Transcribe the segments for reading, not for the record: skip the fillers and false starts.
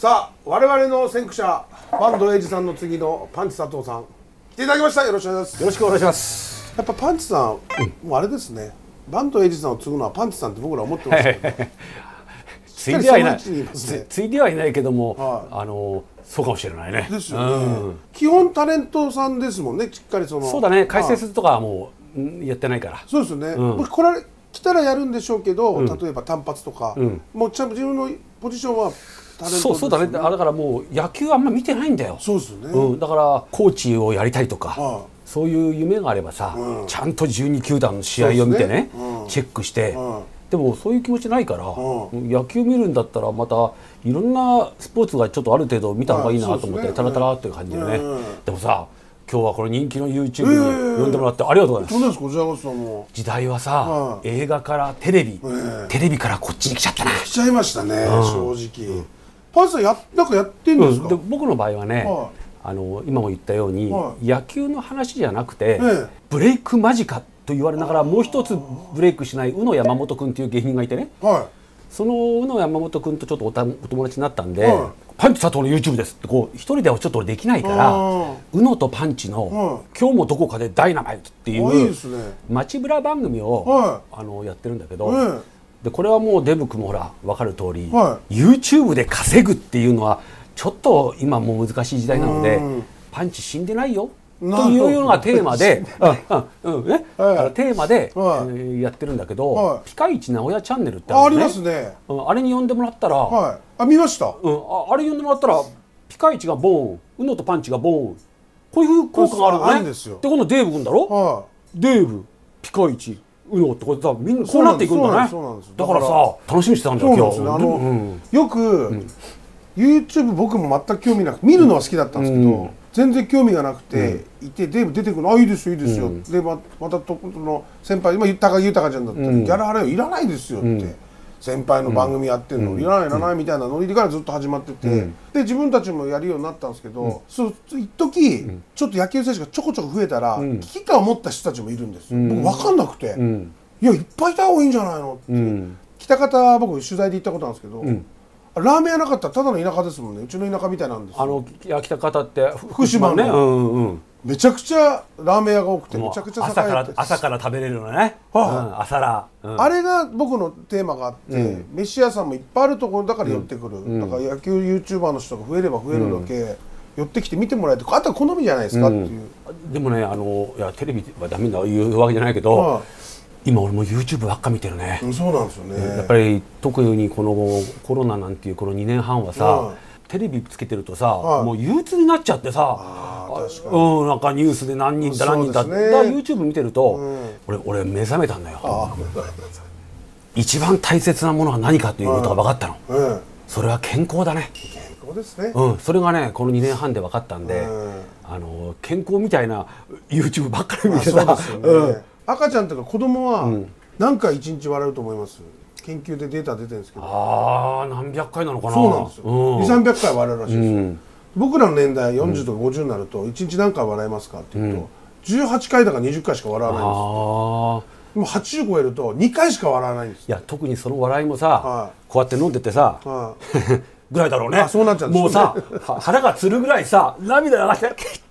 さあ我々の先駆者坂東英二さんの次のパンチ佐藤さん来ていただきました。よろしくお願いします。 よろしくお願いします。 やっぱパンチさん、もうあれですね、坂東英二さんを継ぐのはパンチさんって僕ら思ってますけど、ね、 ついではいない、 ついではいないけども、はい、そうかもしれないね。 ですよね、基本タレントさんですもんね。しっかりそうだね、解説とかはもうやってないから。 そうですよね、これ来たらやるんでしょうけど、例えば単発とか、もうちゃんと自分のポジションはタレントですよね。 そうだね。だからもう野球あんま見てないんだよ。 そうですよね、 だからコーチをやりたいとか、そういう夢があればさ、ちゃんと12球団の試合を見てね、チェックして、でもそういう気持ちないから、野球見るんだったらまたいろんなスポーツがちょっとある程度見た方がいいなと思って、タラタラっていう感じでね。でもさ、今日はこの人気の YouTube に呼んでもらってありがとうございます。 そうですか、こちらこそ。もう時代はさ、映画からテレビ、テレビからこっちに来ちゃったな。 来ちゃいましたね、正直。パンチさんなんかやってんですか？ 僕の場合はね、今も言ったように、野球の話じゃなくて、ブレイク間近と言われながらもう一つブレイクしない宇野山本君っていう芸人がいてね、その宇野山本君とちょっとお友達になったんで、パンチ佐藤の YouTube ですってこう一人ではちょっとできないから、宇野とパンチの「今日もどこかでダイナマイト」っていう街ブラ番組をやってるんだけど、でこれはもうデブ君もほら分かる通り、YouTube で稼ぐっていうのはちょっと今もう難しい時代なので、パンチ死んでないよというようなテーマでテーマでやってるんだけど、ピカイチ直哉チャンネルってあるね。ありますね。あれに呼んでもらったら、 見ました。 あれ呼んでもらったらピカイチがボーン、宇野とパンチがボーン、こういう効果があるのね。で今度デーブ君だろ。デーブ、ピカイチ、宇野ってこれさ、みんなこうなっていくんだね。だからさ、楽しみにしてたんだよ今日。よく YouTube 僕も全く興味なく、見るのは好きだったんですけど、全然興味がなくていて、デーブ出てくるの、いいですよいいですよ、でまたの先輩、高木豊ちゃんだったら、ギャラ払いはいらないですよって、先輩の番組やってるのいらないみたいなノリからずっと始まってて、で自分たちもやるようになったんですけど、一時ちょっと野球選手がちょこちょこ増えたら危機感を持った人たちもいるんですよ。僕分かんなくて、いやいっぱいいた方がいいんじゃないのって。北方僕取材で行ったことなんですけど、ラーメン屋なかったらただの田舎ですもんね。うちの田舎みたいなんですよ。 北方って福島ね。めちゃくちゃラーメン屋が多くて、めちゃくちゃ栄えて、 朝から食べれるのね。朝ラー。 あれが僕のテーマがあって、飯屋さんもいっぱいあるところだから寄ってくる。だから野球 YouTuber の人が増えれば増えるだけ寄ってきて見てもらえて、あとは好みじゃないですかっていう。 でもね、いやテレビはダメだ言うわけじゃないけど、今俺も YouTube ばっか見てるね。 そうなんですよね。 やっぱり特にこのコロナなんていうこの2年半はさ、テレビつけてるとさ、もう憂鬱になっちゃってさ、なんかニュースで何人だ何人だって、YouTube 見てると俺目覚めたんだよ。一番大切なものは何かということが分かったの。それは健康だね。 健康ですね。 それがねこの2年半で分かったんで、健康みたいな YouTube ばっかり見てた。 赤ちゃんとか子供は何回1日笑うと思います？研究でデータ出てるんですけど、 何百回なのかな。 そうなんですよ。2、300回笑うらしいですよ。僕らの年代40とか50になると1日何回笑いますかっていうと18回だか20回しか笑わないんですよ。もう80超えると2回しか笑わないんです。 いや特にその笑いもさ、こうやって飲んでてさぐらいだろうね。 そうなっちゃうんですよ。 もうさ腹がつるぐらいさ涙流して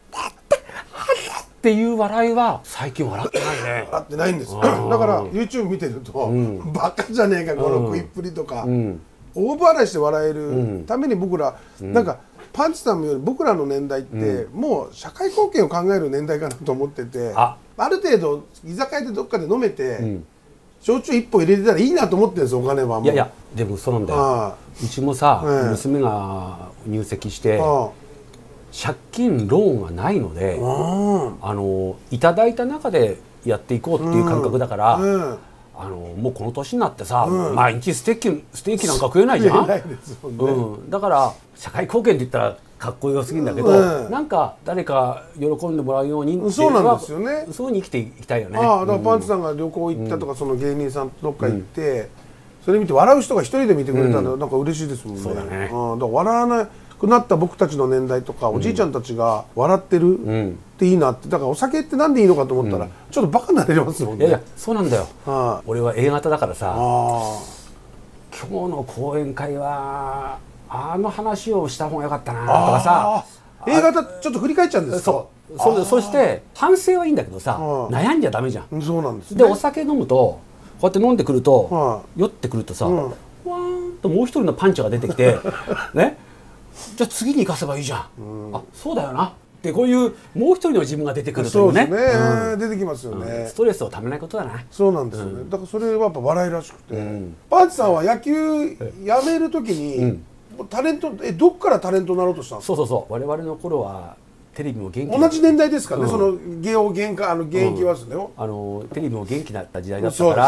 っていう笑いは最近笑ってないね。 笑ってないんですよ。だから YouTube 見てると、バカじゃねえかこの食いっぷりとか、大笑いして笑えるために僕ら、なんかパンチさんより僕らの年代ってもう社会貢献を考える年代かなと思ってて、ある程度居酒屋でどっかで飲めて、焼酎1本入れてたらいいなと思ってるんですよ、お金はもう。 いやでもそうなんだよ。うちもさ、娘が入籍して借金ローンがないので、いただいた中でやっていこうっていう感覚だから、もうこの年になってさ、毎日ステーキなんか食えないじゃん。だから社会貢献って言ったらかっこよすぎるんだけど、なんか誰か喜んでもらうようにっていうのはそういうふうに生きていきたいよね。 だからパンチさんが旅行行ったとか、その芸人さんとどっか行ってそれ見て笑う人が一人で見てくれたらなんか嬉しいですもんね。 そうだね。 だから笑わないくなった僕たちの年代とかおじいちゃんたちが笑ってるっていいなって。だからお酒ってなんでいいのかと思ったらちょっとバカになれますもんね。 いやそうなんだよ。俺は A 型だからさ、今日の講演会はあの話をした方がよかったなとかさ、 映画ちょっと振り返っちゃうんですか。 そして反省はいいんだけどさ、悩んじゃダメじゃん。 そうなんですね。 でお酒飲むとこうやって飲んでくると、酔ってくるとさ、わーんともう一人のパンチが出てきてね、じゃあ次に生かせばいいじゃん、あそうだよなってこういうもう一人の自分が出てくるというね。 そうですね、出てきますよね。 ストレスをためないことだな。 そうなんですよね。だからそれはやっぱ笑いらしくて、パーチさんは野球やめるときにタレントどっからタレントになろうとしたんですか。 そう我々の頃はテレビも元気同じ年代ですからね、その現役はですね、 テレビも元気だった時代だったから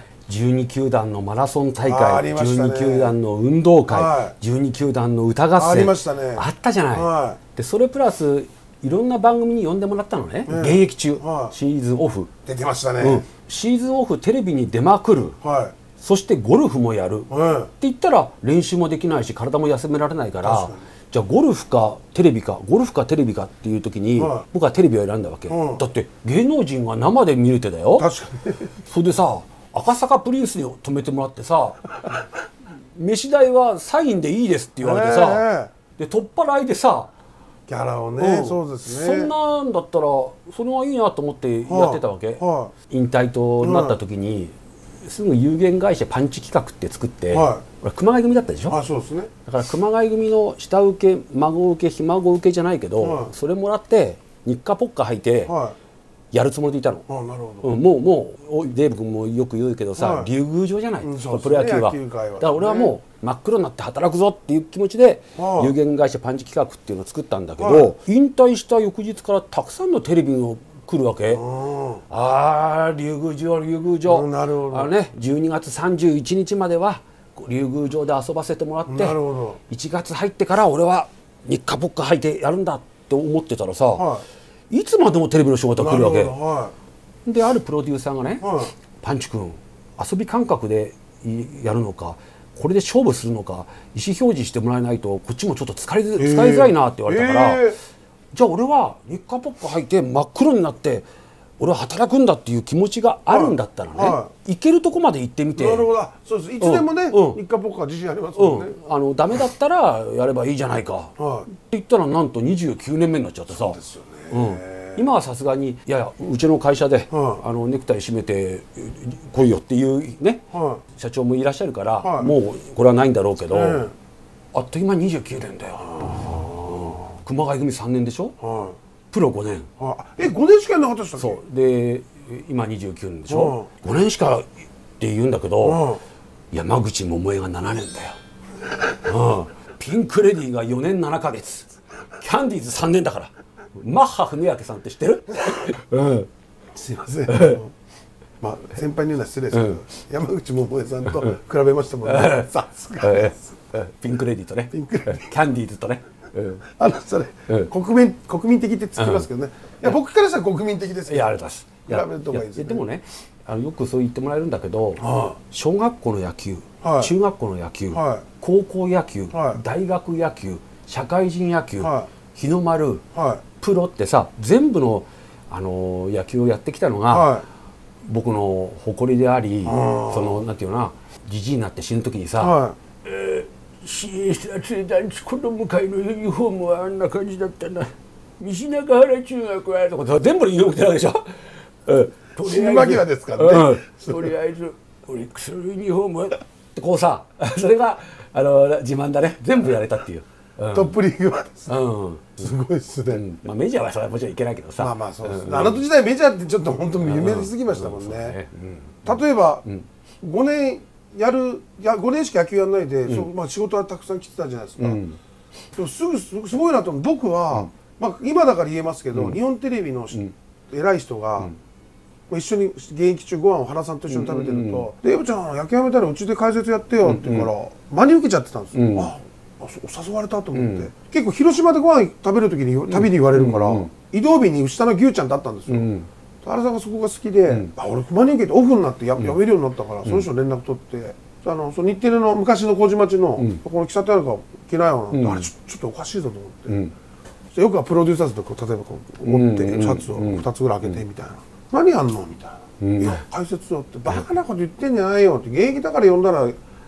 、12球団のマラソン大会、12球団の運動会、12球団の歌合戦あったじゃない。でそれプラスいろんな番組に呼んでもらったのね、現役中、シーズンオフ出てましたね、 シーズンオフテレビに出まくる、そしてゴルフもやる、って言ったら練習もできないし体も休められないから、じゃあゴルフかテレビかっていう時に、僕はテレビを選んだわけ、だって芸能人が生で見れてだよ。 確かにそれでさ赤坂プリンスに泊めてもらってさ飯代はサインでいいですって言われてさ、で取っ払いでさギャラをね、そうですね。 そんなんだったらそれはいいなと思ってやってたわけ、引退となった時に、すぐ有限会社パンチ企画って作って、俺熊谷組だったでしょ。 そうですね。だから熊谷組の下請け孫請けひ孫請けじゃないけど、それもらって日課ポッカ履いてやるつもりでいたの。 なるほど。 もうデーブ君もよく言うけどさ、竜宮城じゃない、プロ野球は。だから俺はもう真っ黒になって働くぞっていう気持ちで有限会社パンチ企画っていうのを作ったんだけど、引退した翌日からたくさんのテレビが来るわけ。竜宮城なるほど。 12月31日までは竜宮城で遊ばせてもらって、1月入ってから俺は日課ポッカ履いてやるんだって思ってたらさ、いつまでもテレビの仕事が来るわけで、あるプロデューサーがね「パンチ君遊び感覚でやるのかこれで勝負するのか意思表示してもらえないとこっちもちょっと使いづらいな」って言われたから、じゃあ俺は日課ポッカ履いて真っ黒になって俺は働くんだっていう気持ちがあるんだったらね、行けるとこまで行ってみて。 なるほど、そうです。いつでもね、日課ポッカ自信ありますもんね。 ダメだったらやればいいじゃないかって言ったら、なんと29年目になっちゃってさ。今はさすがに「いやいやうちの会社でネクタイ締めて来いよ」っていうね社長もいらっしゃるから、もうこれはないんだろうけど、あっという間に29年だよ。熊谷組3年でしょ、プロ5年。 5年しかやらなかったでしたっけ。 そうで今29年でしょ、5年しかって言うんだけど、山口百恵が7年だよ。ピンク・レディーが4年7ヶ月、キャンディーズ3年だから。マッハ文明さんって知ってる？ すいません。まあ先輩に言うのは失礼ですけど、山口百恵さんと比べましたもんね。さすがです。 ピンク・レディーとね、キャンディーズとね。 それ国民的ってつきますけどね。いや僕からしたら国民的ですけど。 いやあれだし。 比べるとがいいですね。 でもね、よくそう言ってもらえるんだけど、小学校の野球、中学校の野球、高校野球、大学野球、社会人野球、日の丸、プロってさ、全部の野球をやってきたのが僕の誇りであり、そのなんていうな、じじいになって死ぬ時にさ、新設団地子供会のユニフォームはあんな感じだったな、西中原中学はとか全部のユニフォーム着てるわけでしょ。 死ぬ間際ですからね。 とりあえずオリックスのユニフォームってこうさ、それが自慢だね。全部やれたっていう。 トップリーグはです。すごいですね。 メジャーはそれはもちろんいけないけどさ。 まあそうです。あの時代メジャーってちょっと本当夢すぎましたもんね。例えば5年5年しか野球やらないで、仕事はたくさん来てたじゃないですか。でもすごいなと思う。僕は今だから言えますけど、日本テレビの偉い人が一緒に現役中ご飯を原さんと一緒に食べてると「デーブちゃん野球やめたらうちで解説やってよ」って言うから真に受けちゃってたんですよ。誘われたと思って、結構広島でご飯食べる時に旅に言われるから、移動日に牛田の牛ちゃんだったんですよ。原さんがそこが好きで、俺真に受けてオフになってやめるようになったから、その人連絡取ってその日テレの昔の麹町のこの喫茶店あるから着なよなんて、あれちょっとおかしいぞと思って、よくはプロデューサーズと例えば持ってシャツを2つぐらい開けてみたいな「何やんの?」みたいな「いや解説よ」って「バカなこと言ってんじゃないよ」って「現役だから呼んだら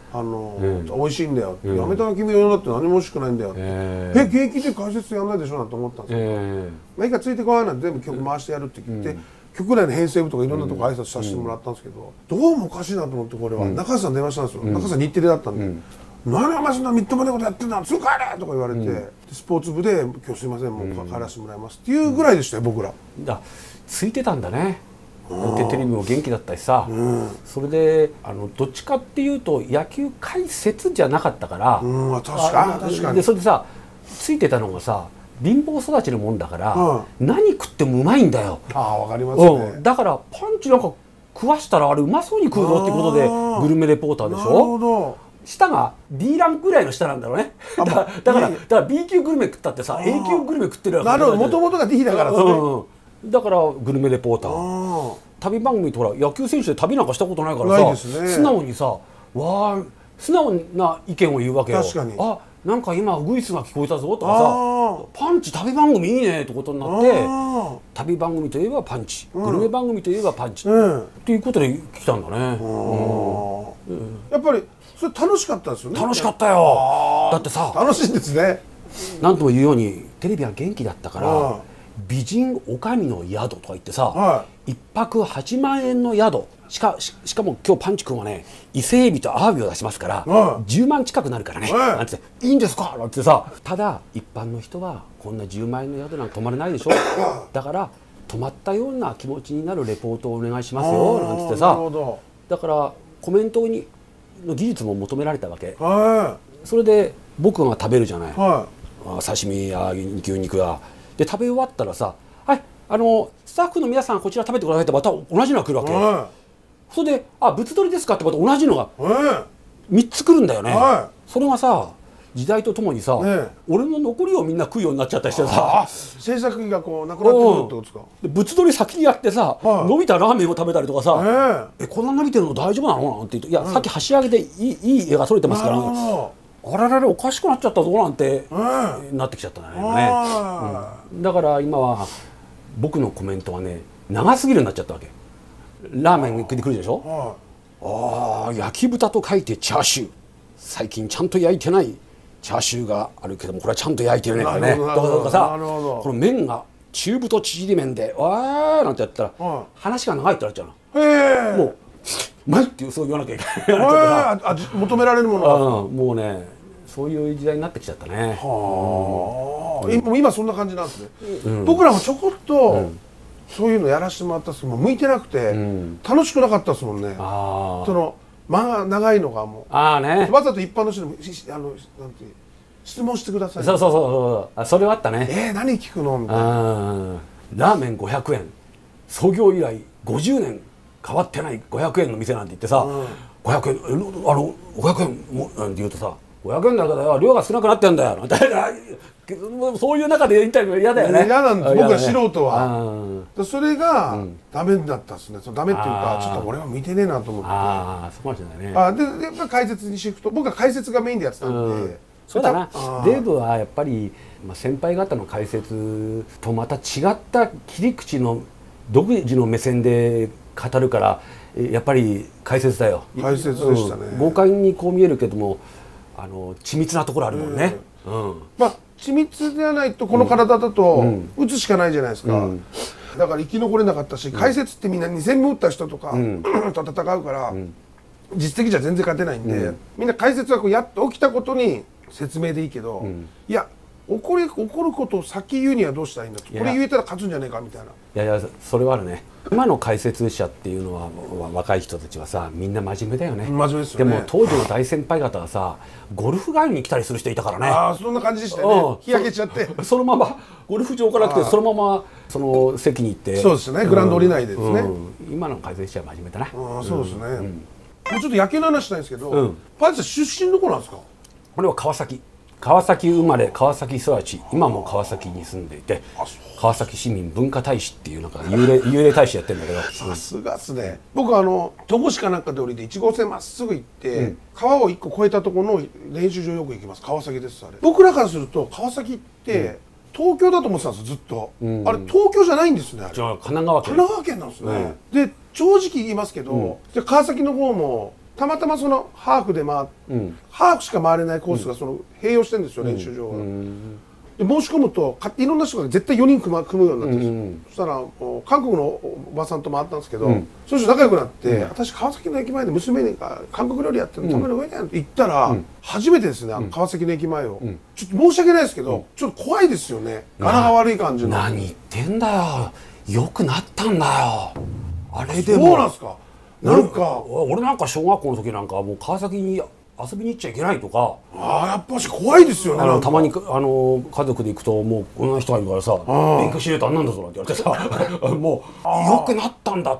美味しいんだよ、やめたら君用だって何も美味しくないんだよって、現役で解説やんないでしょなんて思ったんですよ。まあいいかついてこないなんて全部曲回してやるって言って、局内の編成部とかいろんなとこ挨拶させてもらったんですけど、どうもおかしいなと思って、これは中瀬さん電話したんですよ。中瀬さん日テレだったんで「何お前そんなみっともないことやってんだ、すぐ帰れ!」とか言われて、スポーツ部で「今日すいませんもう帰らせてもらいます」っていうぐらいでしたよ僕ら。 ついてたんだね。でテレビも元気だったしさ、それでどっちかっていうと野球解説じゃなかったから、 確かに。 でそれでさついてたのがさ貧乏育ちのもんだから、何食ってもうまいんだよ。 わかりますね。 だからパンチなんか食わしたらあれうまそうに食うぞっていうことでグルメレポーターでしょ。下が D ランクぐらいの下なんだろうね。だから B 級グルメ食ったってさ A 級グルメ食ってるわけだから。 なるほど、もともとが D だからですね。 だからグルメレポーター、旅番組ってほら野球選手で旅なんかしたことないからさ、素直にさ素直な意見を言うわけよ。 確かに。 なんか今ウグイスが聞こえたぞとかさ、パンチ旅番組いいねってことになって、旅番組といえばパンチ、グルメ番組といえばパンチっていうことで来たんだね。 やっぱりそれ楽しかったですよね。 楽しかったよ。だってさ、 楽しいんですね。 なんとも言うようにテレビは元気だったから、美人女将の宿とか言ってさ、1泊8万円の宿、しかも今日パンチ君はね伊勢海老とアワビを出しますから10万近くなるからねなんて「いいんですか?」なんてさ、ただ一般の人はこんな10万円の宿なんか泊まれないでしょだから泊まったような気持ちになるレポートをお願いしますよなんつってさ、だからコメントの技術も求められたわけ。それで僕が食べるじゃない、刺身や牛肉やで食べ終わったらさ「はいスタッフの皆さんこちら食べてください」ってまた同じのが来るわけ。それで「あ、物撮りですか?」ってまた同じのが3つ来るんだよね。それがさ時代とともにさ、俺の残りをみんな食うようになっちゃったりしてさ、 制作費がこうなくなってくるってことですか。 物撮り先にやってさ、伸びたラーメンを食べたりとかさ「こんな伸びてるの大丈夫なの?」なんて言って「いやさっき箸上げでいい絵が撮れてますから」あらららおかしくなっちゃったぞなんてなってきちゃったね。だから今は僕のコメントはね長すぎるようになっちゃったわけ。ラーメン食ってくるでしょ。焼き豚と書いてチャーシュー、最近ちゃんと焼いてないチャーシューがあるけどもこれはちゃんと焼いてるねからねとかさ、この麺が中太縮れ麺でわーなんてやったら話が長いって言われちゃうの。もう「うまい」ってそう言わなきゃいけない求められるものがもうねそういう時代になってきちゃったね。 今そんな感じなんですね。僕らもちょこっとそういうのやらせてもらったんですけど向いてなくて楽しくなかったですもんね。その間が長いのがもうわざと一般の人にも質問してください。 そうそれはあったね。 何聞くのみたいな。 ラーメン500円創業以来50年変わってない500円の店なんて言ってさ、500円500円なんて言うとさ500円だけだよ量が少なくなってんだよみたいなそういう中でインタビュー嫌だよね。 嫌なんです僕は素人は。それがダメだったですね。ダメっていうかちょっと俺は向いてねえなと思って。 そうかもしれないね。 でやっぱ解説にシフト、僕は解説がメインでやってたんで。 そうだな。デーブはやっぱり先輩方の解説とまた違った切り口の独自の目線で語るからやっぱり解説だよ。 解説でしたね。 豪快にこう見えるけども緻密なところあるもんね。 緻密ではないとこの体だと打つしかないじゃないですか。だから生き残れなかったし、解説ってみんな2戦目打った人とかと戦うから実績じゃ全然勝てないんで、みんな解説はやっと起きたことに説明でいいけど、いや起こることを先言うにはどうしたらいいんだと、これ言えたら勝つんじゃねえかみたいな。 いやそれはあるね。今の解説者っていうのは若い人たちはさみんな真面目だよね。 真面目ですよね。 でも当時の大先輩方はさゴルフ帰りに来たりする人いたからね。 そんな感じでしたよね。日焼けちゃってそのままゴルフ場から来てそのままその席に行って。 そうですね。グラウンド降りないでですね。 今の解説者は真面目だな。 そうですね。もうちょっと野球の話したいんですけど、パンチさん出身どこなんですか。 これは川崎生まれ川崎育ち、今も川崎に住んでいて川崎市民文化大使っていうなんか幽霊大使やってるんだけど。 さすがっすね。僕戸越かなんかで降りて1号線まっすぐ行って、川を1個越えたところの練習場よく行きます。川崎です。あれ僕らからすると川崎って東京だと思ってたんですずっと。あれ東京じゃないんですね。 じゃあ神奈川県なんですね。で正直言いますけど、川崎の方もたまたまそのハーフでハーフしか回れないコースがその併用してるんですよ、練習場が。で申し込むといろんな人が絶対4人組むようになってるんですよ。そしたら韓国のおばさんと回ったんですけど、その人仲良くなって「私川崎の駅前で娘が韓国料理やってるのたまに上だよ」って言ったら、初めてですね、川崎の駅前を。ちょっと申し訳ないですけど、ちょっと怖いですよね、柄が悪い感じの。 何言ってんだよ、よくなったんだよあれでも。 そうなんですか。なんか俺なんか小学校の時なんかもう川崎に遊びに行っちゃいけないとか、 やっぱし怖いですよね。 たまに家族で行くともうこんな人がいるからさ、勉強しねえとあんなんだぞなんて言われてさもう良くなったんだって。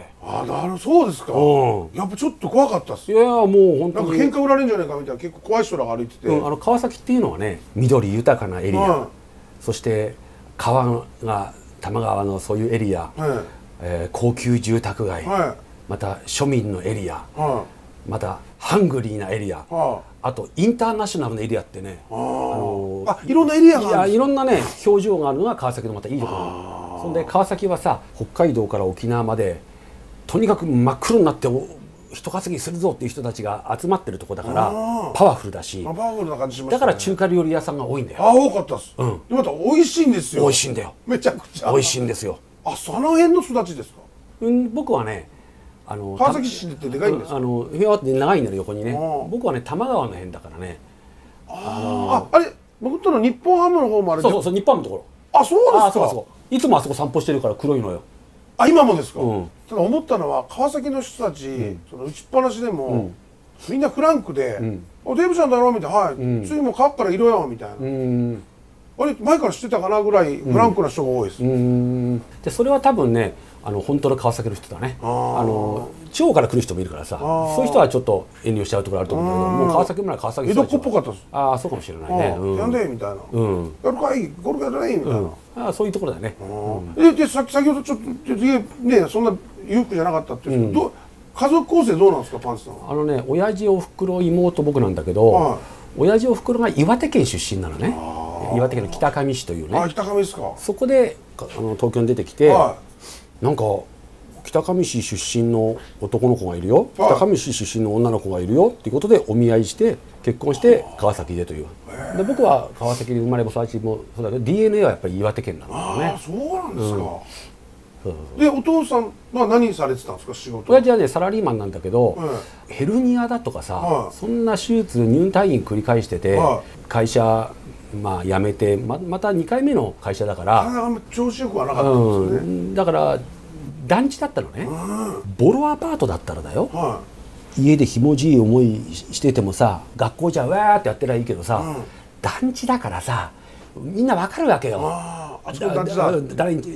そうですか。やっぱちょっと怖かったっす。 いやもう本当になんか喧嘩売られるんじゃないかみたいな結構怖い人らが歩いてて、 川崎っていうのはね、緑豊かなエリア、そして川が多摩川のそういうエリア、高級住宅街、また庶民のエリア、またハングリーなエリア、あとインターナショナルなエリアってね、 いろんなエリアがある。 いろんなね表情があるのが川崎のまたいいところなの。そんで川崎はさ、北海道から沖縄までとにかく真っ黒になって人稼ぎするぞっていう人たちが集まってるとこだからパワフルだし、だから中華料理屋さんが多いんだよ。 多かったっす。また美味しいんですよ。 美味しいんだよ。 めちゃくちゃ美味しいんですよ。 その辺の育ちですか。 僕はね、 川崎市ってでかいんですか。 平和って長いんだよ横にね。僕はね多摩川の辺だからね。 あれ僕との日本ハムの方もあれ。 そう日本ハムのところ。そうですか。 いつもあそこ散歩してるから黒いのよ。 今もですか。ただ思ったのは川崎の人たち、その打ちっぱなしでもみんなフランクで「デーブちゃんだろ」みたいな「はい次も乾くからいろよ」みたいな。あれ前から知ってたかなぐらいフランクな人が多いです。 でそれは多分ね本当の川崎の人だね。地方から来る人もいるからさ、そういう人はちょっと遠慮しちゃうところあると思うけど、もう川崎村は川崎江戸っ子っぽかったです。 そうかもしれないね。 やんでみたいな。やるかいゴルフやらないみたいな。 そういうところだね。 で先ほどちょっとねそんな裕福じゃなかったっていうけど、家族構成どうなんですかパンチさん。 親父おふくろ妹僕なんだけど、親父おふくろが岩手県出身なのね。岩手県の北上市というね。 北上ですか。 そこで東京に出てきて、なんか北上市出身の男の子がいるよ、北上市出身の女の子がいるよっていうことでお見合いして結婚して川崎でという。で僕は川崎に生まれも育ちもそうだけど DNA はやっぱり岩手県なんだよね。 そうなんですか。でお父さんは何されてたんですか仕事。 親父はねサラリーマンなんだけど、ヘルニアだとかさ、そんな手術入退院繰り返してて、会社辞めてまた2回目の会社だから調子よくはなかったんですよね。 だから団地だったのね。ボロアパートだったらだよ、家でひもじい思いしててもさ、学校じゃわーってやってりゃいいけどさ、団地だからさみんなわかるわけよ。誰に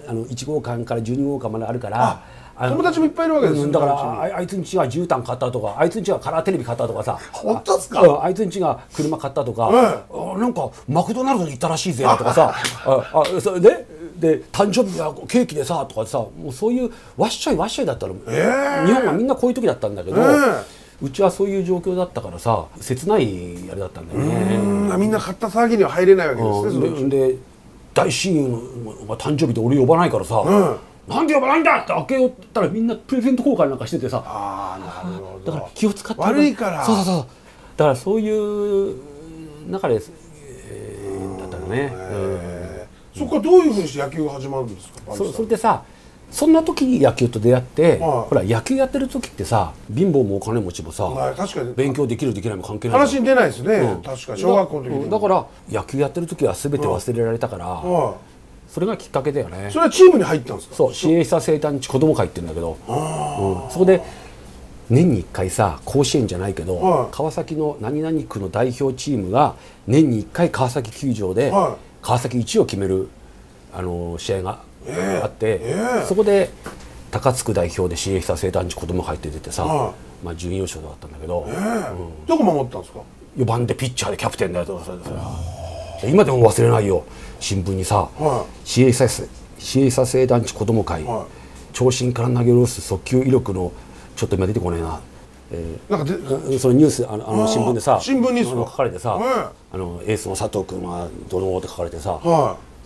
1号館から12号館まであるから友達もいっぱいいるわけですよ。 だからあいつんちが絨毯買ったとか、あいつんちがカラーテレビ買ったとかさ、 本当ですか。 あいつんちが車買ったとか、なんかマクドナルドに行ったらしいぜとかさ、それで誕生日がケーキでさとかさ、もうそういうわっしょいわっしょいだったの。日本はみんなこういう時だったんだけど、うちはそういう状況だったからさ、切ないあれだったんだよね。 みんな買った騒ぎには入れないわけですね。 で大親友の誕生日で俺呼ばないからさ、なんで呼ばないんだって開けよったらみんなプレゼント交換なんかしててさ、だから気を使って悪いから。 そうだからそういう中でだったのね。 そこからどういうふうにして野球が始まるんですか。 それでさ、そんな時に野球と出会って、ほら野球やってる時ってさ、貧乏もお金持ちもさ、勉強できるできないも関係ない。 話に出ないですね。確かに小学校の時に。 だから野球やってる時は全て忘れられたから、それがきっかけだよね。 それはチームに入ったんですか。 そう、市営久生誕地子ども会って言うんだけど、そこで年に1回さ、甲子園じゃないけど、川崎の何々区の代表チームが年に1回川崎球場で川崎一を決める試合があって、そこで高津区代表で市営久生誕地子ども会って出てさ、準優勝だったんだけど、 どこ守ったんですか。 4番でピッチャーでキャプテンだよとかさ、今でも忘れないよ。新聞にさ、市営久生団地子ども会、長身から投げ下ろす速球威力の、ちょっと今出てこねえな、そのニュース新聞でさ、書かれてさ、エースの佐藤君はどのって書かれてさ、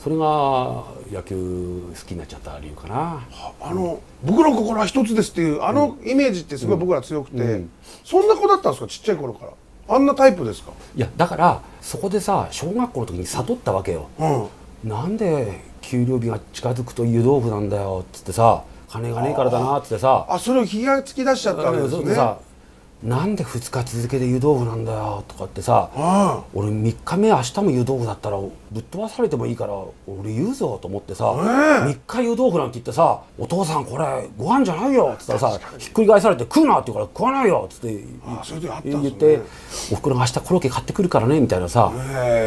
それが野球好きになっちゃった理由かな。 僕の心は一つですっていうイメージってすごい僕ら強くて、そんな子だったんですか、ちっちゃい頃から。あんなタイプですか？ いやだからそこでさ、小学校の時に悟ったわけよ。なんで給料日が近づくと湯豆腐なんだよっつってさ、金がねえからだなっつってさ、 それを気がつき出しちゃったわけですね。 なんで2日続けて湯豆腐なんだよとかってさ、俺3日目明日も湯豆腐だったらぶっ飛ばされてもいいから俺言うぞと思ってさ、3日湯豆腐なんて言ってさ、お父さんこれご飯じゃないよっつったらさ、ひっくり返されて食うなって言うから食わないよっつって言って、おふくろが明日コロッケ買ってくるからねみたいなさ、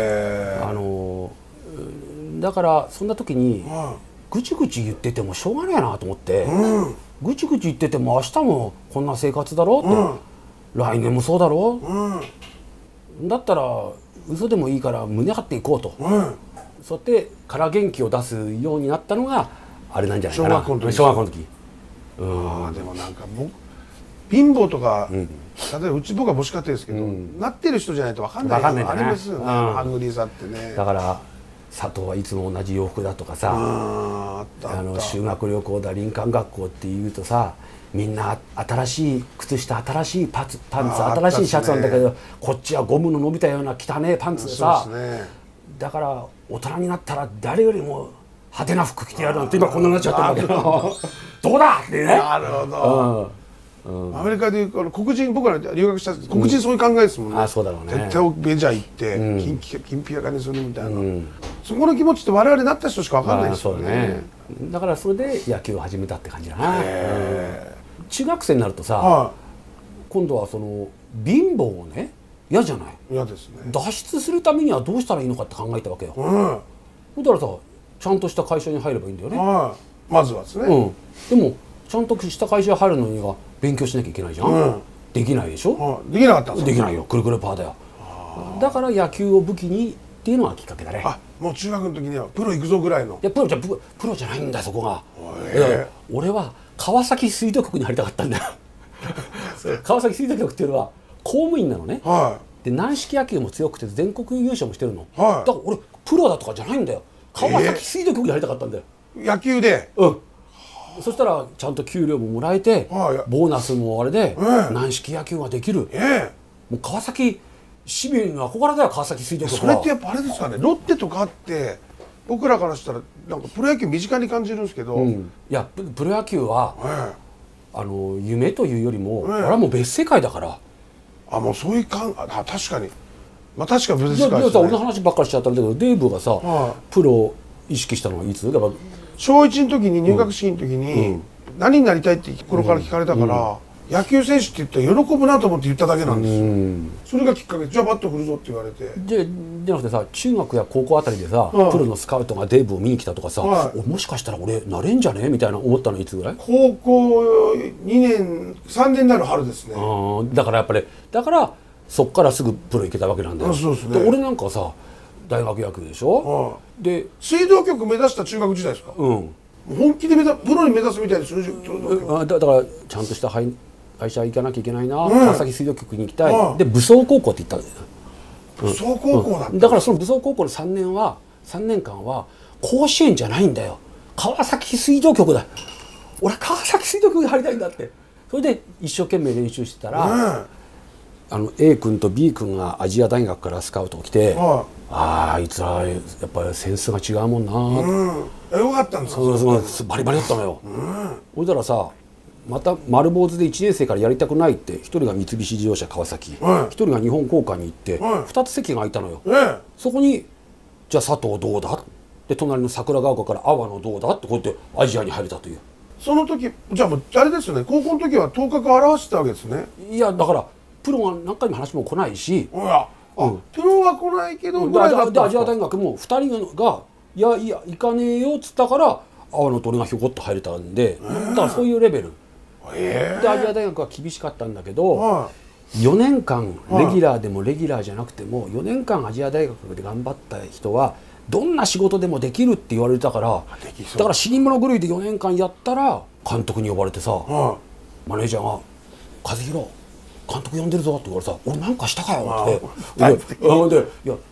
だからそんな時にぐちぐち言っててもしょうがねえなと思って、ぐちぐち言ってても明日もこんな生活だろって。来年もそうだろ、だったら嘘でもいいから胸張っていこうと、そうやってから元気を出すようになったのがあれなんじゃないかな、小学校の時。 でもなんか貧乏とか、例えば僕は母子家庭ですけど、なってる人じゃないと分かんないのありますよね、ハングリーさってね。 だから佐藤はいつも同じ洋服だとかさ、修学旅行だ林間学校っていうとさ、みんな新しい靴下、新しいパンツ、新しいシャツなんだけど、こっちはゴムの伸びたような汚ねえパンツでさ、だから大人になったら誰よりも派手な服着てやるなんて今こんなになっちゃったんだけどどうだってね。 なるほど。アメリカでいう黒人、僕ら留学した黒人そういう考えですもんね。 そうだろうね。 絶対メジャー行って金ピカ化にするみたいな、そこの気持ちって我々なった人しか分かんないですよね。 だからそれで野球を始めたって感じだな。中学生になるとさ、今度はその貧乏をね、嫌じゃない。 嫌ですね。 脱出するためにはどうしたらいいのかって考えたわけよ。だからさ、ちゃんとした会社に入ればいいんだよね。 まずはですね。 でもちゃんとした会社に入るのには勉強しなきゃいけないじゃん。できないでしょ。 できなかったんですか。 できないよ。くるくるパーだよ。だから野球を武器にっていうのがきっかけだね。 もう中学の時にはプロ行くぞぐらいの。 いやプロじゃないんだよそこが。俺は川崎水道局に入りたかったんだよ。川崎水道局っていうのは公務員なのね。で軟式野球も強くて全国優勝もしてるの。だから俺プロだとかじゃないんだよ。川崎水道局に入りたかったんだよ。 野球で。 そしたらちゃんと給料ももらえて、ボーナスもあれで軟式野球ができる。もう川崎市民の憧れだよ、川崎水道局は。 それってやっぱあれですかね、ロッテとかあって僕らからしたらなんかプロ野球身近に感じるんですけど、 いやプロ野球は夢というよりもあれはもう別世界だから。 もうそういう確かに確かに別世界ですね。 俺の話ばっかりしちゃったんだけど、デーブがさプロ意識したのはいつだから。 小1の時に入学式の時に何になりたいって心から聞かれたから、野球選手って言ったら喜ぶなと思って言っただけなんですよ。それがきっかけで、じゃあバット振るぞって言われて。 じゃなくてさ、中学や高校あたりでさ、プロのスカウトがデーブを見に来たとかさ、もしかしたら俺なれんじゃねみたいな思ったのいつぐらい？ 高校2年3年になる春ですね。 だからやっぱりそっからすぐプロ行けたわけなんだよ。 そうですね。 俺なんかさ大学野球でしょ。で水道局目指した中学時代ですか？本気でプロに目指すみたいですよ。 だからちゃんとした会社行かなきゃいけないな、川崎水道局に行きたい。で武装高校って言ったんだよ。 武装高校だった。 だからその武装高校の3年間は甲子園じゃないんだよ。川崎水道局だ。俺は川崎水道局に入りたいんだって。それで一生懸命練習してたら、A 君と B 君がアジア大学からスカウトを来て、あいつらやっぱりセンスが違うもんな。 よかったんですか？ そうバリバリだったのよ。それたらさ、また丸坊主で1年生からやりたくないって一人が三菱自動車川崎、一人が日本工科に行って2つ席が空いたのよ。そこにじゃあ佐藤どうだで、隣の桜ヶ丘から阿波野どうだってこうやってアジアに入れたという。 その時じゃあもうあれですよね、高校の時は頭角を現してたわけですね。 いやだからプロが何回も話も来ないし、 プロは来ないけどぐらいだったんですか。 アジア大学も2人がいや行かねえよっつったから阿波野と俺がひょこっと入れたんで、だからそういうレベルでアジア大学は厳しかったんだけど、4年間レギュラーでもレギュラーじゃなくても4年間アジア大学で頑張った人はどんな仕事でもできるって言われたから、だから死に物狂いで4年間やったら監督に呼ばれてさ、マネージャーが「和弘監督呼んでるぞ」って言われてさ「俺なんかしたかよ」ってで「いや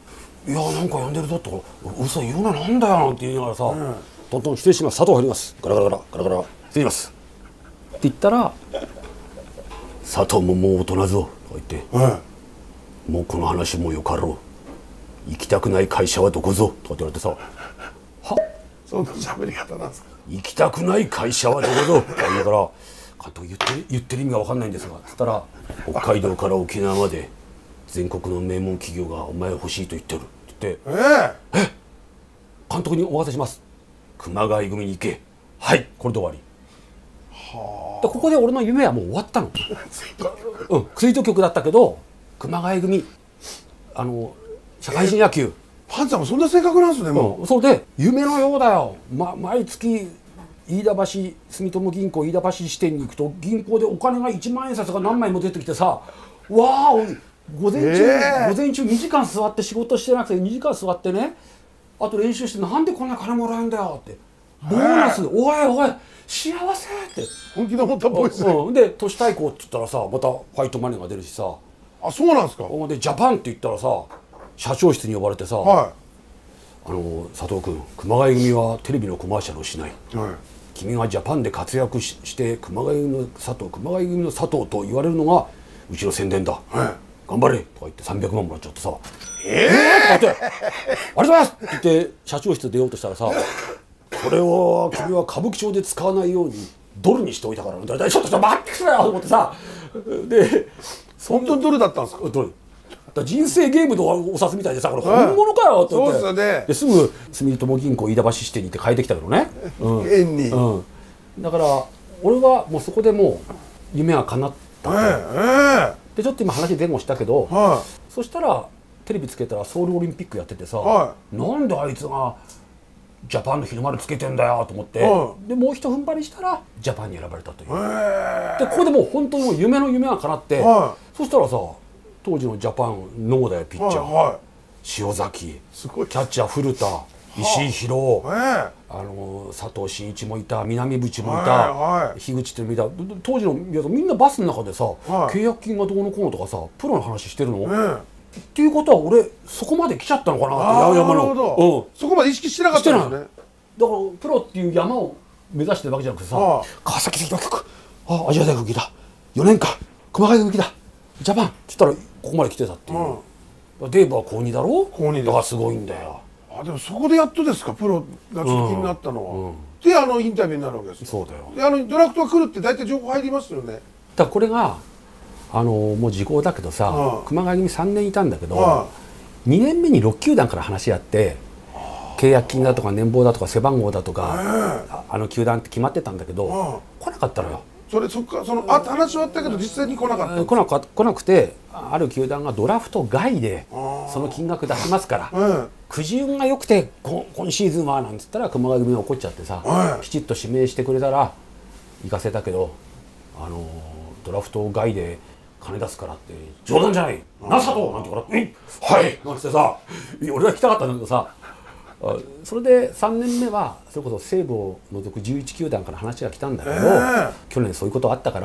いやなんか呼んでるぞって嘘言うななんだよなんて言いながらさ、トントン失礼します佐藤入りますガラガラガラガラガラ失礼しますって言ったら佐藤ももう大人ぞとか言って、もうこの話もよかろう行きたくない会社はどこぞとかって言われてさ、はそんな喋り方なんですか。 行きたくない会社はどこぞとか言うから監督言ってる意味が分かんないんですがつったら北海道から沖縄まで全国の名門企業がお前欲しいと言ってるって言って監督にお任せします熊谷組に行けはいこれで終わりでここで俺の夢はもう終わったのツイート曲だったけど熊谷組社会人野球パンツァーもそんな性格なんですねもう、 それで夢のようだよ、毎月飯田橋住友銀行飯田橋支店に行くと銀行でお金が1万円札が何枚も出てきてさわー午前中2時間座って仕事してなくて2時間座ってねあと練習してなんでこんな金もらえんだよってボーナスおいおい幸せって本気の持ったボイスで都市対抗って言ったらさまたファイトマネーが出るしさあそうなんですかでジャパンって言ったらさ社長室に呼ばれてさ、佐藤君熊谷組はテレビのコマーシャルをしない、君がジャパンで活躍して熊谷組の佐藤と言われるのがうちの宣伝だ、頑張れとか言って300万もらっちゃってさとか言って「ありがとうございます!」って言って社長室出ようとしたらさこれを君は歌舞伎町で使わないようにドルにしておいたからちょっと待ってくれよと思ってさで本当にドルだったんですか。 ドル人生ゲームのお札みたいでさこれ本物かよって言ってそうですよね。 ですぐ住友銀行飯田橋支店に行って変えてきたけどね、 変に、 だから俺はもうそこでもう夢が叶ったでちょっと今話前後したけど、そしたらテレビつけたらソウルオリンピックやっててさ、なんであいつがジャパンの日の丸つけてんだよと思って、でもう一踏ん張りしたらジャパンに選ばれたというでここでもう本当にもう夢の夢が叶って、そしたらさ当時のジャパン野茂だよピッチャー、塩崎キャッチャー古田石井宏、佐藤真一もいた南淵もいた、樋口ってもいた当時のみんなバスの中でさ、契約金がどうのこうのとかさプロの話してるの、っていうことは俺そこまで来ちゃったのかなって山の、 そこまで意識してなかったんですね。 だからプロっていう山を目指してるわけじゃなくてさ、川崎関の曲アジア大学行きだ4年間熊谷組だジャパンって言ったらここまで来てたっていう、デーブは高2だろ高2だからすごいんだよ。 でもそこでやっとですかプロが気になったのは、でインタビューになるわけです。 そうだよ。 でドラフトが来るって大体情報入りますよね。 だからこれがもう時効だけどさ、熊谷組3年いたんだけど、2年目に6球団から話し合って契約金だとか年俸だとか背番号だとか、球団って決まってたんだけど、来なかったのよ。話はあったけど実際に来なかった。来なくてある球団がドラフト外でその金額出しますから、くじ運が良くて今シーズンはなんつったら熊谷組が怒っちゃってさ、きちっと指名してくれたら行かせたけどドラフト外で金出すからって冗談じゃないな佐藤なんて言うから「はい」なんてさ俺が来たかったんだけどさ、それで3年目はそれこそ西武を除く11球団から話が来たんだけど、去年そういうことあったから、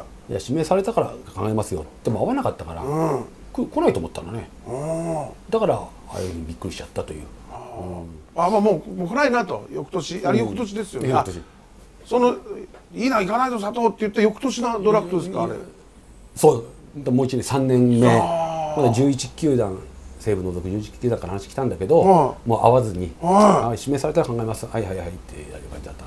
いや指名されたから考えますよでも合わなかったから、来ないと思ったのね、だからああいうふうにびっくりしちゃったという。 もう来ないなと翌年翌年ですよね。いいな行かないと佐藤って言って翌年のドラフトですかあれ。 そうもう1年3年目まだ11球団西武除く11球団から話来たんだけど、もう会わずに指名されたら考えますはいはいはいってやる感じだった。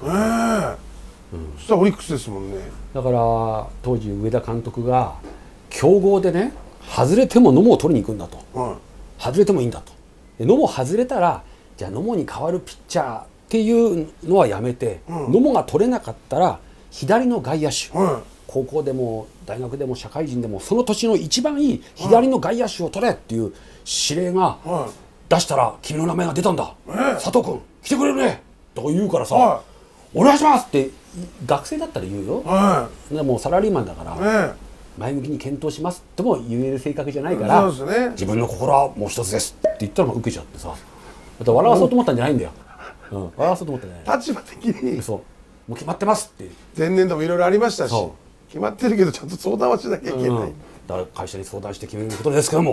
そしたらオリックスですもんね。 だから当時上田監督が強豪でね外れても野茂を取りに行くんだと、外れてもいいんだと。野茂外れたらじゃあ野茂に代わるピッチャーっていうのはやめて、野茂が取れなかったら左の外野手、高校でも大学でも社会人でもその年の一番いい左の外野手を取れっていう指令が出したら君の名前が出たんだ、佐藤君来てくれるねとか言うからさ、お願いしますって学生だったら言うよ、でもサラリーマンだから、前向きに検討しますっても言える性格じゃないから、自分の心はもう一つですって言ったら受けちゃってさ、笑わそうと思ったんじゃないんだよ、笑わそうと思ったんじゃない。 立場的にそうもう決まってますって前年度もいろいろありましたし決まってるけどちゃんと相談はしなきゃいけない、 だから会社に相談して決めることですけども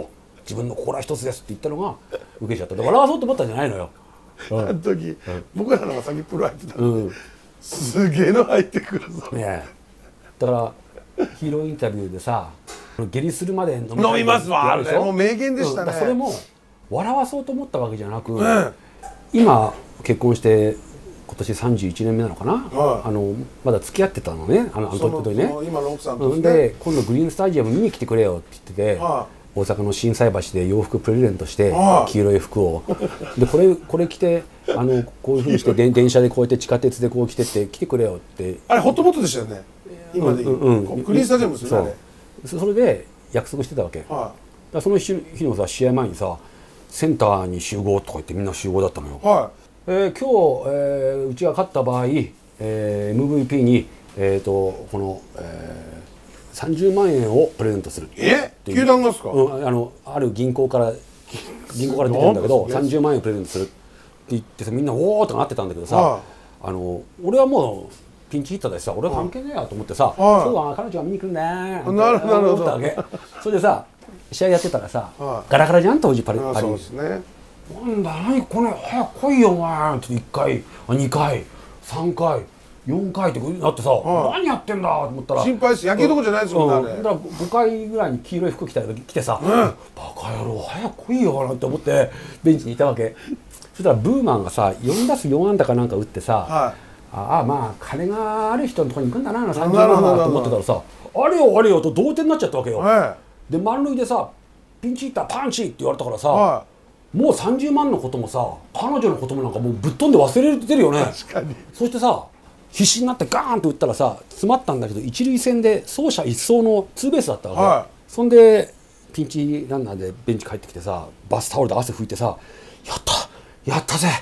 自分の心は一つですって言ったのが受けちゃった。で笑わそうと思ったんじゃないのよ。 あの時僕らのが先プロ入ってたんで、すげえの入ってくるぞ。 ね、だからヒーローインタビューでさ下痢するまで飲みますわ、あれもう名言でしたね。 それも笑わそうと思ったわけじゃなく、今結婚して今年31年目なのかな、まだ付き合ってたのね、あの時にね。 今の奥さんとで今度グリーンスタジアム見に来てくれよって言ってて、大阪の心斎橋で洋服プレゼントして黄色い服をでこれ着てこういうふうにして電車でこうやって地下鉄でこう来てくれよって。 あれホットモットでしたよね今でグリーンスタジアムですよね。 それで約束してたわけ。その日のさ試合前にさセンターに集合とか言ってみんな集合だったのよ。今日、うちが勝った場合、MVP に、この、30万円をプレゼントする。 球団がですか？ ある銀行から出てるんだけど30万円プレゼントするって言ってさみんなおーってなってたんだけどさ、俺はもうピンチヒッターだしさ俺は関係ねえやと思ってさ、そうだ彼女が見に来るんだーって思ったわけ。それでさ試合やってたらさガラガラじゃん当時パリ。そうですね。なんだ何これ早く来いよお前って1回2回3回4回ってなってさ何やってんだと思ったら心配です。野球どこじゃないですもんね。 だから5回ぐらいに黄色い服着てさバカ野郎早く来いよなんて思ってベンチにいたわけ。そしたらブーマンがさ4打数4安打かなんか打ってさまあ金がある人のとこに行くんだな30万だと思ってたらさあれよあれよと同点になっちゃったわけよ。で満塁でさピンチヒッターパンチって言われたからさもう30万のこともさ彼女のこともなんかもうぶっ飛んで忘れてるよね。 確かに。 そしてさ必死になってガーンと打ったらさ詰まったんだけど一塁線で走者一掃のツーベースだったわけ。そんでピンチランナーでベンチ帰ってきてさバスタオルで汗拭いてさやったぜ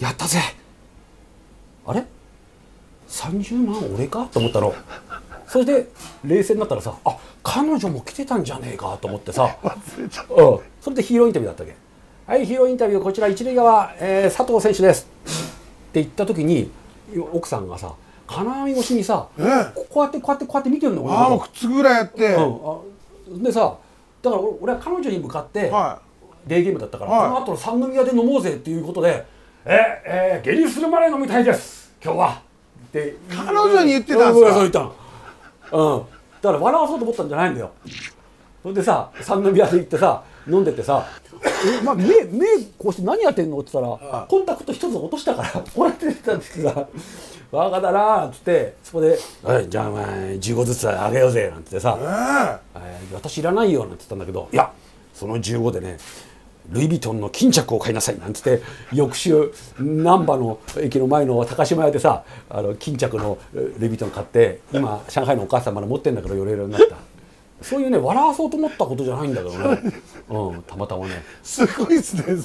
あれ30万俺かと思ったの。それで冷静になったらさ彼女も来てたんじゃねえかと思ってさそれでヒーローインタビューだったわけ。はいヒーローインタビューこちら一塁側、佐藤選手ですって言った時に奥さんがさ金網越しにさこうやって見てるの。 もうくっつくぐらいやって、 でさだから俺は彼女に向かってデーゲームだったから、この後の三宮で飲もうぜっていうことで下痢するまで飲みたいです今日はって彼女に言ってたんですか？ そう言ったの。だから笑わそうと思ったんじゃないんだよ。それでさ三宮で行ってさ飲んでてさ目こうして何やってんのって言ったらコンタクト一つ落としたからこうやってたんですけどさバカだなーっつってそこで「じゃあお前15ずつあげようぜ」なんて言ってさ「私いらないよ」なんて言ったんだけど「いやその15でねルイ・ヴィトンの巾着を買いなさい」なんて言って翌週難波の駅の前の高島屋でさ巾着のルイ・ヴィトン買って今上海のお母さんまだ持ってんだけどヨレヨレになった。そういうね笑わそうと思ったことじゃないんだけどねたまたまね。 すごいですね。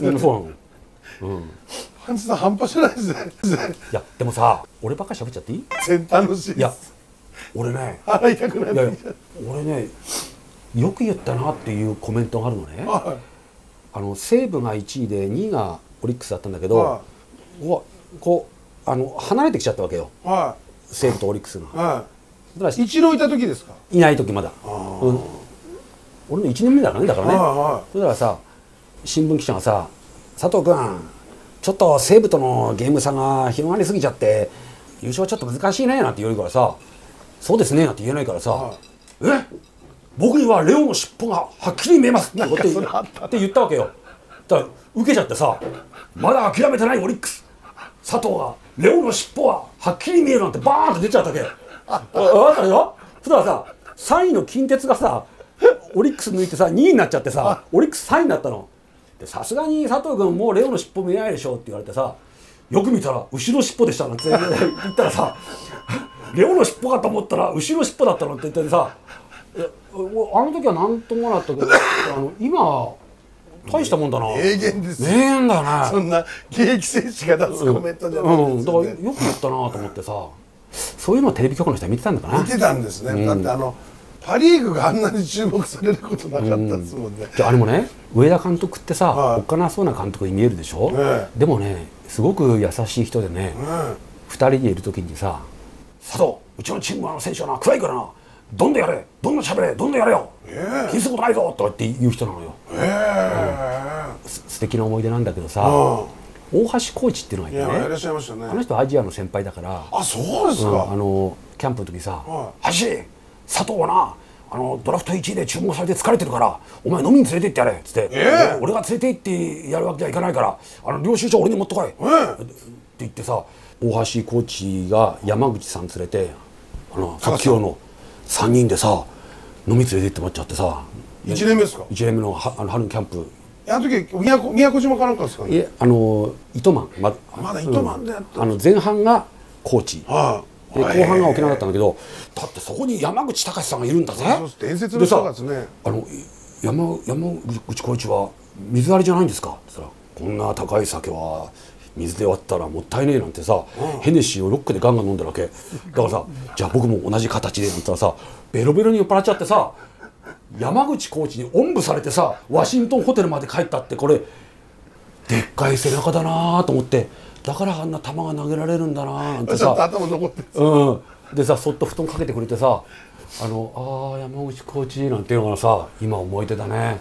パンツさん半端じゃないですね。 いやでもさ俺ばっかり喋っちゃっていい？ 楽しいです。 いや俺ね払いたくない。 俺ねよく言ったなっていうコメントがあるのね。西武が1位で2位がオリックスだったんだけどこう離れてきちゃったわけよ西武とオリックスが。 一郎いた時ですか？ いない時まだ俺の1年目だからね。そしたらさ新聞記者がさ「佐藤君ちょっと西武とのゲーム差が広がりすぎちゃって優勝ちょっと難しいね」なんて言うからさ「そうですね」なんて言えないからさ「僕にはレオの尻尾がはっきり見えます」って言ったわけよ。だから受けちゃってさ「まだ諦めてないオリックス佐藤がレオの尻尾ははっきり見える」なんてバーンって出ちゃったわけ。分かったでしょ？そしたらさ3位の近鉄がさオリックス抜いてさ2位になっちゃってさオリックス3位になったの。さすがに佐藤君もうレオの尻尾見えないでしょって言われてさよく見たら後ろ尻尾でしたなんて言ったらさレオの尻尾かと思ったら後ろ尻尾だったのって言ってさあの時は何ともなったけど今大したもんだな。 名言です。 名言だよね。 そんな現役選手が出すコメントじゃないですよね。 だからよく言ったなと思ってさそういうのをテレビ局の人は見てたんだかな。 見てたんですね。だってパ・リーグがあんなに注目されることなかったですもんね。 あれもね上田監督ってさおっかなそうな監督に見えるでしょ。でもねすごく優しい人でね2人でいる時にさ「佐藤うちのチームの選手はな暗いからなどんどんやれ、どんどんしゃべれ、どんどんやれよ、気にすることないぞとかって言う人なのよ。素敵な思い出なんだけどさ、大橋コーチっていうのがいてね、 いらっしゃいましたね。 あの人アジアの先輩だから、 あ、そうですか。 キャンプの時さ、佐藤はな、ドラフト1位で注目されて疲れてるからお前飲みに連れて行ってやれっつって、俺が連れて行ってやるわけにはいかないから領収書俺に持ってこい、って言ってさ、大橋コーチが山口さん連れて卓球の3人でさ飲み連れて行ってもらっちゃってさ。 1年目ですか。 1年目の春のキャンプ。 あの時宮古島かなんかですかね。 いえ、糸満、 まだ糸満でやった前半がコーチ、で後半が沖縄だったんだけど、だってそこに山口隆さんがいるんだぜ。 伝説の人がですね。 山口浩一は水割りじゃないんですかって言ったら、こんな高い酒は水で割ったらもったいねえなんてさ、ヘネシーをロックでガンガン飲んでるわけだからさ、じゃあ僕も同じ形でなんて言ったらさ、ベロベロに酔っ払っちゃってさ、山口コーチにおんぶされてさワシントンホテルまで帰ったって、これでっかい背中だなと思って、だからあんな球が投げられるんだななんてさ、 頭残ってでさ、そっと布団かけてくれてさ、山口コーチなんていうのがさ、今思い出だね。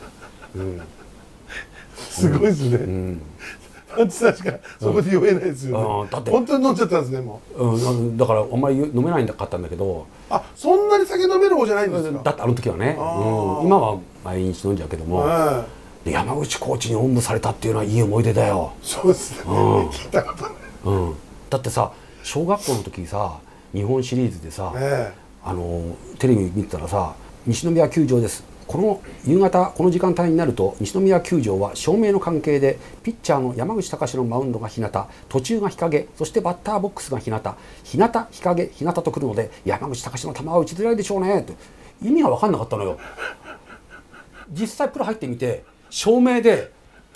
すごいですね。パンチさんしかそこで酔えないですよね。だって本当に飲んじゃったんですね、もう。だからあんまり飲めないんだかったんだけど。 あ、そんなに酒飲める方じゃないんですか。 だってあの時はね、今は毎日飲んじゃうけども、山口コーチにおんぶされたっていうのはいい思い出だよ。 そうですね。聞いたことない。 だってさ、小学校の時さ、日本シリーズでさ、テレビ見てたらさ、西宮球場です。この夕方この時間帯になると西宮球場は照明の関係でピッチャーの山口隆のマウンドが日向、途中が日陰、そしてバッターボックスが日向、日向日陰日向と来るので山口隆の球は打ちづらいでしょうねって、意味が分かんなかったのよ。実際プロ入ってみて照明で、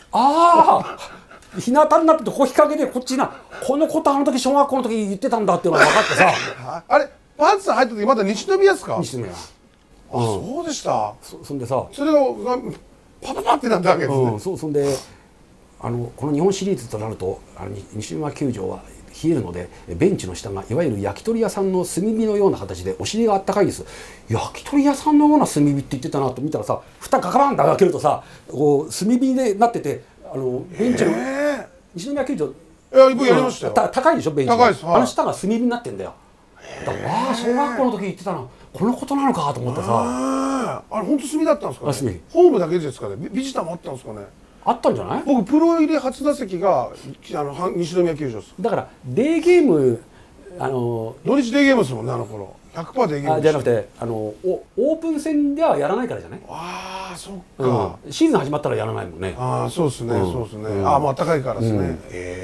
日向になっててここ日陰でこっちな、このことあの時小学校の時言ってたんだっていうのが分かってさあれパンツさん入った時まだ西宮ですか。 西宮。 そうでした。 そんでさ、 それがパパパってなったわけですね。 そんでこの日本シリーズとなると西宮球場は冷えるので、ベンチの下がいわゆる焼き鳥屋さんの炭火のような形でお尻があったかいです。焼き鳥屋さんのような炭火って言ってたなと見たらさ、蓋ガカバンって開けるとさ、こう炭火でなってて、ベンチの西宮球場、 いや僕やりましたよ。 高いでしょベンチ。 高いです。 下が炭火になってんだよ。だから小学校の時言ってたな、このことなのかと思ってさ。 あれ本当炭だったんですかね。ホームだけですかね。ビジターもあったんですかね。 あったんじゃない。 僕プロ入り初打席が西宮球場です。 だからデーゲーム土日デーゲームですもんね、あの頃 100% デーゲームじゃなくてオープン戦ではやらないからじゃない。 ああ、そっか、 シーズン始まったらやらないもんね。 ああ、そうですね、そうですね。ああ、もう暖かいからですね。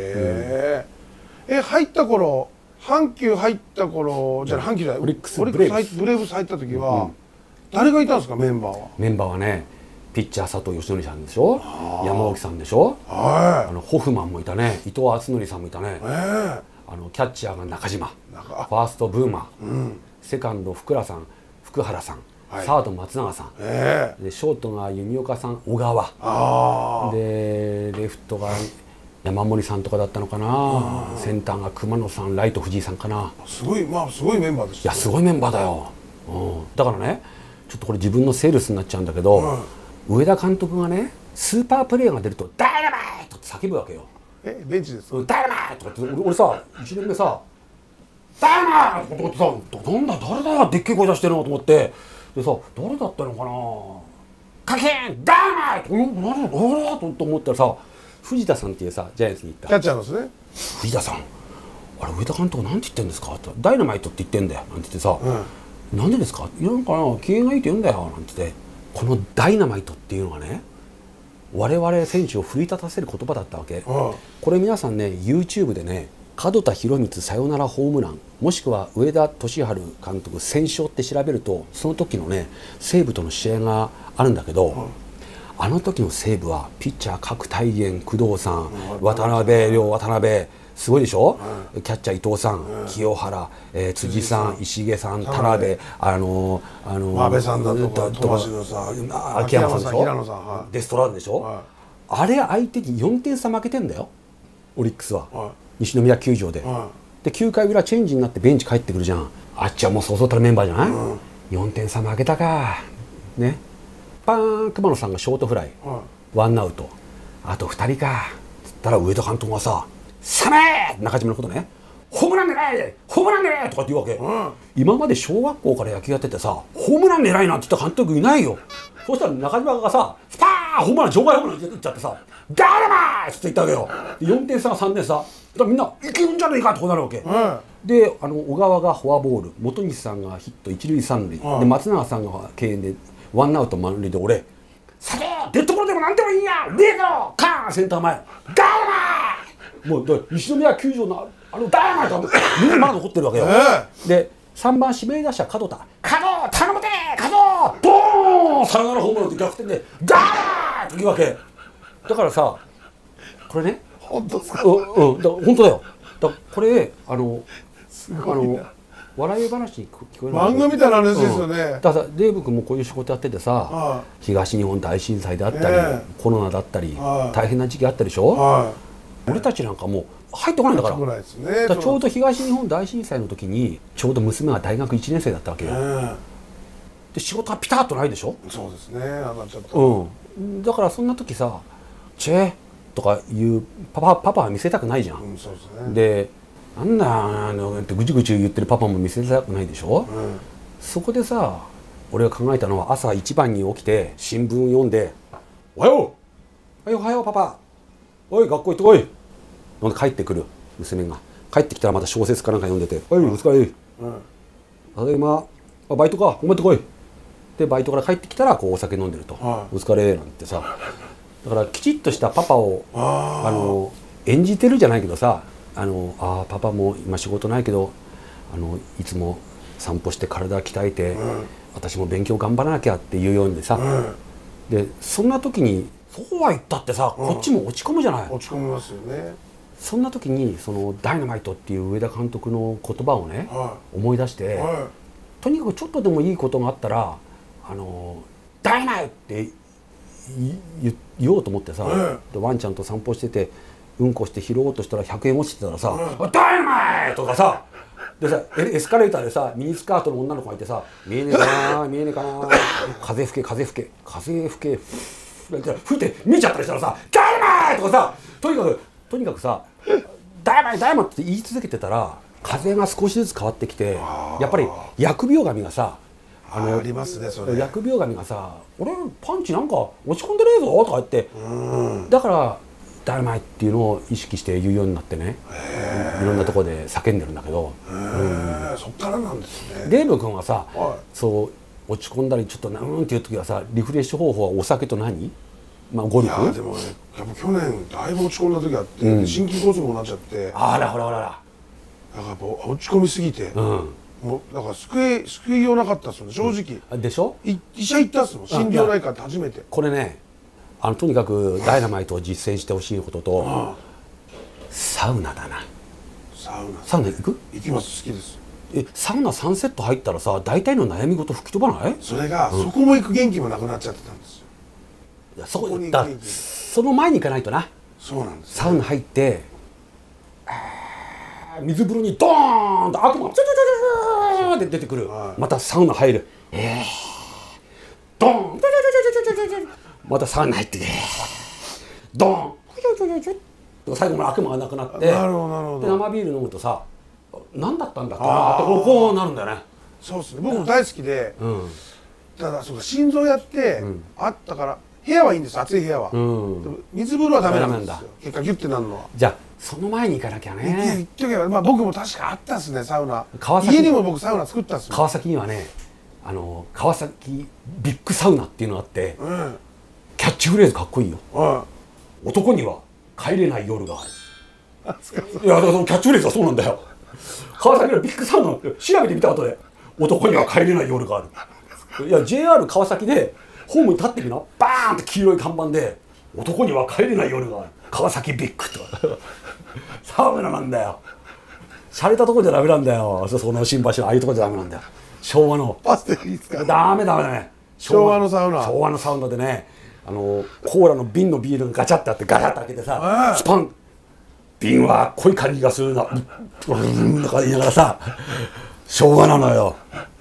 入った頃、阪急入った頃じゃない、阪急じゃない、 オリックスブレーブス入った時は誰がいたんですか、メンバーは。 メンバーはね、ピッチャー佐藤義則さんでしょ、山脇さんでしょ、ホフマンもいたね、伊藤敦則さんもいたね、キャッチャーが中島、ファーストブーマー、セカンド福原さん、サード松永さん、でショートが弓岡さん、小川で、レフトが山森さんとかだったのかな、センターが熊野さん、ライト藤井さんかな。 すごい、まあすごいメンバーでした。 いや、すごいメンバーだよ。だからね、ちょっとこれ自分のセールスになっちゃうんだけど、上田監督がね、スーパープレーが出ると「ダイナマイト!」って叫ぶわけよ。 ベンチですか。 ダイナマイトって俺さ、1年目さ「ダイナマイト!」ってさ、なんだ誰だよでっけえ声出してるのと思って、でさ、誰だったのかな、カキンダイナマイト、誰だと思ったらさ、藤田さんっていうさ、ジャイアンツに行ったキャッチャーですね。 藤田さん、あれ上田監督なんて言ってんですかって、ダイナマイトって言ってんだよなんて言ってさ、なんでですか、いや、なんかな、機嫌がいいって言うんだよなんて言って、このダイナマイトっていうのがね、我々選手を奮い立たせる言葉だったわけ。これ皆さんね、 YouTube でね、門田博光サヨナラホームラン、もしくは上田敏治監督戦勝って調べると、その時のね、西武との試合があるんだけど、あの時の西武はピッチャー角大元、工藤さん、渡辺すごいでしょ、キャッチャー伊藤さん、清原、辻さん、石毛さん、田辺、 阿部さんだとか、鳥羽さん、 秋山さんでしょ、 平野さん、 デストラードでしょ、あれ相手に4点差負けてんだよ、オリックスは、西宮球場で。で9回裏チェンジになってベンチ帰ってくるじゃん。あっちはもうそうそうたるメンバーじゃない、 4点差負けたかね、パーン熊野さんがショートフライ、ワンアウト、あと2人かつったら上田監督がさ「サメー!」中島のことね「ホームラン狙えホームラン狙え!」とかって言うわけ、今まで小学校から野球やっててさホームラン狙いなんて言った監督いないよ。そしたら中島がさスパーンホームラン場外ホームラン打っちゃってさ「ダイナマイ!」って言ったわけよ。4点差が3点差だからみんないけるんじゃねえかってこうなるわけ、で小川がフォアボール、本西さんがヒット一塁三塁、で松永さんが敬遠でワンアウト満塁で俺「さてデッドボールでもなんでもいいやねえだろカーンセンター前ダイナマイ!」もう西宮球場のダイナマイとみんなまだ残ってるわけよ、で3番指名打者門田「門頼むで門ボーンサヨナラホームランって逆転でダイナマイ!」って言うわけだからさこれね本当ですか？ 本当だよ。だこれ笑い話に聞こえる漫画みたいな話ですよね。 だからデーブ君もこういう仕事やっててさ、東日本大震災であったり、コロナだったり、大変な時期あったでしょ。俺たちなんかもう入ってこないんだから。ちょうど東日本大震災の時にちょうど娘が大学1年生だったわけよ。で仕事はピタッとないでしょ。 そうですね。 だからそんな時さ「チェ」とかいうパパは見せたくないじゃん。でなんだってぐちぐち言ってるパパも見せたくないでしょ、そこでさ俺が考えたのは朝一番に起きて新聞を読んで「おはようおはようパパおい学校行ってこい」なんで帰ってくる娘が帰ってきたらまた小説かなんか読んでて「おいお疲れただいまバイトかお前とこい」でバイトから帰ってきたらこうお酒飲んでると「お疲れ」なんてさだからきちっとしたパパを演じてるじゃないけどさパパも今仕事ないけどいつも散歩して体鍛えて、私も勉強頑張らなきゃっていうようにさ、でそんな時にそうは言ったってさ、こっちも落ち込むじゃない。 落ち込みますよね。 そんな時にそのダイナマイトっていう上田監督の言葉をね、思い出して、とにかくちょっとでもいいことがあったらダイナマイって言おうと思ってさ、でワンちゃんと散歩しててうんこして拾おうとしたら100円落ちてたらさ「ダイナマイ!」とかさでさエスカレーターでさミニスカートの女の子がいてさ「見えねえかな見えねえかな風吹け風吹け風吹け」吹いて見えちゃったりしたらさ「ダイナマイ!」とかさとにかくさ「ダイナマイダイナマイ!」って言い続けてたら風が少しずつ変わってきてやっぱり疫病神がさありますねそれ。 疫病神がさ「俺パンチなんか落ち込んでねえぞ」とか言ってだからダイナマイっていうのを意識して言うようになってねいろんなところで叫んでるんだけどそっからなんですね。 デーブ君はさそう落ち込んだりちょっとなんっていう時はさリフレッシュ方法はお酒と何ゴルフ。 いやでもねやっぱ去年だいぶ落ち込んだ時あって心筋梗塞になっちゃってあらほらほらだからやっぱ落ち込みすぎてもうだから救いようなかったですよね正直。 でしょ。 医者行ったっすもん心療内科って初めて。 これねとにかくダイナマイトを実践してほしいこととサウナだな。サウナ行く？ 行きます。好きです。 サウナ3セット入ったらさ大体の悩み事吹き飛ばない？ それがそこも行く元気もなくなっちゃってたんですよ。 いやその前に行かないとな。 そうなんです。 サウナ入って水風呂にドーンと悪魔がチュチュチュチュって出てくる。またサウナ入る。ドーンチュチュチュチュチュチュまたサウナ入ってドーン最後まで悪魔がなくなって生ビール飲むとさ何だったんだっけなってこうなるんだよね。 そうですね。僕も大好きでただそうか心臓やってあったから部屋はいいんです。暑い部屋は。水風呂はダメなんですよ。結果ギュッてなるのは。 じゃあその前に行かなきゃね。 行っとけば僕も確かあったっすねサウナ。家にも僕サウナ作ったっす。 川崎にはね川崎ビッグサウナっていうのがあってキャッチフレーズかっこいいよ。男には帰れない夜がある。いやだからそのキャッチフレーズはそうなんだよ。川崎のビッグサウナ調べてみた後で男には帰れない夜がある。いや JR 川崎でホームに立ってみなバーンって黄色い看板で男には帰れない夜がある川崎ビッグとサウナなんだよ。洒落たとこじゃダメなんだよ。その新橋のああいうとこじゃダメなんだよ。昭和のパスでいいですか？ ダメだね。 昭和のサウナでねコーラの瓶のビールがガチャってあってガチャって開けてさスパン瓶は濃い感じがするなとか言いながらさ昭和なのよ。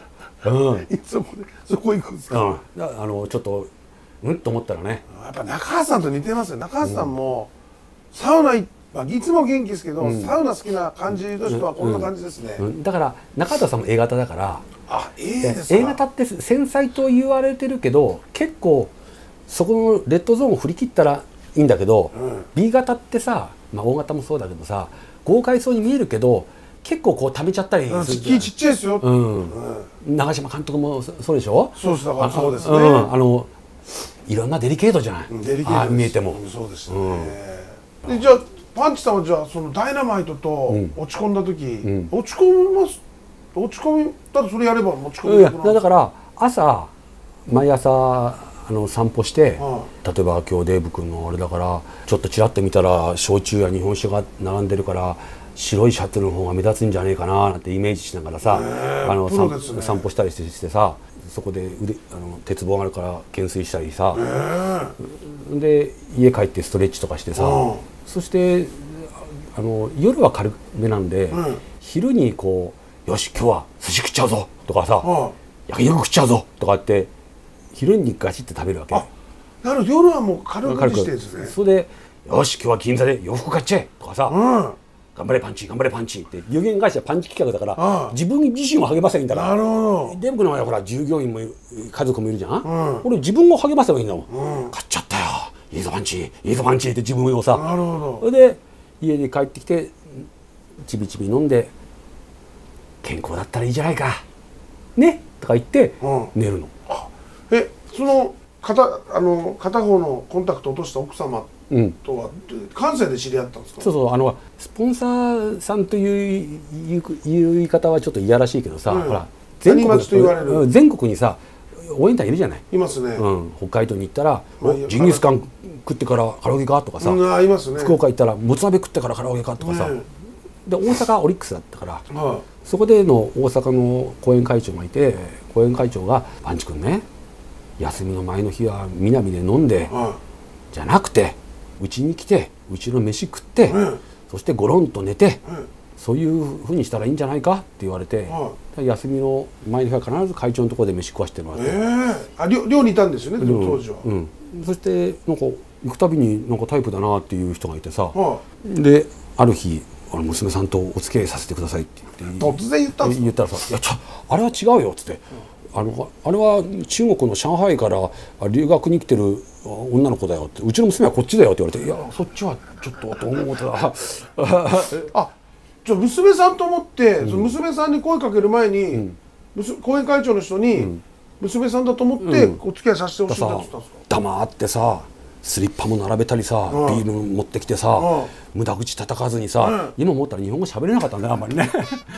いつもそこ行くんですか。 ちょっとと思ったらね、 やっぱ中橋さんと似てますよ。中橋さんもサウナいつも元気ですけど、サウナ好きな感じとしてはこんな感じですね。 だから中畑さんも A 型だから、 A ですか。 A 型って繊細と言われてるけど、結構そこのレッドゾーンを振り切ったらいいんだけど、B 型ってさ、O 型もそうだけどさ、豪快そうに見えるけど結構こう溜めちゃったりする。 気ちっちゃいですよ。 長嶋監督もそうでしょ。 そうですだからそうですね。 いろんなデリケートじゃない。見えても。 そうですね。でじゃあパンチさんはじゃあそのダイナマイトと落ち込んだ時、落ち込みだとそれやれば持ち込みだから毎朝散歩して、例えば今日デーブ君のあれだからちょっとちらっと見たら焼酎や日本酒が並んでるから白いシャツの方が目立つんじゃねえかななんてイメージしながらさ、散歩したりしてさ、そこで鉄棒があるから懸垂したりさ、で家帰ってストレッチとかしてさ、そして夜は軽めなんで、昼にこうよし今日は寿司食っちゃうぞとかさ、焼き肉食っちゃうぞとかって昼にガチって食べるわけ。 なるほど、夜はもう軽くしてるんですね。 それでよし今日は銀座で洋服買っちゃえとかさ、頑張れパンチ頑張れパンチって有限会社パンチ企画だから自分自身を励ませばいいんだから。 なるほど。 デブ君の場合はほら従業員も家族もいるじゃん。俺自分を励ませばいいんだもん。買っちゃったよいいぞパンチいいぞパンチって自分をさ。 なるほど。 それで家に帰ってきてちびちび飲んで健康だったらいいじゃないかねとか言って寝るの。 その片方のコンタクト落とした奥様とは関西で知り合ったんですか。 そうスポンサーさんという言い方はちょっといやらしいけどさ、ほら全国にさ応援団いるじゃない。 いますね。 北海道に行ったらジンギスカン食ってからカラオケかとかさ、福岡行ったらもつ鍋食ってからカラオケかとかさ、で大阪オリックスだったから、そこでの大阪の後援会長がいて、後援会長が「パンチ君ね、休みの前の日は南で飲んで、じゃなくてうちに来てうちの飯食って、そしてゴロンと寝て、そういうふうにしたらいいんじゃないか」って言われて、休みの前の日は必ず会長のところで飯食わしてもらって、 寮にいたんですよね当時は。 そしてなんか行くたびになんかタイプだなっていう人がいてさ、である日娘さんとお付き合いさせてくださいって突然言ったんですか。 言ったらさ「いやあれは違うよ」っつって「あれは中国の上海から留学に来てる女の子だよ」って「うちの娘はこっちだよ」って言われて「いやそっちはちょっと」と思ってた。 じゃあ娘さんと思って、その娘さんに声かける前に、後援会長の人に、娘さんだと思ってお付き合いさせてほしいんだって言ったんですか。 黙ってさスリッパも並べたりさ、ビール持ってきてさ、無駄口叩かずにさ、今思ったら日本語喋れなかったんだよあんまりね。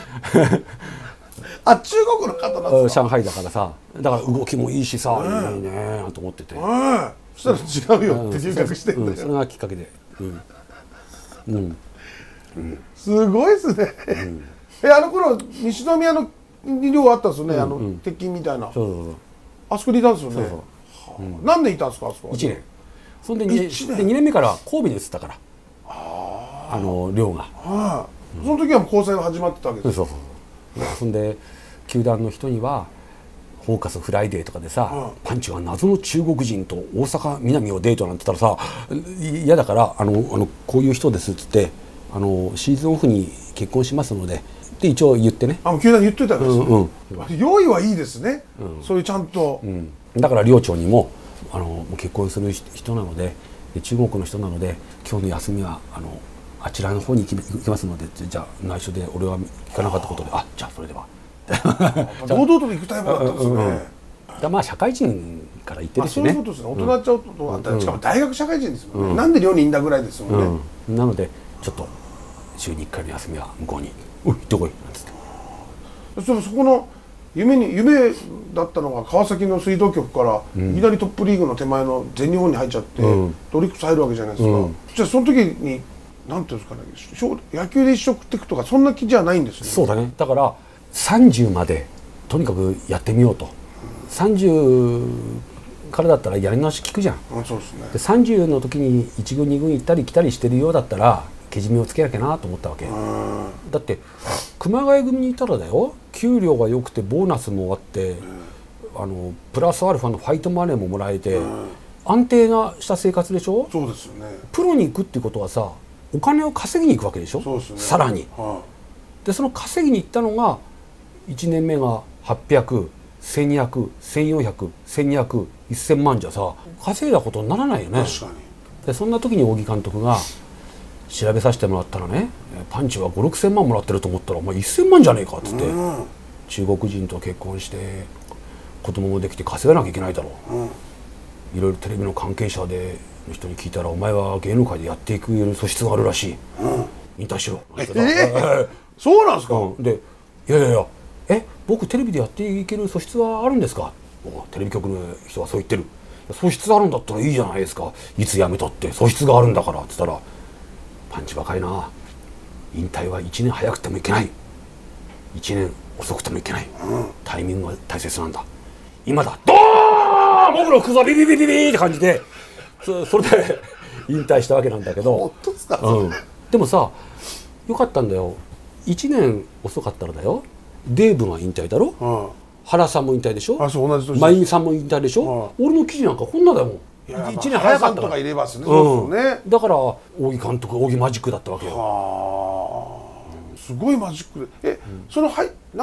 中国の方なんですか。 上海だからさ、だから動きもいいしさ、いいねと思ってて、 そしたら違うよって留学してんだよ。 それがきっかけで。 すごいですね。あの頃西宮の寮あったんですよね、鉄筋みたいな。あそこにいたんですよね。何年いたんですかあそこ。 1年。そんで2年目から神戸に移ったから、寮が。その時はもう交際が始まってたわけです。 そんで球団の人には「フォーカスフライデー」とかでさ、パンチが謎の中国人と大阪南をデートなんて言ったらさ嫌だからこういう人ですっつってシーズンオフに結婚しますのでって一応言ってね。 球団に言ってたんですよ。用意はいいですね。そういうちゃんと。 だから寮長にも結婚する人なので中国の人なので今日の休みはあちらの方に行きますので、じゃあ内緒で俺は行かなかったことで、じゃあそれでは堂々と行くタイプだったんですね。 まあ社会人から言ってるしね。 そういうことですね。大人っちゃうとあったら、しかも大学社会人ですもんね。なんで寮にいんだぐらいですもんね。 なのでちょっと週に1回の休みは向こうに行ってこいなんつって。 そこの夢だったのが川崎の水道局からいきなりトップリーグの手前の全日本に入っちゃってオリックス入るわけじゃないですか。じゃあその時になんていうんですかね、野球で一生食っていくとかそんな気じゃないんですね。 そうだね。だから30までとにかくやってみようと。30からだったらやり直し聞くじゃん。 そうですね。 で30の時に1軍2軍行ったり来たりしてるようだったらけじめをつけなきゃなと思ったわけ。だって熊谷組にいたらだよ、 給料が良くてボーナスもあって、プラスアルファのファイトマネーももらえて、安定なした生活でしょ。 そうですよね。 プロに行くっていうことはさ、お金を稼ぎに行くわけでしょ。 そうですね。 さらに、でその稼ぎに行ったのが1年目が800、1200、1400、1200、1000万じゃさ稼いだことにならないよね。 確かに。 でそんな時に扇監督が調べさせてもらったらね、パンチは5、6000万もらってると思ったらお前1000万じゃねえかっつって、中国人と結婚して子供もできて稼がなきゃいけないだろう、いろいろテレビの関係者での人に聞いたら、お前は芸能界でやっていく素質があるらしい、引退しろなんてそうなんですか。 でいやいやいや、僕テレビでやっていける素質はあるんですか。テレビ局の人はそう言ってる。素質あるんだったらいいじゃないですか。いつ辞めたって素質があるんだからって言ったら、パンチ若いな、引退は1年早くてもいけない、1年遅くてもいけない、タイミングが大切なんだ、今だ、ドーン僕の靴はビビビビビって感じで、それで引退したわけなんだけど。 本当ですか。 でもさ、よかったんだよ。1年遅かったらだよ、デーブが引退だろ、原さんも引退でしょ、真由美さんも引退でしょ、俺の記事なんかこんなだもん。1年早かったから。だから扇監督、扇マジックだったわけよ。 すごいマジックで。その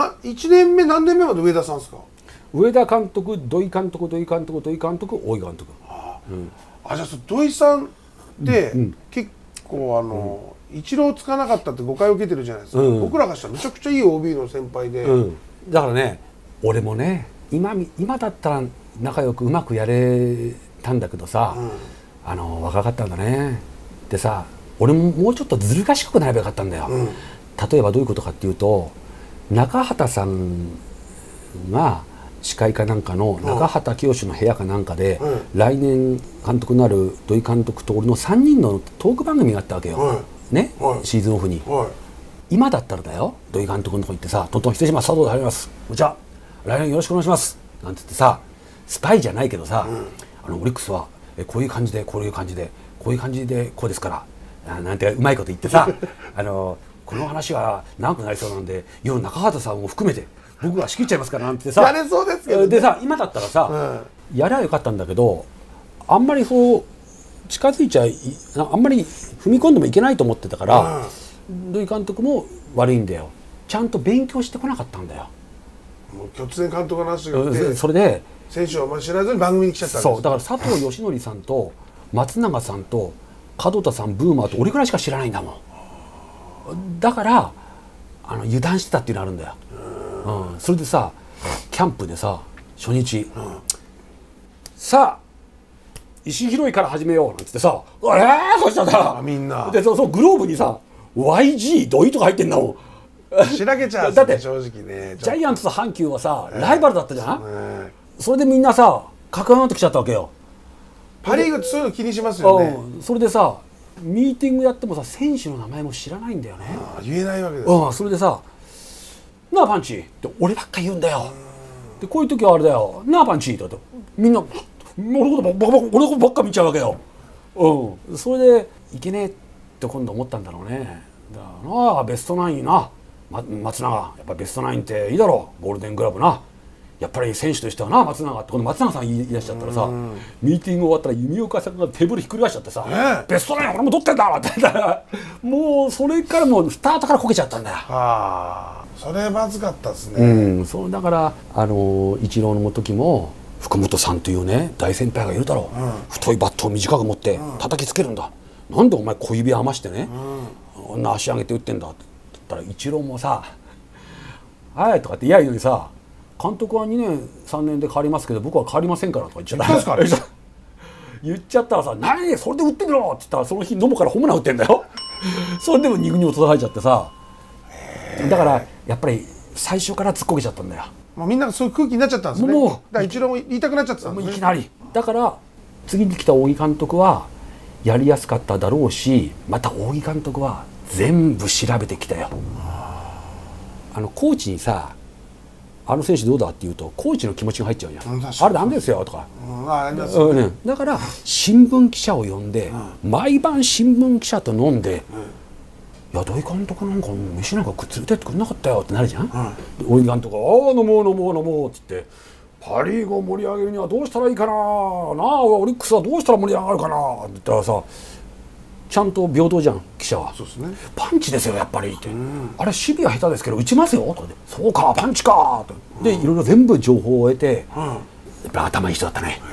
1年目何年目まで上田さんですか。 上田監督、土井監督、土井監督、土井監督、扇監督。 じゃあ土井さんって結構イチローつかなかったって誤解を受けてるじゃないですか。僕らがしたらめちゃくちゃいい OB の先輩で、 だからね、俺もね、今だったら仲良くうまくやれたんだけどさ、若かったんだね。でさ、俺ももうちょっとずる賢くなればよかったんだよ。例えばどういうことかっていうと、中畑さんが司会かなんかの中畑清の部屋かなんかで、来年監督になる土井監督と俺の3人のトーク番組があったわけよ、ね、シーズンオフに。今だったらだよ、土井監督のとこ行ってさ、トントン失礼します、佐藤で入ります、こんにちは、来年よろしくお願いしますなんて言ってさ、スパイじゃないけどさ、オリックスはこういう感じでこういう感じでこういう感じでこうですからなんてうまいこと言ってさこの話は長くなりそうなんで夜中畑さんも含めて僕が仕切っちゃいますからなんてさ、 やれそうですけどね。 でさ、今だったらさ、やりゃよかったんだけど、あんまりそう近づいちゃあんまり踏み込んでもいけないと思ってたから、土井監督も悪いんだよ。ちゃんと勉強してこなかったんだよ。 もう突然監督の話があって、 それで選手はあんまり知らずに番組に来ちゃったんです。 そうだから佐藤義則さんと松永さんと門田さん、ブーマーと俺ぐらいしか知らないんだもん。だから油断してたっていうのあるんだよ。それでさ、キャンプでさ、初日、さあ石拾いから始めようなんつってさ、そしたらさ、みんなでそうグローブにさ YG 土井とか入ってんだもん。 しらけちゃう。 だって正直ね、 ジャイアンツと阪急はさ、ライバルだったじゃん。それでみんなさかくなってきちゃったわけよ。 パ・リーグってそういうの気にしますよね。 それでさ、ミーティングやってもさ、選手の名前も知らないんだよね。 言えないわけです。 それでさ、なあパンチって俺ばっか言うんだよ。でこういう時はあれだよ、なあパンチってみんな俺のことばっか見ちゃうわけよ。それでいけねえって今度思ったんだろうね。だからなあ、ベストナインな、松永やっぱベストナインっていいだろう、ゴールデングラブな、やっぱり選手としてはな、松永って、この松永さん言い出しちゃったらさ、ミーティング終わったら弓岡さんがテーブルひっくり返しちゃってさ、ベストナイン俺も取ってんだって言ったら、もうそれからもうスタートからこけちゃったんだよ。 それまずかったですね。 そうだからイチローの時も福本さんというね大先輩がいるだろう、太いバットを短く持って叩きつけるんだ、なんでお前小指余してね、こんな足上げて打ってんだって言ったら、イチローもさ「はい」とかって言やいいのにさ、監督は2年3年で変わりますけど僕は変わりませんからとか言っちゃった言っちゃったらさ、何それで打ってみろって言ったら、その日野茂からホームラン打ってんだよそれでも2軍に落とされちゃってさ、だからやっぱり最初から突っこけちゃったんだよ。 みんながそういう空気になっちゃったんですね。もうだからイチローも言いたくなっちゃってたんですね。 いきなり。だから次に来た扇監督はやりやすかっただろうし、また扇監督は全部調べてきたよ。コーチにさ、あの選手どうだって言うとコーチの気持ちが入っちゃうじゃん。あれダメですよとか。だから新聞記者を呼んで、毎晩新聞記者と飲んで、 いや土井監督なんか飯なんか連れてってくれなかったよってなるじゃん。大井監督が「ああ飲もう飲もう飲もう」って言って「パ・リーグを盛り上げるにはどうしたらいいかななあオリックスはどうしたら盛り上がるかな」って言ったらさちゃんと平等じゃん記者は。 そうですね。 パンチですよやっぱりって、あれ守備は下手ですけど打ちますよとかで、そうかパンチかとでいろいろ全部情報を得て、やっぱ頭いい人だったね。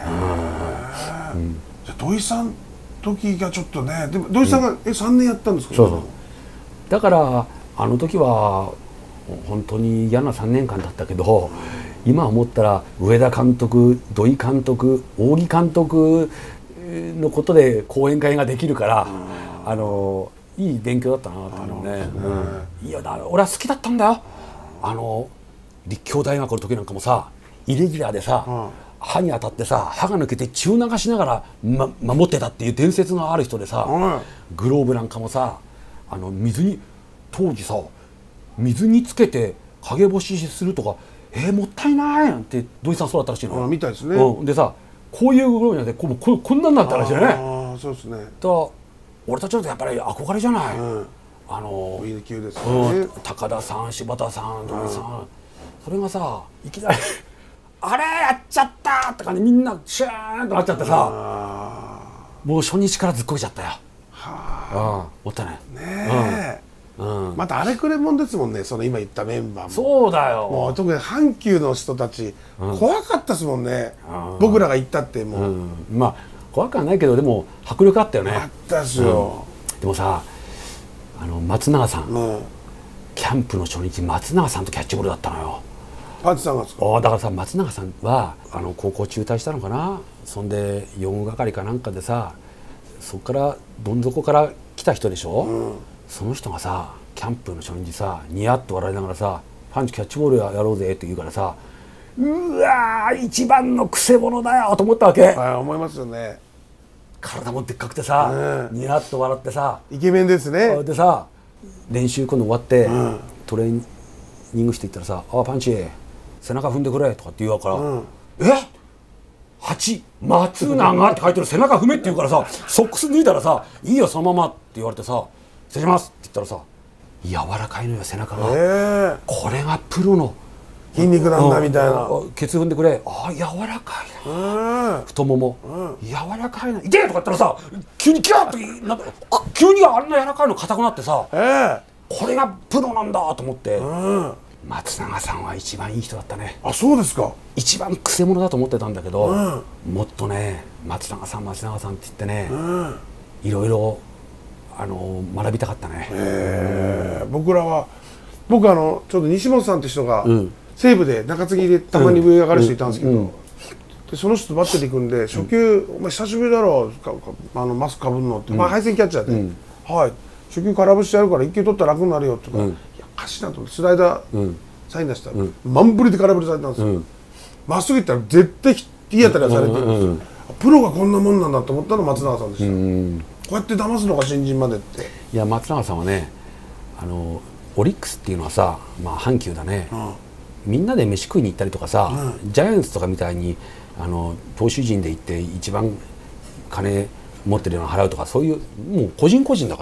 じゃあ土井さん時がちょっとね、でも土井さんが3年やったんですか。 そうそう。だからあの時は本当に嫌な3年間だったけど、今思ったら上田監督、土井監督、仰木監督のことで講演会ができるからいい勉強だったなと思うね。いや俺は好きだったんだよ。立教大学の時なんかもさイレギュラーでさ、歯に当たってさ歯が抜けて血を流しながら、守ってたっていう伝説のある人でさ、グローブなんかもさ水に当時さ水につけて陰干しするとかもったいないなんて土井さんそうだったらしいの。 みたいですね。 でさこういうグローブじゃなくてこんなんなったらしいよね。 そうですね。 俺たちのやっぱり憧れじゃない。 V級ですね。 高田さん柴田さん土井さん、それがさいきなりあれやっちゃったって感じみんなシューンとなっちゃってさ、もう初日からずっこけちゃったよ。もったいないね。 またあれくれもんですもんね、その今言ったメンバーも。 そうだよ。 もう特に阪急の人たち怖かったですもんね。僕らが行ったってもうまあ怖くはないけどでも迫力あったよね。 あったですよ。 でもさ松永さんキャンプの初日松永さんとキャッチボールだったのよ。 パンチさんがですか。 だからさ松永さんは高校中退したのかな。そんで4軍係かなんかでさそこからどん底から来た人でしょ。その人がさキャンプの初日さニヤッと笑いながらさパンチキャッチボールやろうぜって言うからさ、うわー一番のくせ者だよと思ったわけ。 思いますよね。 体もでっかくてさ、ニヤッと笑ってさイケメンですね。 でさ練習今度終わって、トレーニングしていったらさ「パンチ背中踏んでくれ」とかって言うから「8松永」って書いてる背中踏めって言うからさソックス脱いだらさ「いいよそのまま」って言われてさ「失礼します」って言ったらさ柔らかいのよ背中が。これがプロの筋肉なんだみたいな。 ケツ踏んでくれ。柔らかいな。太もも柔らかいな。痛えとか言ったらさ急にキャーってなんか急にあんな柔らかいの硬くなってさ、これがプロなんだと思って。松永さんは一番いい人だったね。 そうですか。 一番くせ者だと思ってたんだけど、もっとね松永さんって言ってね、いろいろ学びたかったね。 僕ちょうど西本さんって人が西武で中継ぎでたまに上上がる人いたんですけど、でその人とバッテリー組んで初球「お前久しぶりだろマスクかぶんの」って配線キャッチャーで「はい初球空振ししてやるから1球取ったら楽になるよ」とか「いやおかしいな」と思ってスライダーサイン出したら満振りで空振りされたんですよ。まっすぐいったら絶対いい当たりはされてるんですよ。プロがこんなもんなんだと思ったの松永さんでした。こうやって騙すのが新人までって。 いや松永さんはねオリックスっていうのはさ阪急だね、みんなで飯食いに行ったりとかさ、ジャイアンツとかみたいに投手陣で行って一番金持ってるような払うとかそういうもう個人個人だから。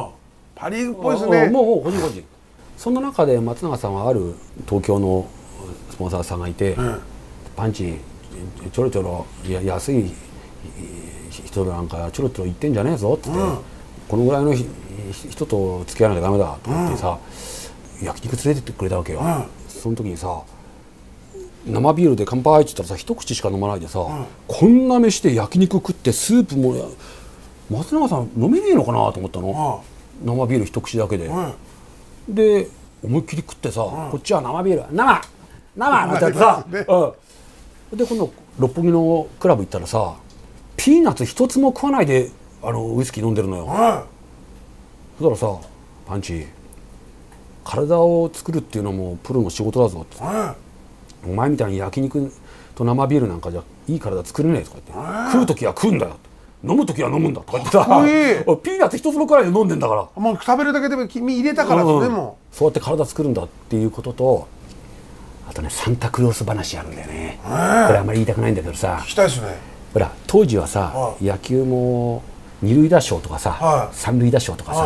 パ・リーグっぽいですね。 もう個人個人。そんな中で松永さんはある東京のスポンサーさんがいて「パンチちょろちょろ安い人なんかちょろちょろ言ってんじゃねえぞ」って言って、このぐらいの人と付き合わなきゃダメだとかってさ、焼肉連れてってくれたわけよ。その時にさ生ビールで乾杯って言ったらさ一口しか飲まないでさ、こんな飯で焼肉食ってスープも松永さん飲めねえのかなと思ったの。生ビール一口だけで。で思いっきり食ってさ、こっちは生ビール生みたいなさ、で今度六本木のクラブ行ったらさピーナッツ一つも食わないでウイスキー飲んでるのよ。そしたらさ「パンチ体を作るっていうのもプロの仕事だぞ」って、お前みたいに焼肉と生ビールなんかじゃいい体作れねえ」とか言って「食う時は食うんだよ」飲む時は飲むんだとか言ってさ、ピーナッツ一つもくらいで飲んでんだから、 もう食べるだけで君入れたからですね。もうそうやって体作るんだっていうことと、あとねサンタクロース話あるんだよね。これあんまり言いたくないんだけどさ、 聞きたいですね。 ほら当時はさ野球も二塁打賞とかさ三塁打賞とかさ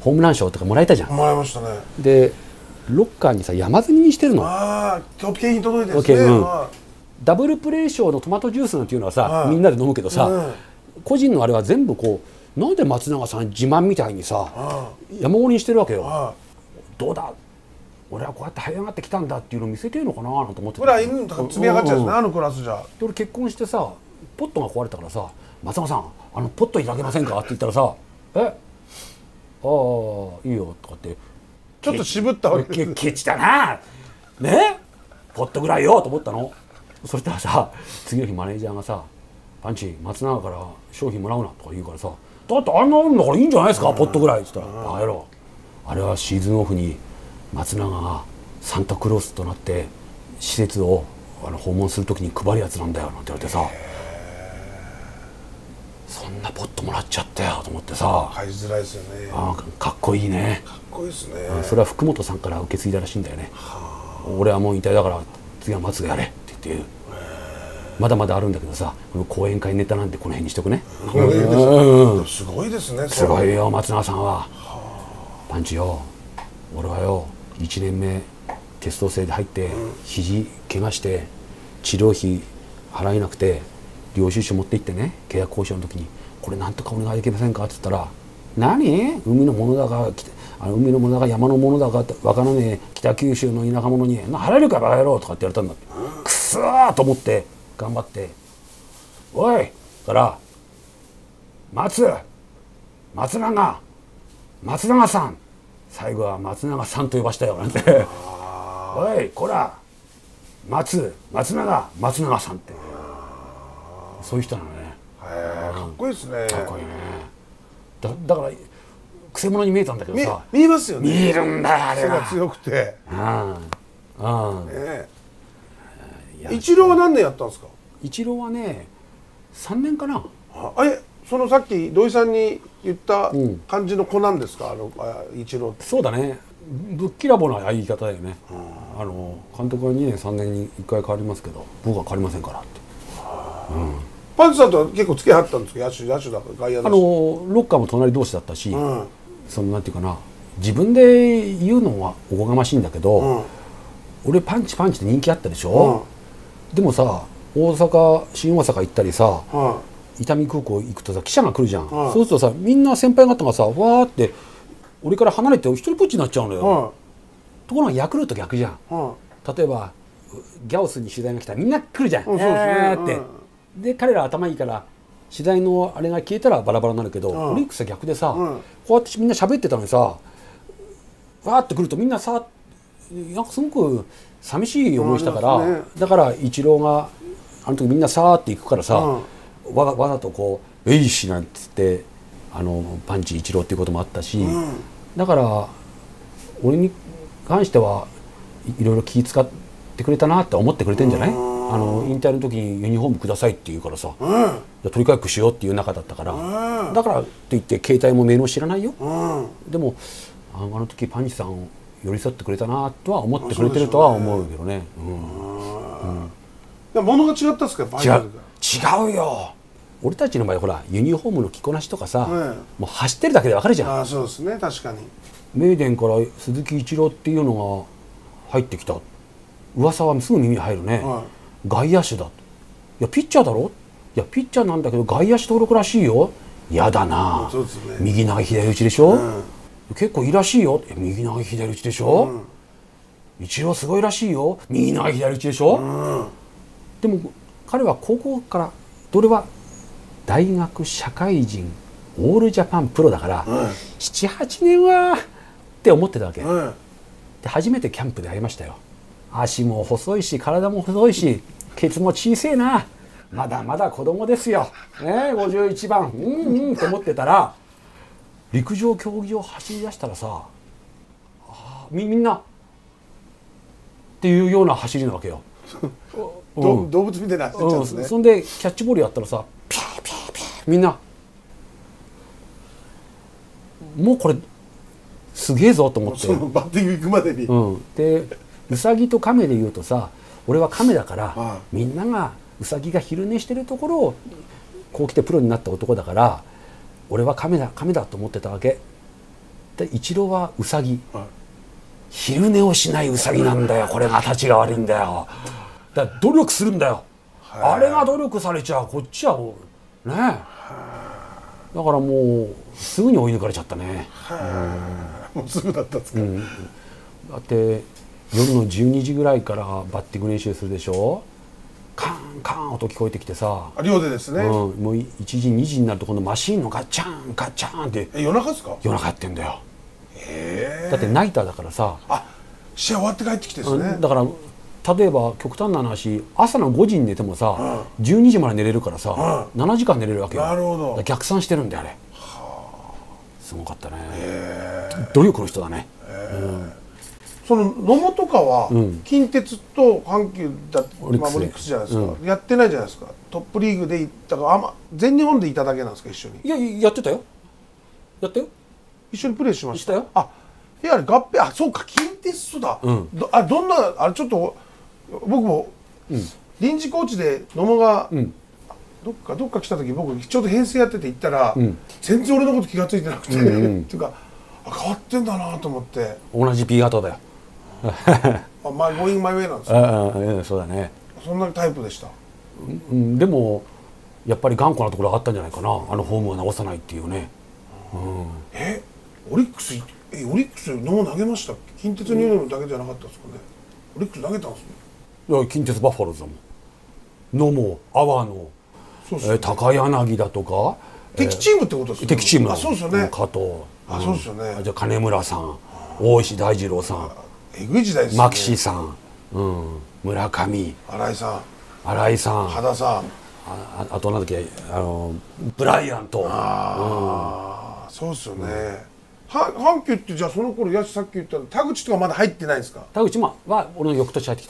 ホームラン賞とかもらえたじゃん。 もらいましたね。 でロッカーにさ山積みにしてるの。 ああ、景品届いてるんですね。 ダブルプレー賞のトマトジュースなんていうのはさ、みんなで飲むけどさ、個人のあれは全部こうなんで松永さん自慢みたいにさ山盛りにしてるわけよ。どうだ俺はこうやって這い上がってきたんだっていうのを見せてるのかななんて思ってた。 ほら犬とか積み上がっちゃうんですね、あのクラスじゃ。 で俺結婚してさポットが壊れたからさ「松永さんポットいただけませんか?」って言ったらさ「えああいいよ」とかってちょっと渋ったわけです。 ケチだなねポットぐらいよと思ったの。そしたらさ次の日マネージャーがさ「パンチ松永から商品もらうな」とか言うからさ「だってあんなのだからいいんじゃないですかポットぐらい」っつったら「あやろあれはシーズンオフに松永がサンタクロースとなって施設を訪問するときに配るやつなんだよ」なんて言われてさそんなポットもらっちゃったよと思ってさ買いづらいですよね。 かっこいいね。 かっこいいですね。 それは福本さんから受け継いだらしいんだよね。俺はもう引退だから次は松がやれって言ってまだまだあるんだけどさ講演会ネタなんてこの辺にしとくね。 すごいですね。 すごいよ松永さんは。パンチよ俺はよ1年目テスト生で入って肘怪我して治療費払えなくて領収書持って行ってね契約交渉の時に「これなんとかお願いできませんか?」って言ったら「何海のものだか海のものだか山のものだかわからねえ北九州の田舎者に払えるかバカ野郎」とかって言われたんだって。くそーと思って頑張って「おい!」から「松永さん」最後は松永さんと呼ばしたよなんて「おいこら松永さん」ってそういう人なのね。 かっこいいですね。 かっこいいね。だからくせ者に見えたんだけどさ見えますよね。 見えるんだよあれ背が強くて。イチローは何年やったんですか。 イチローはね3年かな。 そのさっき土井さんに言った感じの子なんですか、イチローって。 そうだねぶっきらぼな言い方だよね。監督は2年3年に1回変わりますけど僕は変わりませんからって。 パンチさんとは結構付き合ったんですか。野手だから外野だしロッカーも隣同士だったし、そのなんていうかな自分で言うのはおこがましいんだけど、俺パンチって人気あったでしょ。でもさ新大阪行ったりさ、伊丹空港行くとさ記者が来るじゃん。そうするとさみんな先輩方がさわーって俺から離れて一人ぽっちになっちゃうのよ。ところがヤクルト逆じゃん。例えばギャオスに取材が来たらみんな来るじゃん。ってで彼ら頭いいから取材のあれが消えたらバラバラになるけど、オリックスは逆でさ、こうやってみんな喋ってたのにさわーって来るとみんなさなんかすごく寂しい思いしたから、だからイチローがあの時みんなさーって行くからさ、わざとこう「えいし」なんつってパンチイチローっていうこともあったし、だから俺に関してはいろいろ気遣ってくれたなって思ってくれてんじゃない。引退の時にユニフォームくださいって言うからさ、取り替えしようっていう仲だったから、だからって言って携帯もメールも知らないよ。でもあの時パンチさん寄り添ってくれたなとは思ってくれてるとは思うけどね。 物が違ったっすか。 違うよ。俺たちの場合ほらユニフォームの着こなしとかさ、もう走ってるだけで分かるじゃん。 そうですね、確かに。 名電から鈴木一郎っていうのが入ってきた噂はすぐ耳に入るね。外野手だ。いやピッチャーだろ。いやピッチャーなんだけど外野手登録らしいよ。やだな。右投げ左打ちでしょ。結構いいらしいよ。右投げ左打ちでしょ。一郎すごいらしいよ。右投げ左打ちでしょ。でも彼は高校から俺は大学社会人オールジャパンプロだから、78年はって思ってたわけ。で初めてキャンプで会いましたよ。足も細いし体も細いしケツも小せえな、まだまだ子供ですよ、51番と思ってたら陸上競技場走り出したらさみんなっていうような走りなわけよ。 動物みたいな走っちゃうんですね。 そんでキャッチボールやったらさピーピーピーみんなもうこれすげえぞと思って、 バッティング行くまでに。 でウサギとカメで言うとさ俺はカメだから、みんながウサギが昼寝してるところをこう来てプロになった男だから俺はカメだと思ってたわけ。 でイチローはウサギ、昼寝をしないウサギなんだよ。これが立ちが悪いんだよ。だから努力するんだよ。あれが努力されちゃこっちはもうねだからもうすぐに追い抜かれちゃったね。 もうすぐだったんですか。 だって夜の12時ぐらいからバッティング練習するでしょ。カーンカーン音聞こえてきてさ、 寮でですね、 もう1時2時になるとこのマシンのガチャンガチャンって夜中ですか。 夜中やってんだよ。だってナイターだからさ、 試合終わって帰ってきてですね。 だから例えば極端な話朝の5時に寝てもさ、12時まで寝れるからさ、7時間寝れるわけよ。 なるほど。 逆算してるんだよあれ。すごかったね。努力の人だね。 その野茂とかは近鉄と阪急だオリックスじゃないですか、やってないじゃないですか。トップリーグで行ったか全日本でいただけなんですか。一緒に。 いややってたよ。やったよ。 一緒にプレーしました。 したよ。 いや合併そうか近鉄とだ。どんなちょっと僕も臨時コーチで野茂がどっか来た時僕ちょうど編成やってて行ったら全然俺のこと気が付いてなくてっていうか変わってんだなと思って。 同じ B 型だよ。 ゴーイングマイウェイなんですか。そうだね。 そんなタイプでした。 でもやっぱり頑固なところがあったんじゃないかな。あのフォームを直さないっていうね。 オリックス野茂投げましたっけ。近鉄ニューヨークだけじゃなかったですかね。オリックス投げたんですね。 いや近鉄バファローズだもん。野茂、阿波野、高柳だとか敵チームってことですね。 敵チーム。 そうですよね。 加藤。 そうですよね。 じゃあ金村さん、大石大二郎さん、 えぐい時代ですね。 牧師さん、村上、 新井さん、羽田さん、 あとなんだっけブライアント。 そうですよね。阪急ってじゃあその頃さっき言った田口とかまだ入ってないんですか。 田口は俺の翌年入ってきた。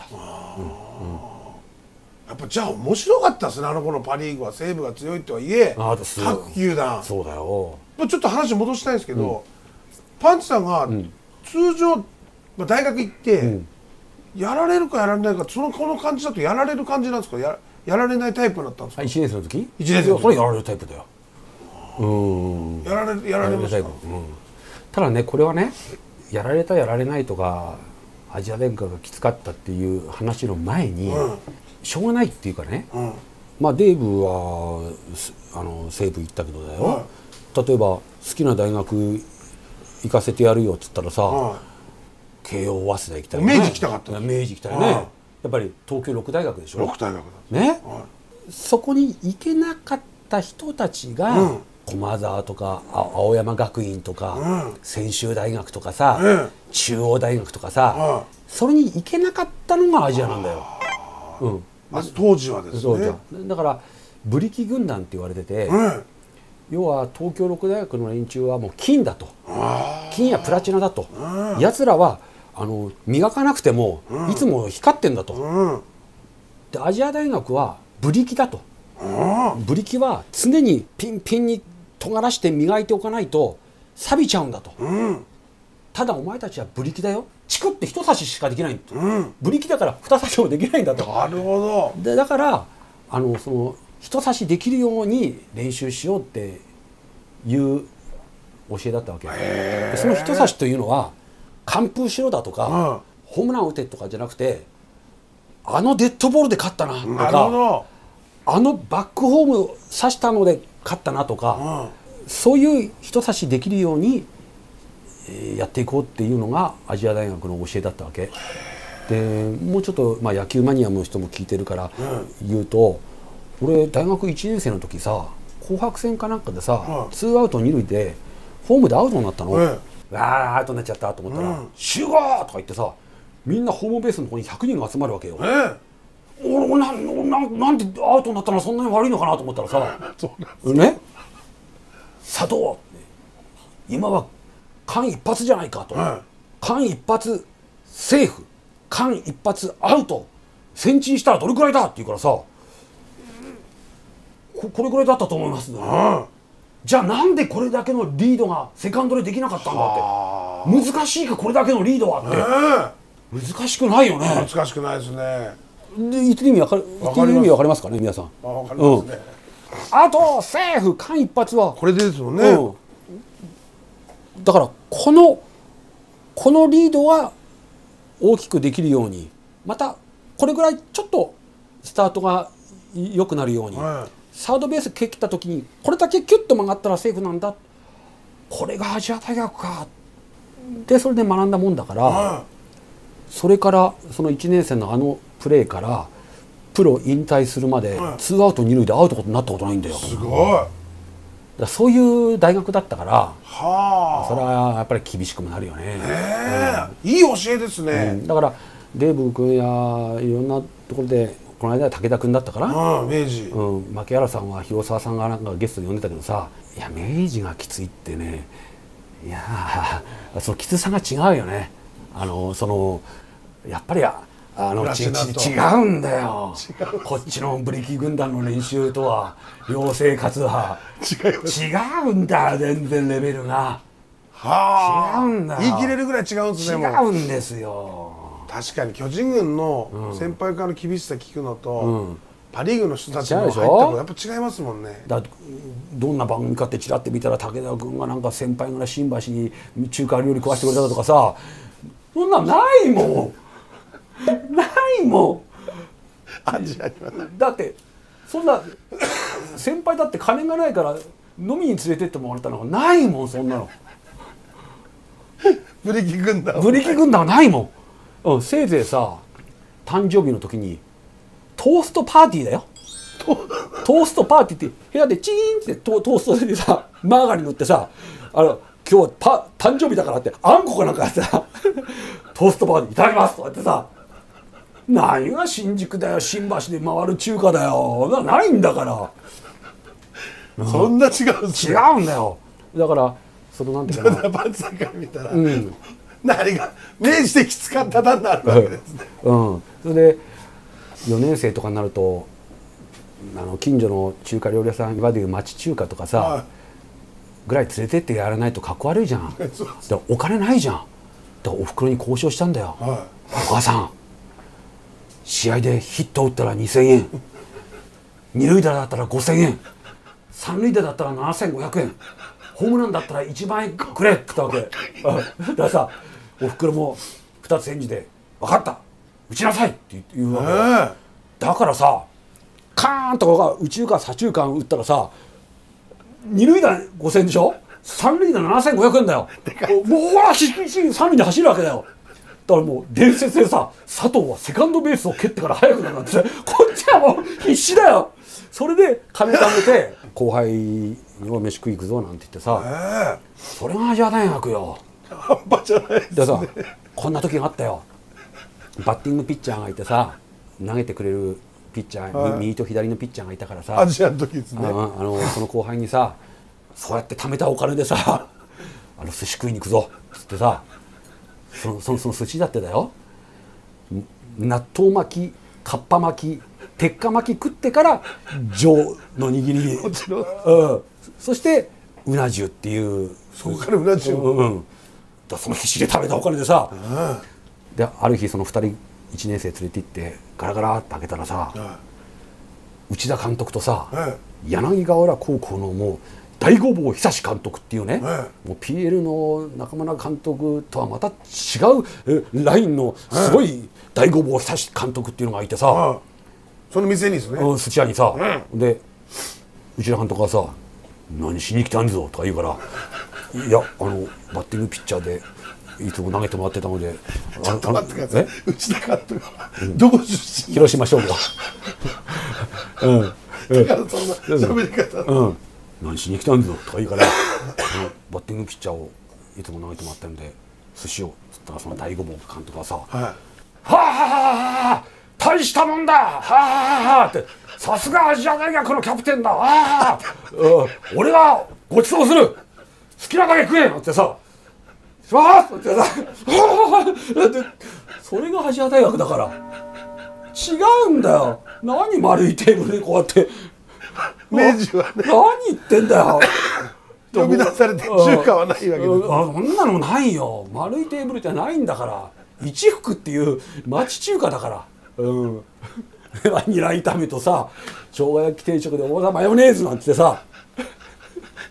やっぱじゃあ面白かったですね。あの頃のパ・リーグは西武が強いとはいえ各球団。 そうだよ。 ちょっと話戻したいんですけど、パンチさんが通常大学行ってやられるかやられないか、この感じだとやられる感じなんですか。やられないタイプだったんですか。 1年生の時。 1年生。 それやられるタイプだよ。 やられました。 ただねこれはねやられたやられないとかアジア大学がきつかったっていう話の前に、しょうがないっていうかね、デーブは西武行ったけどだよ、例えば好きな大学行かせてやるよっつったらさ、慶応早稲田行きたい、 明治行きたかった。 明治行きたいね。やっぱり東京六大学でしょ。 六大学だね。そこに行けなかった人たちが、駒澤とか青山学院とか、専修大学とかさ、中央大学とかさ、それに行けなかったのがアジアなんだよ。 当時はですね。 だからブリキ軍団って言われてて、要は東京六大学の連中はもう金だと、金やプラチナだと、やつらは磨かなくてもいつも光ってんだと。でアジア大学はブリキだと。ブリキは常にピンピンに尖らして磨いておかないと錆びちゃうんだと。ただお前たちはブリキだよ。チクって一差ししかできないんだと。ブリキだから二差しもできないんだと。 なるほど。だからその一差しできるように練習しようっていう教えだったわけ。その一差しというのは完封しろだとか、ホームラン打てとかじゃなくて、デッドボールで勝ったなとか、バックホーム刺したので勝ったなとか、そういう一差しできるようにやっていこうっていうのがアジア大学の教えだったわけで、もうちょっと、野球マニアの人も聞いてるから言うと、俺大学1年生の時さ、紅白戦かなんかでさ、ツーアウト二塁でホームでアウトになったの。わーアウトになっちゃったと思ったら「集合!」とか言ってさ、みんなホームベースのとこに100人が集まるわけよ。俺なんでアウトになったのそんなに悪いのかなと思ったらさね、佐藤今は間一髪じゃないかと、間一髪セーフ、間一髪アウト、先陣したらどれくらいだって言うからさ、これくらいだったと思いますね。じゃあなんでこれだけのリードがセカンドでできなかったんだって。難しいかこれだけのリードはって。難しくないよね。 難しくないですね。 で言ってる意味分かりますかね皆さん。 分かりますね。 あとセーフ間一髪はこれでですもんね。 だからこのリードは大きくできるように、またこれぐらいちょっとスタートが良くなるように、サードベース蹴った時にこれだけキュッと曲がったらセーフなんだ、これがアジア大学かで、それで学んだもんだから、それからその1年生のあのプレーからプロ引退するまでツーアウト二塁でアウトになったことないんだよ。 すごい。 そういう大学だったから、それはやっぱり厳しくもなるよね。 いい教えですね。 だからデーブ君やいろんなところで、この間武田君だったかな、 明治、 牧原さんは広沢さんがなんかゲストで呼んでたけどさ、いや明治がきついってね、いやそのきつさが違うよね。やっぱり違うんだよ。こっちのブリキ軍団の練習とは寮生活は違うんだよ、全然レベルが。違うんだよ。 言い切れるぐらい違うんですね。 違うんですよ。 確かに巨人軍の先輩からの厳しさ聞くのと、パ・リーグの人たちの入ったことやっぱ違いますもんね。 どんな番組かってちらって見たら、武田君がなんか先輩が新橋に中華料理食わしてくれたとかさ、そんなんないもんないもん。だってそんな先輩だって金がないから飲みに連れてってもらったのがないもん、そんなの。 ブリキ軍団はないもん。せいぜいさ、誕生日の時にトーストパーティーだよ。トーストパーティーって部屋でチーンってトーストでさ、マーガリン塗ってさ、今日誕生日だからってあんこかなんかやってさトーストパーティーいただきますとかってさ、何が新宿だよ、新橋で回る中華だよ、ないんだから。 そんな違うんですね。違うんだよ。だからそのなんていうかな、 パンツさんから見たら、何が明治できつかったんだわけですね。 それで4年生とかになると、近所の中華料理屋さん、いわゆる町中華とかさ、ぐらい連れてってやらないとかっこ悪いじゃん。お金ないじゃん。だからおふくろに交渉したんだよ。お母さん、試合でヒット打ったら2000円、二塁打だったら5000円、三塁打だったら7500円、ホームランだったら1万円くれって言ったわけ。だからさ、おふくろも2つ返事で「分かった、打ちなさい」って言うわけ。だからさ、カーンとか宇宙間左中間打ったらさ、二塁打5000円でしょ、三塁打7500円だよ。もう三塁で走るわけだよ。だからもう伝説でさ、佐藤はセカンドベースを蹴ってから速くなるなんて、こっちはもう必死だよ。それで金貯めて後輩にも飯食い行くぞなんて言ってさ、それがアジア大学よ。 半端じゃないですね。 でさ、こんな時があったよ。バッティングピッチャーがいてさ、投げてくれるピッチャー、右と左のピッチャーがいたからさ、 アジアの時ですね。 その後輩にさ、そうやって貯めたお金でさ、寿司食いに行くぞっつってさ、その寿司だってだよ、納豆巻き、かっぱ巻き、鉄火巻き食ってから上の握り、 もちろん、 そしてうな重っていう、 そこからうな重、 その必死で食べたお金でさ、である日その2人1年生連れて行ってガラガラって開けたらさ、内田監督とさ、柳川原高校のもう大五坊久志監督っていうね、もう PL の中村監督とはまた違うラインのすごい大五坊久志監督っていうのがいてさ、 その店にですね、 寿司屋にさ、で内田監督がさ「何しに来たんぞ」とか言うから「いやバッティングピッチャーでいつも投げてもらってたので」 ちょっと待ってください、内田監督はどこ出身？ 広島商業。 だからそんな喋り方、 何しに来たんぞとか言うからバッティングピッチャーをいつも投げてもらってるんで寿司をつったら、その大五坊監督がさ「はあ大したもんだ、はあって、さすがアジア大学のキャプテンだ、ああ俺がごちそうする、好きなだけ食え」ってさ「します」ってさそれがアジア大学だから違うんだよ。何丸いテーブルでこうやって明治はね、 何言ってんだよ。 呼び出されて中華はないわけです。 そんなのないよ。丸いテーブルじゃないんだから。一福っていう町中華だから。ニラ炒めとさ、生姜焼き定食で大葉マヨネーズなんてさ、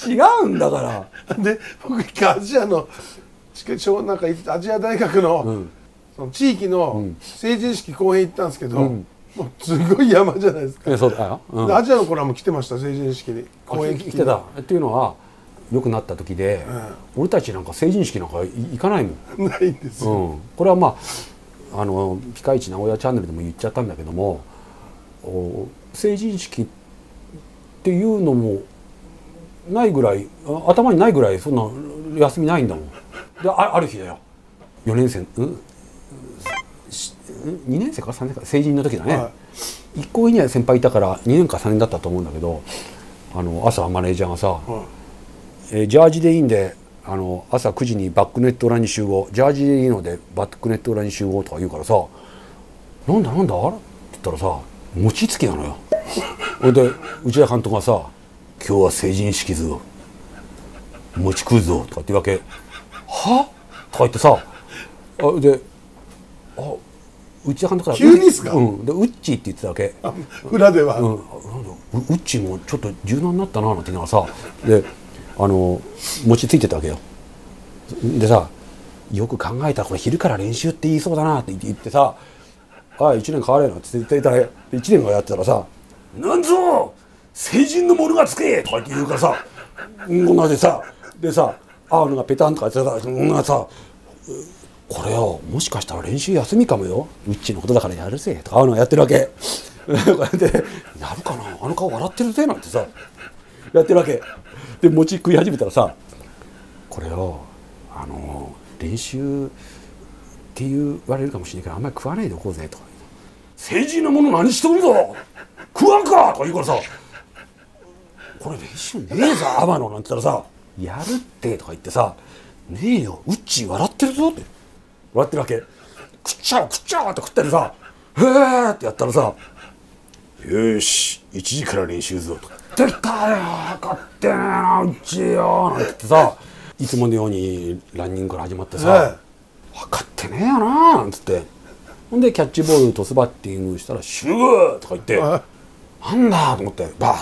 違うんだから。 で僕アジアのなんかアジア大学の、その地域の成人式公演行ったんですけど、もうすごい山じゃないですか。 そうだよ、 アジアの子らも来てました、成人式に公演来てたっていうのは良くなった時で、俺たちなんか成人式なんか行かないもん。 ないんですよ、 これはまあピカイチ名古屋チャンネルでも言っちゃったんだけども、成人式っていうのもないぐらい、頭にないぐらいそんな休みないんだもん。である日だよ、4年生、2年生か3年生か成人の時だね、1個上には先輩いたから2年か3年だったと思うんだけど、朝マネージャーがさ、ジャージでいいんで朝9時にバックネット裏に集合、ジャージでいいのでバックネット裏に集合とか言うからさ、なんだって言ったらさ、餅つきなのよ。それで内田監督がさ、今日は成人式ぞ、餅食うぞとかって言うわけ。はとか言ってさ、で内田監督から急にですか、 でウッチーって言ってたわけ。 裏では、 ウッチーもちょっと柔軟になったななんて言いながらさ、で餅ついてたわけよ。でさ、よく考えたらこれ昼から練習って言いそうだなって言ってさ、1年変われなって言ってたら、1年がやってたらさ、なんぞ成人の者がつけとかって言うからさ、こんなでさ、青のがペタンとか言ってさ、これよ、もしかしたら練習休みかもよ、うっちのことだからやるぜとか青のがやってるわけ。こうやってやるかな、あの顔笑ってるぜなんてさやってるわけで、餅食い始めたらさ、これよ、練習って言われるかもしれないけどあんまり食わないでおこうぜとか、成人のもの何しとるぞ食わんかとか言うからさ、これ練習ねえぞ天野なんて言ったらさ、やるってとか言ってさ、ねえようっちー笑ってるぞって笑ってるわけ。食っちゃおうって食ったりさ、へーってやったらさ、よし1時から練習ぞとか、できたよ勝ってねえなうっちーよなんて言ってさ、いつものようにランニングから始まってさ、分かってねえよななんつって、ほんでキャッチボールトスバッティングしたらシューとか言って、なんだと思ってバ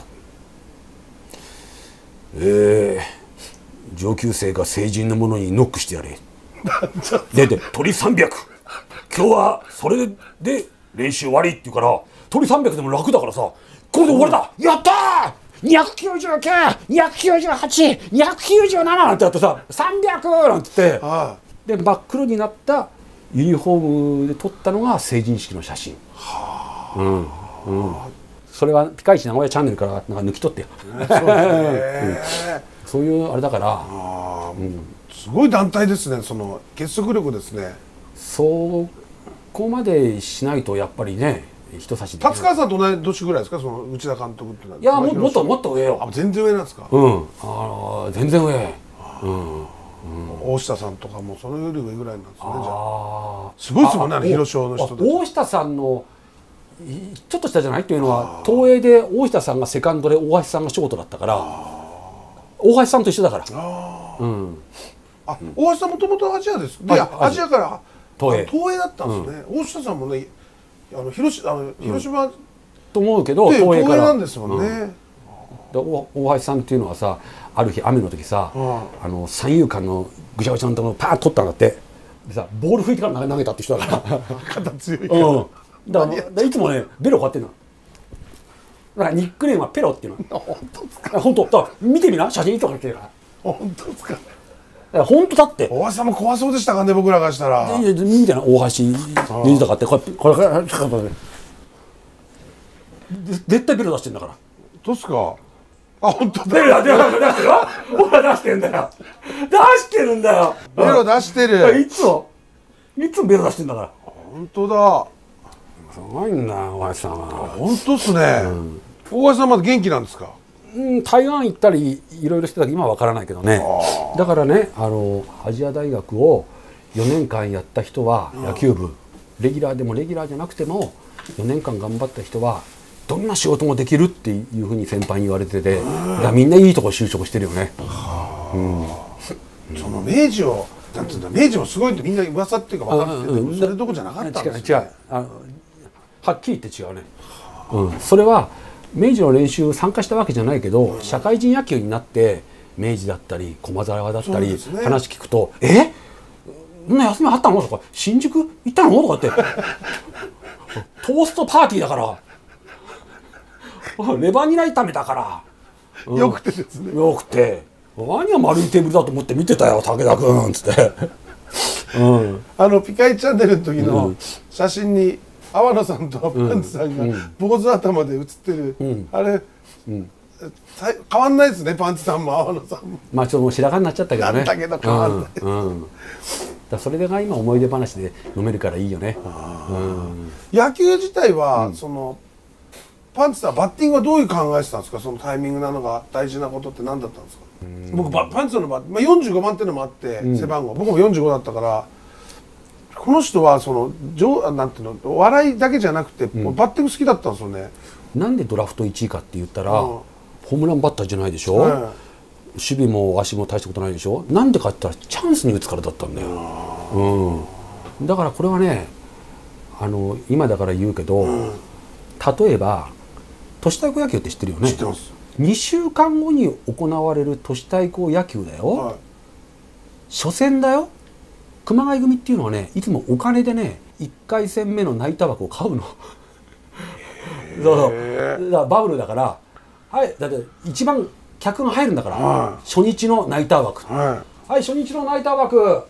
ーッ、上級生が成人のものにノックしてやれで鳥300、今日はそれで練習終わりって言うから、鳥300でも楽だからさ、これで終わりだ、やったー299、298、297なんてやってさ、300なんて言って、で真っ黒になったユニフォームで撮ったのが成人式の写真。それはピカイチ名古屋チャンネルからなんか抜き取ってよ。そういうあれだから、 すごい団体ですね、その結束力ですね。 そこまでしないとやっぱりね、人差しで。 達川さんと同い年ぐらいですか、その内田監督ってのは。 いや、もっと上よ。 あ、全然上なんですか。 全然上。 大下さんとかもそのより上ぐらいなんですね。じゃあすごいですもんね、広島の人たち。 大下さんのちょっと下じゃないっていうのは、東映で大下さんがセカンドで大橋さんがショートだったから、大橋さんと一緒だから。 大橋さんもともとアジアです。いや、アジアから東映だったんですね。大下さんもね、広島と思うけど東映なんですもんね。 大橋さんっていうのはさ、ある日雨の時さ、三遊間のぐちゃぐちゃのところパーッと取ったんだって。でさ、ボール拭いてから投げたって人だから肩強いから、 だからいつもねベロこうやってんの。だからニックネームはペロっていうの。 本当ですか。 本当だ、見てみな、写真とか見てるから。 本当ですか。 本当だって。 大橋さんも怖そうでしたかね、僕らがしたら。 見てな、大橋水かってこれ絶対ベロ出してんだから。 どうですか。あ、本当だ。 ベロ出してんだよ。出してるんだよ。 ベロ出してる。 いつもベロ出してんだから。 本当だ。 すごいんだよ、大橋さんは。 本当っすね。大橋さんまだ元気なんですか。 台湾行ったりいろいろしてたけど今は分からないけどね。だからね、アジア大学を4年間やった人は野球部、レギュラーでもレギュラーじゃなくても4年間頑張った人はどんな仕事もできるっていうふうに先輩に言われてて、みんないいとこ就職してるよね。 その明治をなんていうんだ、明治もすごいってみんな噂っていうか分かってて、それどこじゃなかったんですよ。 違う、はっきり言って違うね。それは明治の練習参加したわけじゃないけど、社会人野球になって明治だったり駒沢だったり話聞くと「そんな休みあったの?」とか「新宿行ったの?」とかって「トーストパーティーだからレバニラ炒めだから」 よくてですね。 よくて「何が丸いテーブルだと思って見てたよ武田君」っつって。 ピカイチャンネルの時の写真に粟野さんとパンツさんが坊主頭で写ってる、あれ、変わんないですね、パンツさんも粟野さんも。 まあちょっともう白髪になっちゃったけどね。 なんだけど変わんない。 だそれが今思い出話で飲めるからいいよね。 野球自体は、パンツさんバッティングはどういう考えてたんですか。そのタイミングなのが大事なことって何だったんですか。僕パンツの45番っていうのもあって、背番号僕も45だったから、この人はなんていうの、笑いだけじゃなくて、バッティング好きだったんですよね。 なんでドラフト1位かって言ったら、ホームランバッターじゃないでしょ、守備も足も大したことないでしょ。なんでかって言ったらチャンスに打つからだったんだよ。だからこれはね、今だから言うけど、例えば都市対抗野球って知ってるよね。 知ってます。 2週間後に行われる都市対抗野球だよ、初戦だよ。熊谷組っていうのはね、いつもお金でね1回戦目のナイター枠を買うの。そうだからバブルだから、はい、だって一番客が入るんだから、初日のナイター枠、はい、初日のナイター枠、はい、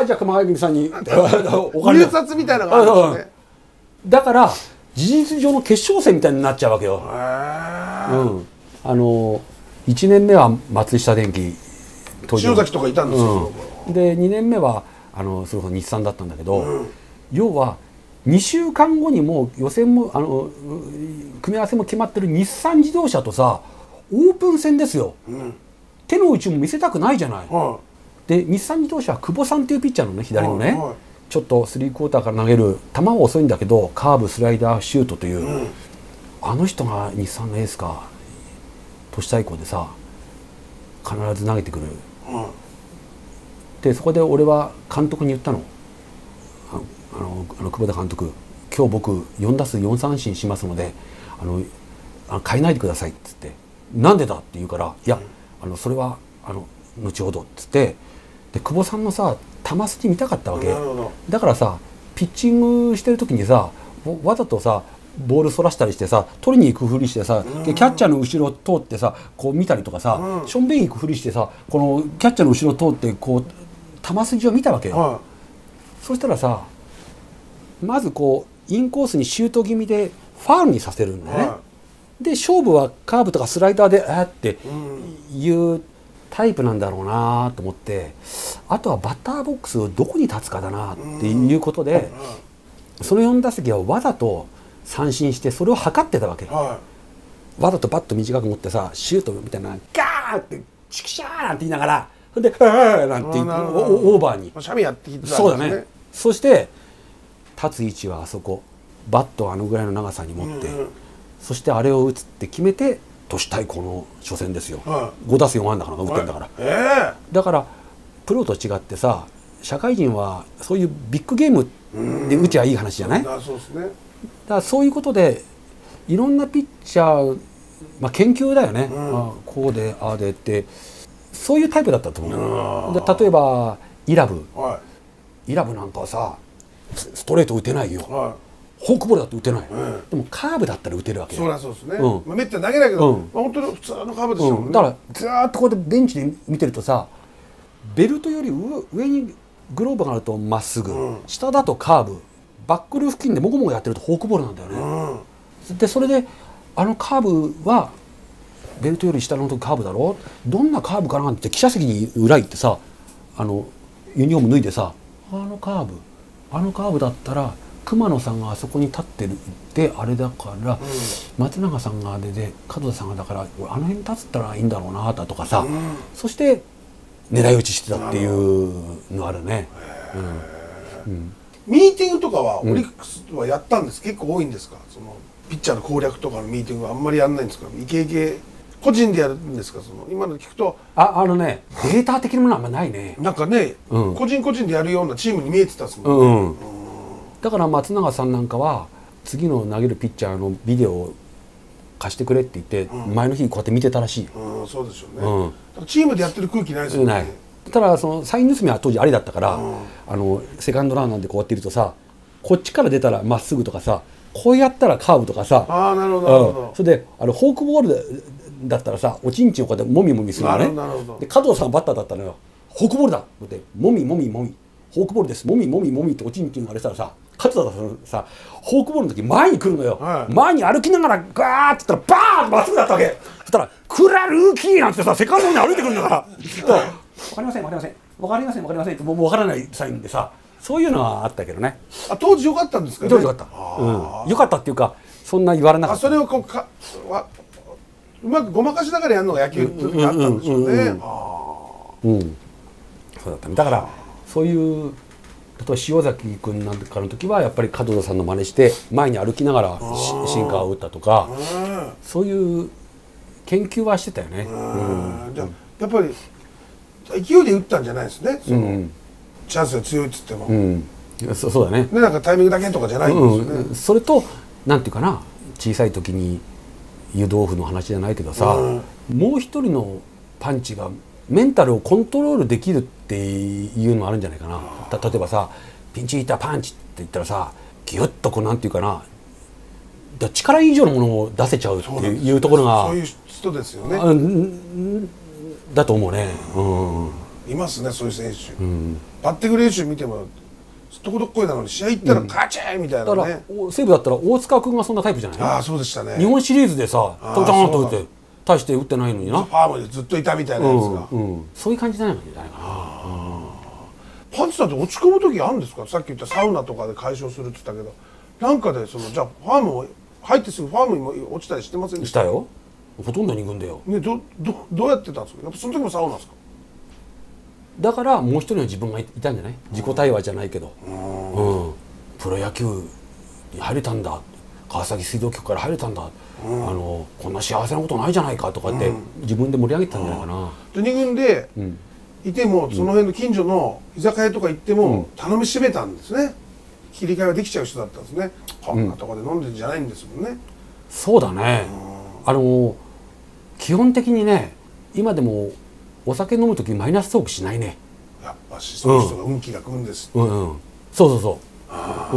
じゃあ熊谷組さんにお金入札みたいなのがあるんですね。 だから事実上の決勝戦みたいになっちゃうわけよ。1年目は松下電器、 塩崎とかいたんですよ。 で2年目はそれこそ日産だったんだけど、要は2週間後にもう予選も組み合わせも決まってる日産自動車とさ、オープン戦ですよ、手の内も見せたくないじゃない。で日産自動車は久保さんっていうピッチャーのね、左のね、ちょっと3クォーターから投げる、球は遅いんだけどカーブ、スライダー、シュートという、あの人が日産のエースか、都市対抗でさ必ず投げてくる。でそこで俺は監督に言ったの、久保田監督、今日僕4打数4三振しますので変えないでくださいっつって、なんでだって言うから、いやそれは後ほどっつって、で久保さんのさ球筋見たかったわけだからさ、ピッチングしてる時にさわざとさボールそらしたりしてさ、取りに行くふりしてさ、キャッチャーの後ろを通ってさこう見たりとかさ、しょんべん行くふりしてさ、このキャッチャーの後ろを通ってこう球筋を見たわけよ。そしたらさ、まずこうインコースにシュート気味でファウルにさせるんだよね。で勝負はカーブとかスライダーでっていうタイプなんだろうなと思って、あとはバッターボックスをどこに立つかだなっていうことで、その4打席はわざと三振してそれを測ってたわけ。わざとバット短く持ってさ、シュートみたいなガーってチキシャーなんて言いながら、それでなんてオーバーにシャミやってきてたんですね。 そうだね。そして立つ位置はあそこ、バットをあのぐらいの長さに持って、そしてあれを打つって決めて都市対抗の初戦ですよ。5打数4安打かなんか打ってんだから。だからプロと違ってさ、社会人はそういうビッグゲームで打ちゃいい話じゃない。 そうですね。 だからそういうことでいろんなピッチャー、研究だよね、こうでああでってそういうタイプだったと思う。で例えばイラブなんかはさストレート打てないよ、フォークボールだって打てない、でもカーブだったら打てるわけよ。 そうですね。めったに投げないけど、本当に普通のカーブですよね。 だからずーっとこうやってベンチで見てるとさ、ベルトより上にグローブがあるとまっすぐ、下だとカーブ、バックル付近でもごもごやってるとフォークボールなんだよね。でそれでカーブはベルトより下のカーブだろ、どんなカーブかなって記者席に裏行ってさ、ユニフォーム脱いでさ、あのカーブだったら熊野さんがあそこに立ってるってあれだから、松永さんがで門田さんがだからあの辺に立ったらいいんだろうなとかさ、そして狙い撃ちしてたっていうのあるね。 ミーティングとかはオリックスはやったんです。結構多いんですか。そのピッチャーの攻略とかのミーティングはあんまりやんないんですか。イケイケ個人でやるんですか。今の聞くとデータ的なものはあんまないね。 なんかね、個人個人でやるようなチームに見えてたっすもんね。だから松永さんなんかは次の投げるピッチャーのビデオを貸してくれって言って前の日こうやって見てたらしい。 そうですよね。チームでやってる空気ないですよね。 ただそのサイン盗みは当時ありだったから、セカンドランナーでこうやっているとさ、こっちから出たらまっすぐとかさ、こうやったらカーブとかさ、 なるほど。 それでフォークボールだったらさ、おちんちんをこうやってもみもみするのね。で加藤さんバッターだったのよ。フォークボールだってもみもみもみ、フォークボールです、もみもみもみっておちんちんがあれしたらさ、加藤さんさ、フォークボールの時前に来るのよ。前に歩きながらガーって言ったらバーンまっすぐだったわけ。そしたら「クラルーキー」なんてさ、セカンドに歩いてくるんだから分かりません分かりません分かりません分かりませんってもう分からないサインでさ、そういうのはあったけどね。 当時良かったんですかね。 当時良かった。良かったっていうか、そんな言われなかった。 それをこううまくごまかしながらやるのが野球って時あったんでしょうね。 そうだった。だからそういう、例えば塩崎君なんかの時はやっぱり門田さんの真似して前に歩きながらシンカーを打ったとか、そういう研究はしてたよね。 じゃあやっぱり勢いで打ったんじゃないですね。チャンスが強いっつっても。 そうだね。 でなんかタイミングだけとかじゃないんですよね。 それとなんていうかな、小さい時に湯豆腐の話じゃないけどさ、もう一人のパンチがメンタルをコントロールできるっていうのあるんじゃないかな。例えばさ、ピンチヒッターパンチって言ったらさ、ギュッとこうなんていうかな、力以上のものを出せちゃうっていうところが、 そういう人ですよね。 だと思うね。 いますね、そういう選手。バッティング練習見てもどこどこいなのに、試合行ったらカチーンみたいなね。 だから西武だったら大塚君がそんなタイプじゃない。 ああ、そうでしたね。 日本シリーズでさ、トントンと打って大して打ってないのにな。 ファームでずっといたみたいなやつが。 そういう感じじゃないかな。 パンチさんって落ち込む時あるんですか。さっき言ったサウナとかで解消するって言ったけど、なんかでじゃあファーム入ってすぐファームにも落ちたりしてませんでした？ したよ。ほとんど2軍だよ。 ね、どうやってたんですか。やっぱその時もサウナですか。 だからもう一人の自分がいたんじゃない。自己対話じゃないけど、プロ野球に入れたんだ、川崎水道局から入れたんだ、こんな幸せなことないじゃないかとかって自分で盛り上げてたんじゃないかな。 で2軍でいても、その辺の近所の居酒屋とか行っても頼みしめたんですね。切り替えができちゃう人だったんですね。こんなとこで飲んでんじゃないんですもんね。 そうだね。基本的にね、今でもお酒飲む時マイナストークしないね。 やっぱしそういう人が運気が来るんです。 そうそうそう。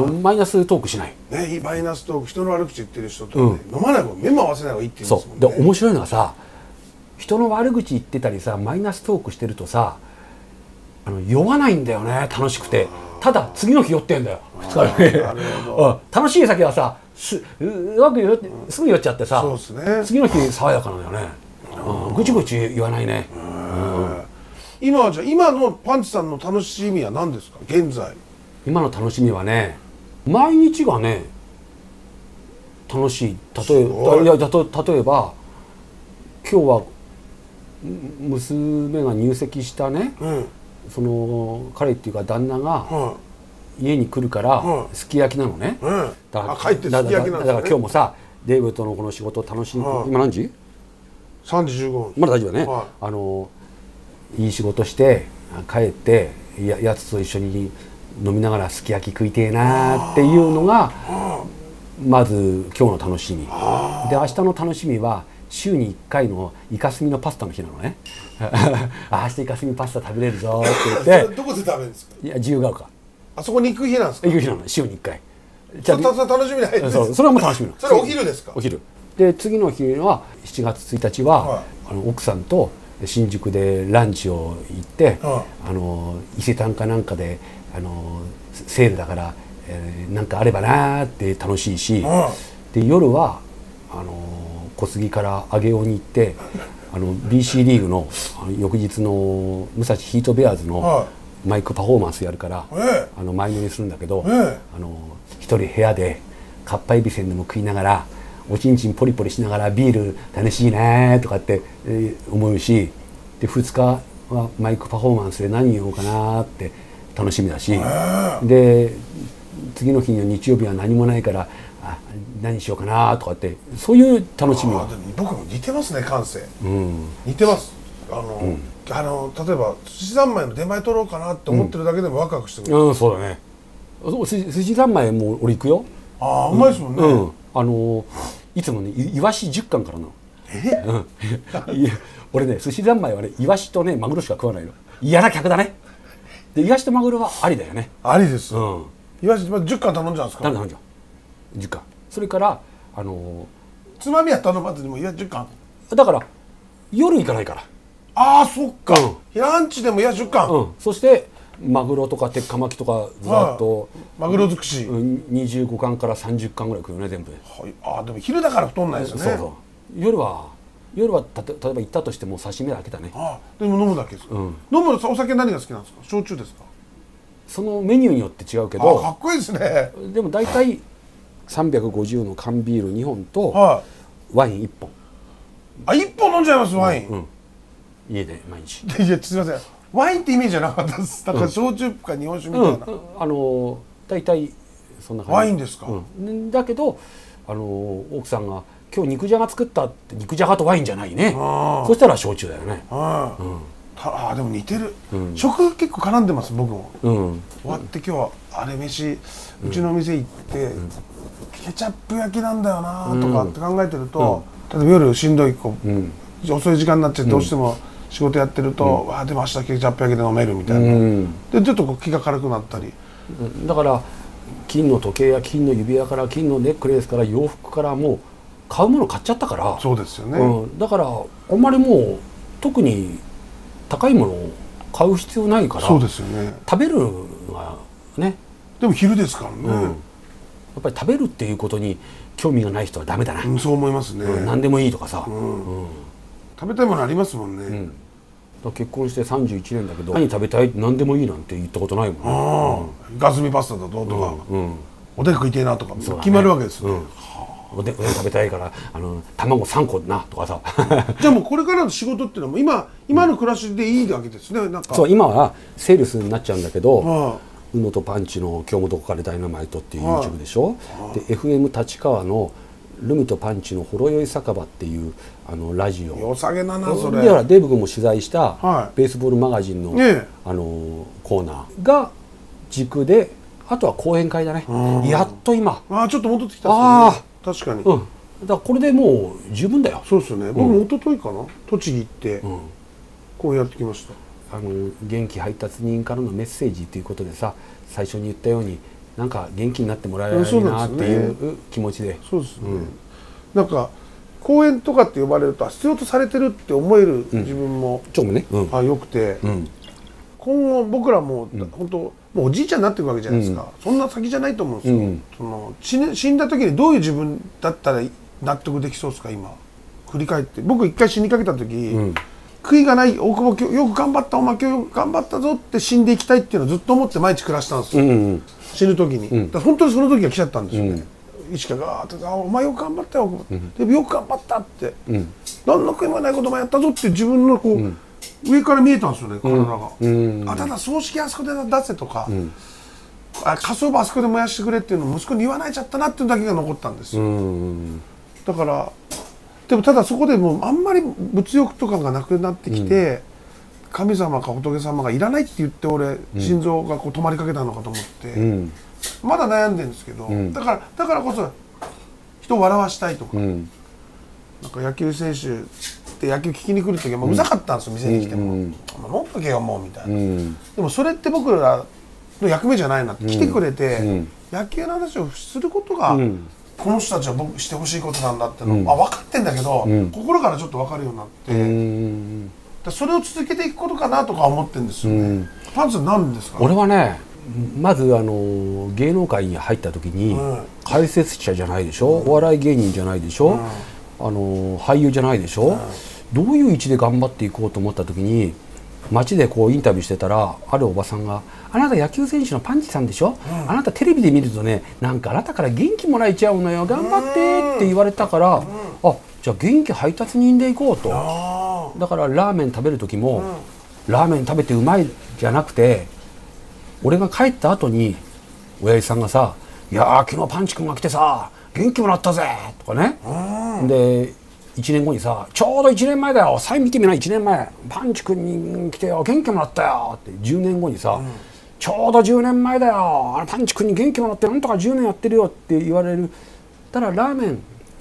マイナストークしない。 ね、マイナストーク、人の悪口言ってる人とね、飲まない方が目も合わせない方がいいって言うんですもんね。 そうで面白いのはさ、人の悪口言ってたりさ、マイナストークしてるとさ、酔わないんだよね、楽しくて。ただ次の日酔ってんだよ。楽しい酒はさ、すぐ酔っちゃってさ、次の日爽やかなんだよね。ぐちぐち言わないね。 今はじゃあ今のパンチさんの楽しみは何ですか。現在今の楽しみはね、毎日がね楽しい。例えば今日は娘が入籍したね、その彼っていうか旦那が家に来るからすき焼きなのね。だから今日もさ、デーブとのこの仕事を楽しんで、今何時 ？3時15分。 まだ大丈夫だね。いい仕事して帰ってやつと一緒に飲みながらすき焼き食いてえなっていうのがまず今日の楽しみで、明日の楽しみは週に1回のイカスミのパスタの日なのね。明日イカスミパスタ食べれるぞって言って。 どこで食べるんですか？ いや、自由が丘。あそこに行く日なんですか？ 行く日なの、週に1回。 じゃあ楽しみないです。 それはもう楽しみなの。 それお昼ですか？ お昼で、次の日は7月1日は奥さんと新宿でランチを行って、伊勢丹かなんかでセールだから、なんかあればなーって楽しいし、で夜は小杉から上尾に行ってBC リーグの翌日の武蔵ヒートベアーズのマイクパフォーマンスやるから前乗りするんだけど、一人部屋でかっぱえびせんでも食いながらおちんちんポリポリしながらビール楽しいねとかって思うし、で2日はマイクパフォーマンスで何言おうかなって楽しみだし、で次の日の日曜日は何もないから何しようかなとかって、そういう楽しみは。 僕も似てますね、感性。似てます。例えば寿司三昧の出前取ろうかなって思ってるだけでもワクワクしてくる。 そうだね。寿司三昧も俺行くよ。 うまいですもんね。 いつもねイワシ10貫からの。俺ね寿司三昧はねイワシとねマグロしか食わないの。嫌な客だね。でイワシとマグロはありだよね。 ありです。イワシ10貫頼んじゃうんですか。 頼んじゃう。10貫。それからつまみは頼まずにもイワシ10貫。 だから夜行かないから。 ああそっか。ランチでもイワシ10貫。 そしてマグロとか鉄火巻きとかざっとマグロ尽くし 25貫から30貫ぐらい食うよね全部。 ああでも昼だから太んないですね。 そうそう。夜は例えば行ったとしても刺身だけだね。 でも飲むだけですか。飲むお酒何が好きなんですか。焼酎ですか。 そのメニューによって違うけど。 かっこいいですね。 でも大体350の缶ビール2本とワイン1本。 1本飲んじゃいますワイン。 家で毎日。 いやすみません。ワインってイメージじゃなかったです。だから焼酎か日本酒みたいな。 大体そんな感じ。 ワインですか。 だけど奥さんが今日肉じゃが作ったって肉じゃがとワインじゃないね。そしたら焼酎だよね。でも似てる。食結構絡んでます僕も。終わって今日はあれ飯うちの店行ってケチャップ焼きなんだよなとかって考えてると、例えば夜しんどい遅い時間になっちゃってどうしても仕事やってるとでも明日ケチャップ焼きで飲めるみたいなでちょっと気が軽くなったり。 だから金の時計や金の指輪から金のネックレスから洋服からもう買うもの買っちゃったから。 そうですよね。 だからあんまりもう特に高いものを買う必要ないから。 そうですよね。 食べるのがね。 でも昼ですからね。 やっぱり食べるっていうことに興味がない人はダメだな。 そう思いますね。 何でもいいとかさ。 食べたいものありますもんね。 結婚して31年だけど何食べたい何でもいいなんて言ったことないもんね。 ガスミパスタだとかおでん食いてえなとか決まるわけですね。 おでん食べたいから卵3個なとかさ。 じゃあもうこれからの仕事っていうのはもう今の暮らしでいいわけですね。なんかそう今はセールスになっちゃうんだけどうのとパンチの「今日もどこかでダイナマイト」っていう YouTube でしょ。で FM 立川のルミとパンチのほろ酔い酒場っていうラジオ。 良さげだなそれ。 でデーブ君も取材したベースボールマガジンのコーナーが軸で、あとは講演会だね。やっと今ちょっと戻ってきたっすね。確かに。 だからこれでもう十分だよ。 そうですよね。僕も一昨日かな栃木行ってこうやってきました。 元気配達人からのメッセージということでさ、最初に言ったようになんか元気になってもらえないなっていう気持ちで。 そうですね。なんか公演とかって呼ばれると必要とされてるって思える自分もよくて、今後僕らも本当もうおじいちゃんになっていくわけじゃないですか。そんな先じゃないと思うんですよ。死んだ時にどういう自分だったら納得できそうですか。今振り返って僕一回死にかけた時、悔いがない大久保よく頑張ったお前今日頑張ったぞって死んでいきたいっていうのをずっと思って毎日暮らしたんですよ。死ぬ時に。本当にその時が来ちゃったんですよね。意識がガーッて「お前よく頑張ったよ」でよく頑張ったって何の悔いもないこともやったぞって自分の上から見えたんですよね体が。ただ葬式あそこで出せとか火葬場あそこで燃やしてくれっていうのを息子に言わないちゃったなっていうだけが残ったんですよ。だからでもただそこでもうあんまり物欲とかがなくなってきて、神様か仏様がいらないって言って俺心臓が止まりかけたのかと思って、まだ悩んでるんですけど、だからこそ人を笑わしたいとか、なんか野球選手って野球聞きに来る時はもううざかったんですよ。店に来ても「飲んどけよもう」みたいな。でもそれって僕らの役目じゃないなって来てくれて野球の話をすることがこの人たちは僕してほしいことなんだっての分かってんだけど、心からちょっと分かるようになって、それを続けていくことかなとか思ってるんですよね。パンツ何ですか。 俺はねまず芸能界に入った時に解説者じゃないでしょ、お笑い芸人じゃないでしょ、俳優じゃないでしょ、どういう位置で頑張っていこうと思った時に街でこうインタビューしてたらあるおばさんが「あなた野球選手のパンチさんでしょ、あなたテレビで見るとねなんかあなたから元気もらえちゃうのよ頑張って」って言われたからじゃあ元気配達人で行こうと。だからラーメン食べる時もラーメン食べてうまいじゃなくて俺が帰った後に親父さんがさ「いや昨日パンチ君が来てさ元気もらったぜ」とかね。で1年後にさ「ちょうど1年前だよサイン見てみな1年前パンチ君に来てよ元気もらったよ」って10年後にさ「ちょうど10年前だよパンチ君に元気もらってなんとか10年やってるよ」って言われるたらラーメン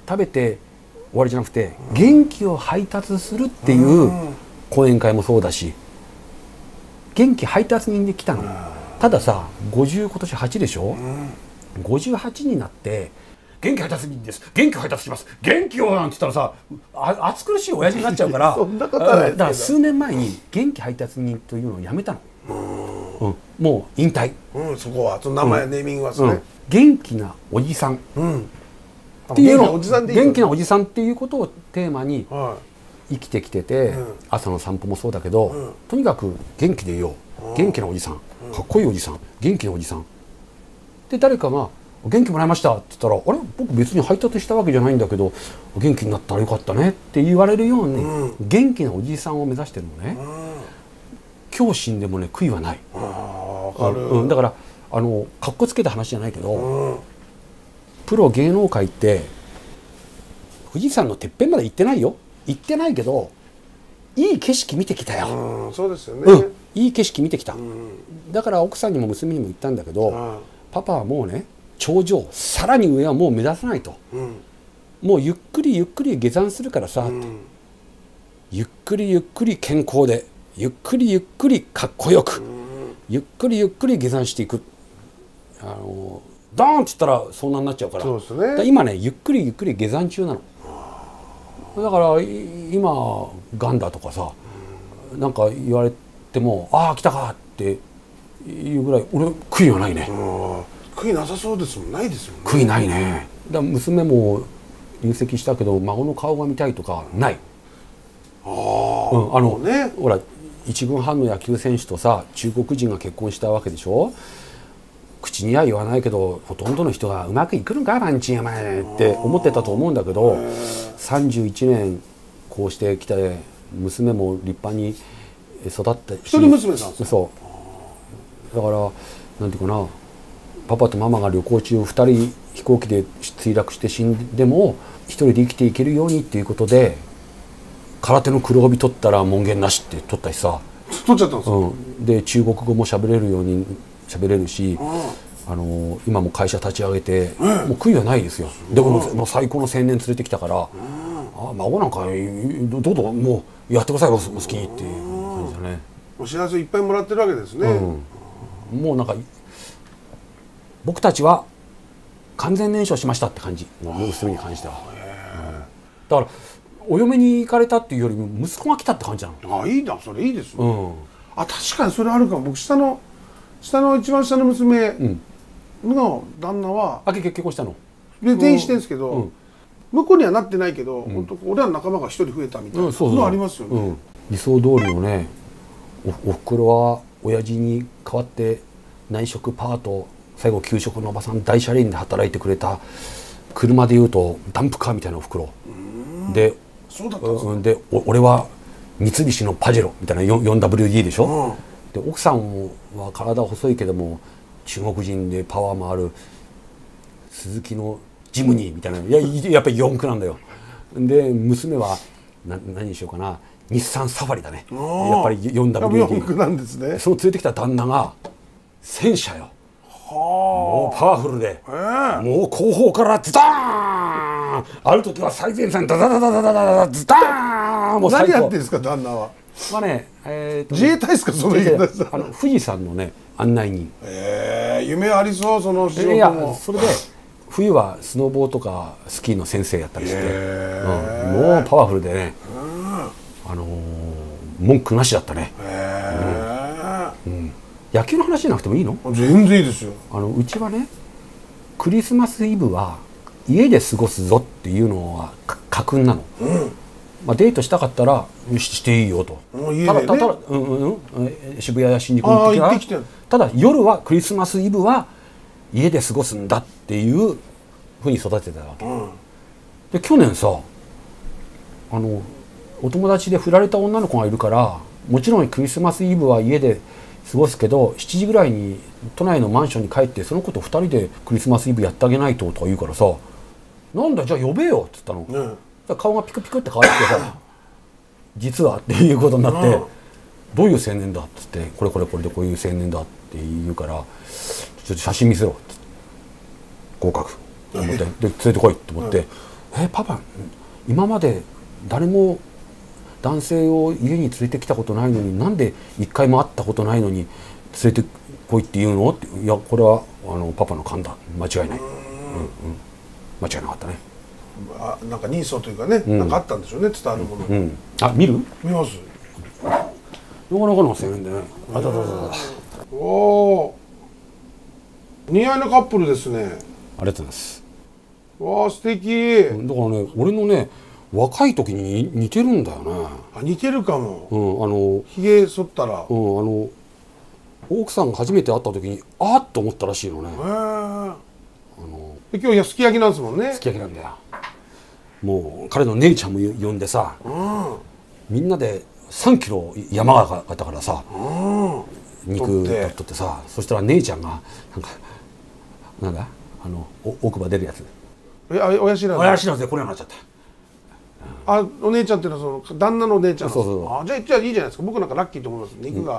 食べて終わりじゃなくて元気を配達するっていう講演会もそうだし、元気配達人で来たの。たださ、50今年8でしょ、58になって元気配達人です、元気配達します、元気をなんて言ったらさ、暑苦しい親父になっちゃうからそんなことはないですけど、 だから数年前に元気配達人というのをやめたの。もう引退。 そこはその名前、ネーミングはですね、 元気なおじさんっていうの、元気なおじさんっていうことをテーマに生きてきてて、朝の散歩もそうだけど、とにかく元気でいよう、元気なおじさん、かっこいいおじさん、元気なおじさんで、誰かが「元気もらいました」って言ったら「あれ僕別に配達したわけじゃないんだけど元気になったらよかったね」って言われるように、元気なおじさんを目指してるのね。今日死んでもね悔いはない。だからかっこつけた話じゃないけど、プロ芸能界って富士山のてっぺんまで行ってないよ、行ってないけどいい景色見てきたよ。 そうですよね、 いい景色見てきた。だから奥さんにも娘にも言ったんだけど、パパはもうね頂上さらに上はもう目指さないと、もうゆっくりゆっくり下山するからさ、ゆっくりゆっくり健康で、ゆっくりゆっくりかっこよく、ゆっくりゆっくり下山していく。ドーンって言ったら遭難になっちゃうから。そうですね。だから今ねゆっくりゆっくり下山中なの。だから今がんだとかさ、なんか言われても「ああ来たか」っていうぐらい俺悔いはないね。 悔いなさそうですもん。ないですもんね。 悔いないね。だから娘も入籍したけど孫の顔が見たいとかない。ほら1軍半の野球選手とさ中国人が結婚したわけでしょ。口には言わないけどほとんどの人がうまくいくのかランチンお前って思ってたと思うんだけど、31年こうしてきて娘も立派に育ったし、 一人娘さんですか。 そうだからなんていうかな、パパとママが旅行中2人飛行機で墜落して死んでも一人で生きていけるようにっていうことで空手の黒帯取ったら門限なしって取ったしさ。 取っちゃったんですか。 で中国語も喋れるように喋れるし、今も会社立ち上げて、もう悔いはないですよ。でも最高の青年連れてきたから、孫なんかどうぞもうやってくださいよお好きっていう感じだね。 お知らせいっぱいもらってるわけですね。 もうなんか僕たちは完全燃焼しましたって感じ、娘に関しては。だからお嫁に行かれたっていうよりも息子が来たって感じなの。 いいな、それいいですね。確かにそれあるかも。僕下の一番下の娘の旦那は結婚したので転院してるんですけど、向こうにはなってないけど、俺らの仲間が一人増えたみたいなのありますよね。 理想通りのね、おふくろは親父に代わって内職パート、最後給食のおばさん大車輪で働いてくれた、車でいうとダンプカーみたいなおふくろで、俺は三菱のパジェロみたいな 4WD でしょ。で奥さんは体細いけども中国人でパワーもある鈴木のジムニーみたいな、やっぱり四駆なんだよ。で娘は何にしようかな、日産サファリだね。やっぱり 4WD 四駆なんですね。 その連れてきた旦那が戦車よ。もうパワフルで、もう後方からズダーン、ある時は最前線ダダダダダダダズダーン。もう何やってんですか旦那は。 自衛隊ですか。その言い方です。 富士山のね案内人。 夢ありそう、その仕事も。 それで冬はスノボーとかスキーの先生やったりして、もうパワフルでね、文句なしだったね。野球の話じゃなくてもいいの？ 全然いいですよ。 うちはねクリスマスイブは家で過ごすぞっていうのは家訓なの。デートしたかったらしていいよと。ただ渋谷や新宿に行ってきて、ただ夜はクリスマスイブは家で過ごすんだっていうふうに育てたわけ。で去年さお友達で振られた女の子がいるから、もちろんクリスマスイブは家で過ごすけど7時ぐらいに都内のマンションに帰ってその子と2人でクリスマスイブやってあげないととか言うからさ、なんだじゃあ呼べよって言ったの。顔がピクピクって変わってさ実はっていうことになって、どういう青年だっつって、これでこういう青年だって言うから、ちょっと写真見せろって合格と思って、で連れてこいと思って、 パパ今まで誰も男性を家に連れてきたことないのになんで一回も会ったことないのに連れてこいって言うのって、いやこれはパパの勘だ、間違いない、間違いなかったね。 なんか人相というかね、なんかあったんでしょうね、伝わるもの。 あ、見る？ 見ます。 なかなかの青年でね。あたたた。 おお。似合いのカップルですね。 ありがとうございます。 わあ素敵。 だからね、俺のね若い時に似てるんだよね。 あ、似てるかも。ひげ剃ったら。 奥さんが初めて会った時にあっと思ったらしいのね。 今日すき焼きなんですもんね。 すき焼きなんだよ。もう彼の姉ちゃんも呼んでさ、みんなで3キロ山があったからさ、肉取ってさ、そしたら姉ちゃんがなんだ奥歯出るやつ。 親知らず。 親知らずでこれになっちゃった。 お姉ちゃんっていうのはその旦那のお姉ちゃん。 そうそう。 じゃあいいじゃないですか。僕なんかラッキーと思います。肉が。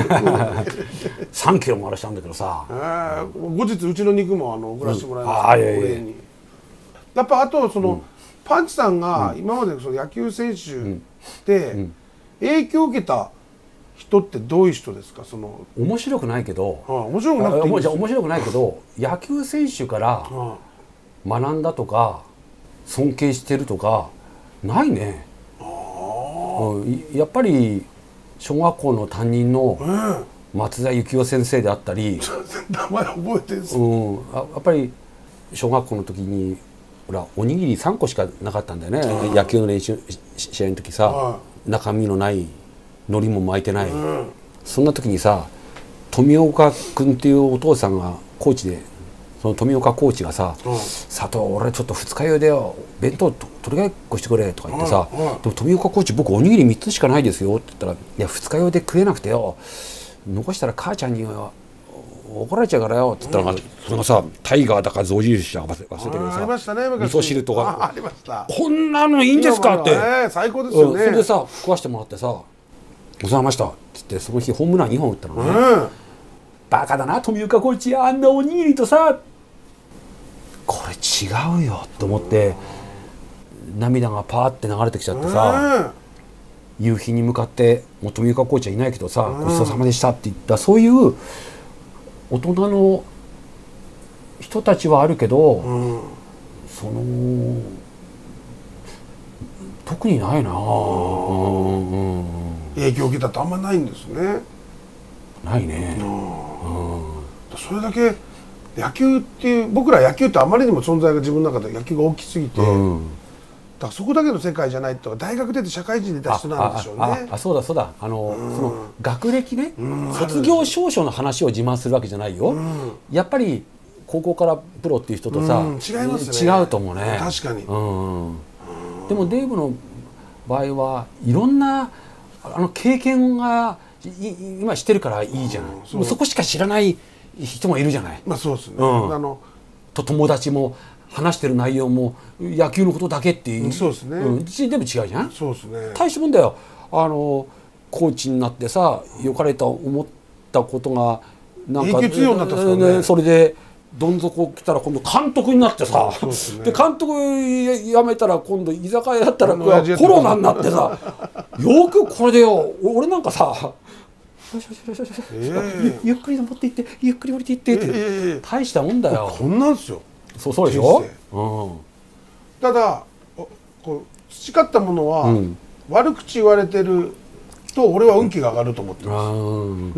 3キロもあれしたんだけどさ。 後日うちの肉も送らせてもらいます。やっぱあとそのパンチさんが今までその野球選手で影響を受けた人ってどういう人ですか？その面白くないけど。 面白くなくていいんですよ。 面白くないけど野球選手から学んだとか尊敬してるとかないね。やっぱり小学校の担任の松田幸夫先生であったり、 名前覚えてるんですよ。やっぱり小学校の時にほらおにぎり3個しかなかったんだよね。野球の練習試合の時さ、中身のない海苔も巻いてない、そんな時にさ富岡君っていうお父さんがコーチで、その富岡コーチがさ「佐藤俺ちょっと二日酔いでよ弁当取り替えっこしてくれ」とか言ってさ「でも富岡コーチ僕おにぎり3つしかないですよ」って言ったら「いや二日酔いで食えなくてよ残したら母ちゃんに怒られちゃうからよ」って言ったら、それがさタイガーだか象印だか忘れたけどさ、味噌汁とか「こんなのいいんですか」って最高ですよね。 それでさ食わしてもらってさ「ごちそうさまでした」って言ってその日ホームラン2本打ったのね。バカだな富岡コーチ、あんなおにぎりとさこれ違うよと思って涙がパーって流れてきちゃってさ、夕日に向かってもう富岡コーチはいないけどさ「ごちそうさまでした」って言った、そういう大人の人たちはあるけど、その特にないな。 影響を受けたってあんまないんですね。 ないね。 それだけ野球っていう、僕ら野球ってあまりにも存在が自分の中で野球が大きすぎて、だからそこだけの世界じゃないとか、大学出て社会人に出た人なんでしょうね。 そうだそうだ、その学歴ね、卒業証書の話を自慢するわけじゃないよ。やっぱり高校からプロっていう人とさ、 違いますね。 違うと思うね。 確かに。 でもデーブの場合はいろんな経験が今してるからいいじゃない。そこしか知らない人もいるじゃない。 そうですね。 友達も話してる内容も野球のことだけっていう。 そうですね。 全部違うじゃん。 そうですね。 大したもんだよ。コーチになってさ、良かれと思ったことがなんかそれでどん底来たら今度監督になってさ、で監督辞めたら今度居酒屋だったらコロナになってさ、よくこれでよ、俺なんかさゆっくり登っていってゆっくり降りていってって大したもんだよ。 こんなんですよ。 そうでしょ。 ただ培ったものは悪口言われてると俺は運気が上がると思ってます。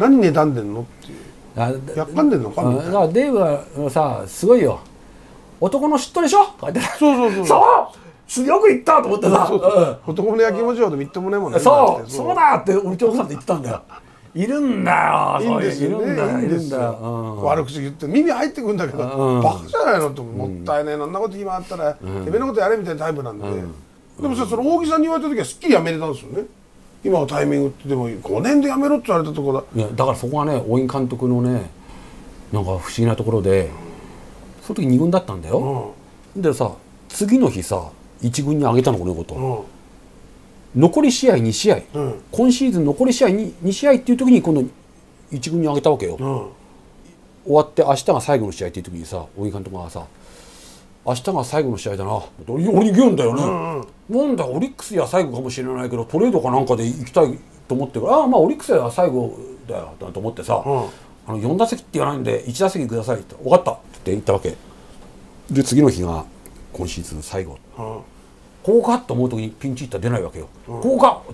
何妬んでんのっていう。やっかんでんのかみたいな。 だからデーブはさすごいよ。男の嫉妬でしょ。そうよく言ったと思ってさ、 男の焼きもちほどみっともねえもんね。 そうだって俺と奥さんと言ってたんだよ。いるんだよ。 いいんですよね。いいんですよ。悪口言って耳入ってくるんだけど、バカじゃないのって、もったいねえ、そんなこと今あったらてめえのことやれみたいなタイプなんで。でもさ、その大木さんに言われた時はすっきりやめれたんですよね。今のタイミングってでも5年でやめろって言われたところだ。 いやだからそこはね、大井監督のねなんか不思議なところで、その時2軍だったんだよ。でさ次の日さ1軍に上げたのこのこと。残り試合2試合、今シーズン残り試合 2試合っていう時に今度1軍に上げたわけよ。終わって明日が最後の試合っていう時にさ、大井監督がさ「 明日が最後の試合だな。俺に言うんだよね。なんだオリックスや最後かもしれないけどトレードかなんかで行きたいと思ってるから、ああまあオリックスや最後だよと思ってさ、4打席って言わないんで1打席くださいって分かったって言ったわけで、次の日が今シーズン最後、こうかと思う時にピンチヒッター出ないわけよ。こうか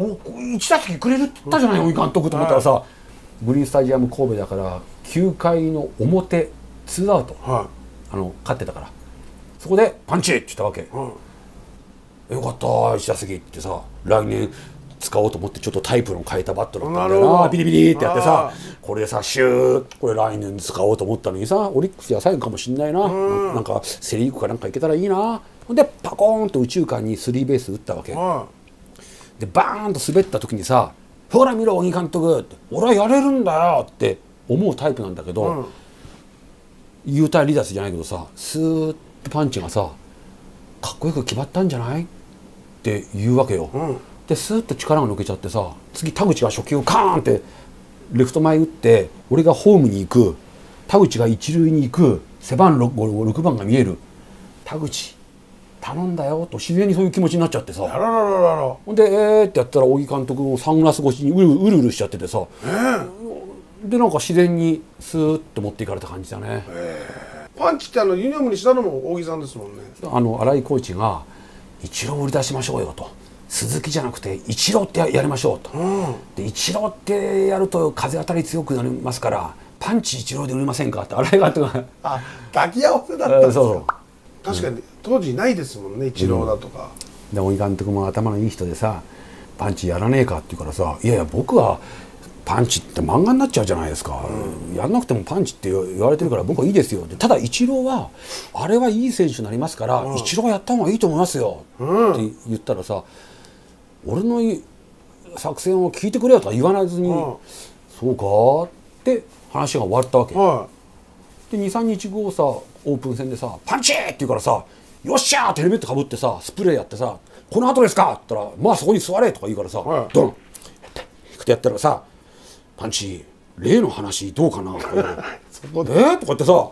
1打席くれるって言ったじゃない、大井監督と思ったらさ、グリーンスタジアム神戸だから9回の表2アウト、勝ってたからそこでパンチって言ったわけ、よかった1打席ってさ、来年使おうと思ってちょっとタイプの変えたバットだったんだよな、ビリビリってやってさ、これでさシューこれ来年使おうと思ったのにさ、オリックスや最後かもしんないな、なんかセ・リーグかなんかいけたらいいな。ほんでパコーンと右中間にスリーベース打ったわけ、でバーンと滑った時にさ、ほら見ろ小木監督って俺はやれるんだよって思うタイプなんだけど、幽体離脱じゃないけどさ、スーッとパンチがさかっこよく決まったんじゃないって言うわけよ、でスーッと力が抜けちゃってさ、次田口が初球カーンってレフト前打って俺がホームに行く、田口が一塁に行く、背番号 6番が見える、田口頼んだよと自然にそういう気持ちになっちゃってさ、ほんでってやったら小木監督もサングラス越しにうるうるしちゃっててさ、でなんか自然にスーッと持っていかれた感じだね。 パンチってユニフォームにしたのも大木さんですもんね。 新井コーチが「イチロー売り出しましょうよ」と「鈴木じゃなくてイチローってやりましょう」と、でイチローってやると風当たり強くなりますからパンチイチローで売りませんかって新井監督が抱き合わせだったんですか。 そう確かに当時ないですもんね、イチローだとか。 で小木監督も頭のいい人でさ、パンチやらねえかって言うからさ、いやいや僕はパンチって漫画になっちゃうじゃないですか、やんなくてもパンチって言われてるから僕はいいですよ、ただイチローはあれはいい選手になりますから、イチローやった方がいいと思いますよ、って言ったらさ、俺の作戦を聞いてくれよとは言わずに、そうかって話が終わったわけ、で 2,3 日後さオープン戦でさパンチって言うからさ、よっしゃーってヘルメットかぶってさスプレーやってさ、この後ですかって言ったら、まあそこに座れとか言うからさ、ドンってやったらさ、パンチ例の話どうかなとか言うとか言ってさ、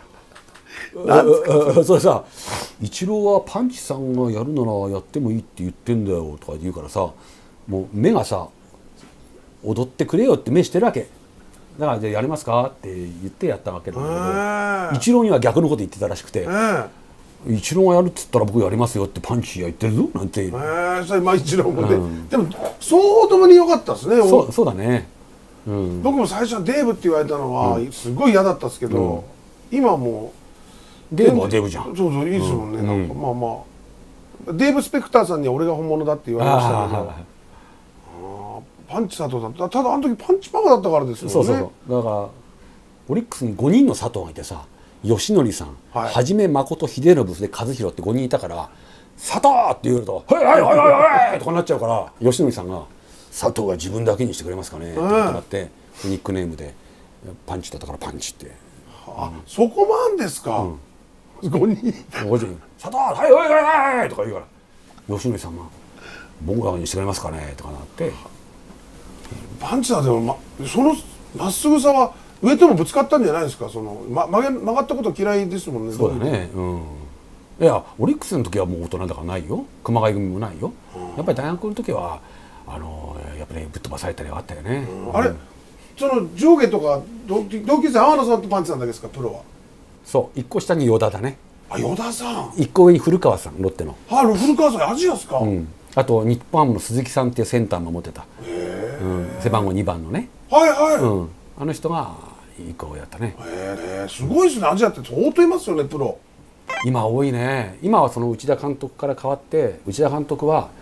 それさ、イチローはパンチさんがやるならやってもいいって言ってんだよとか言うからさ、もう目がさ踊ってくれよって目してるわけだから、じゃあやりますかって言ってやったわけなんだけど、イチローには逆のこと言ってたらしくて、イチローがやるっつったら僕やりますよってパンチや言ってるぞなんて。 それイチローもね、でも相当に良かったですね。 そうだね、 僕も最初はデーブって言われたのはすごい嫌だったんですけど、今もうデーブはデーブじゃん。 そういいですもんね。なんかまあまあデーブ・スペクターさんには俺が本物だって言われましたけど、パンチ佐藤さん、ただあの時パンチパワーだったからですよね。 そうだからオリックスに5人の佐藤がいてさ、吉典さん、はじめ誠、秀信で和弘って5人いたから、佐藤って言うと「はいはいはいはいはい」とかなっちゃうから、吉典さんが「佐藤が自分だけにしてくれますかね」ってなって、ニックネームでパンチだったからパンチって。 そこもあんですか。5人佐藤はいはいはいはいとか言うから吉典さんが「僕らにしてくれますかね」とかなって、 パンチだ。でもそのまっすぐさは上ともぶつかったんじゃないですか。その曲がったこと嫌いですもんね。 そうだね。いやオリックスの時はもう大人だからないよ、熊谷組もないよ。やっぱり大学の時はやっぱりぶっ飛ばされたりはあったよね。 あれその上下とか同級生天野さんとパンチさんだけですか、プロは。 そう1個下に与田だね。 与田さん。 1個上に古川さん、ロッテの。 古川さんアジアですか。 あと日本ハムの鈴木さんっていうセンター守ってた、背番号2番のね、あの人が1個やったね。 すごいですね。アジアって相当いますよね、プロ。 今多いね。今はその内田監督から変わって、内田監督は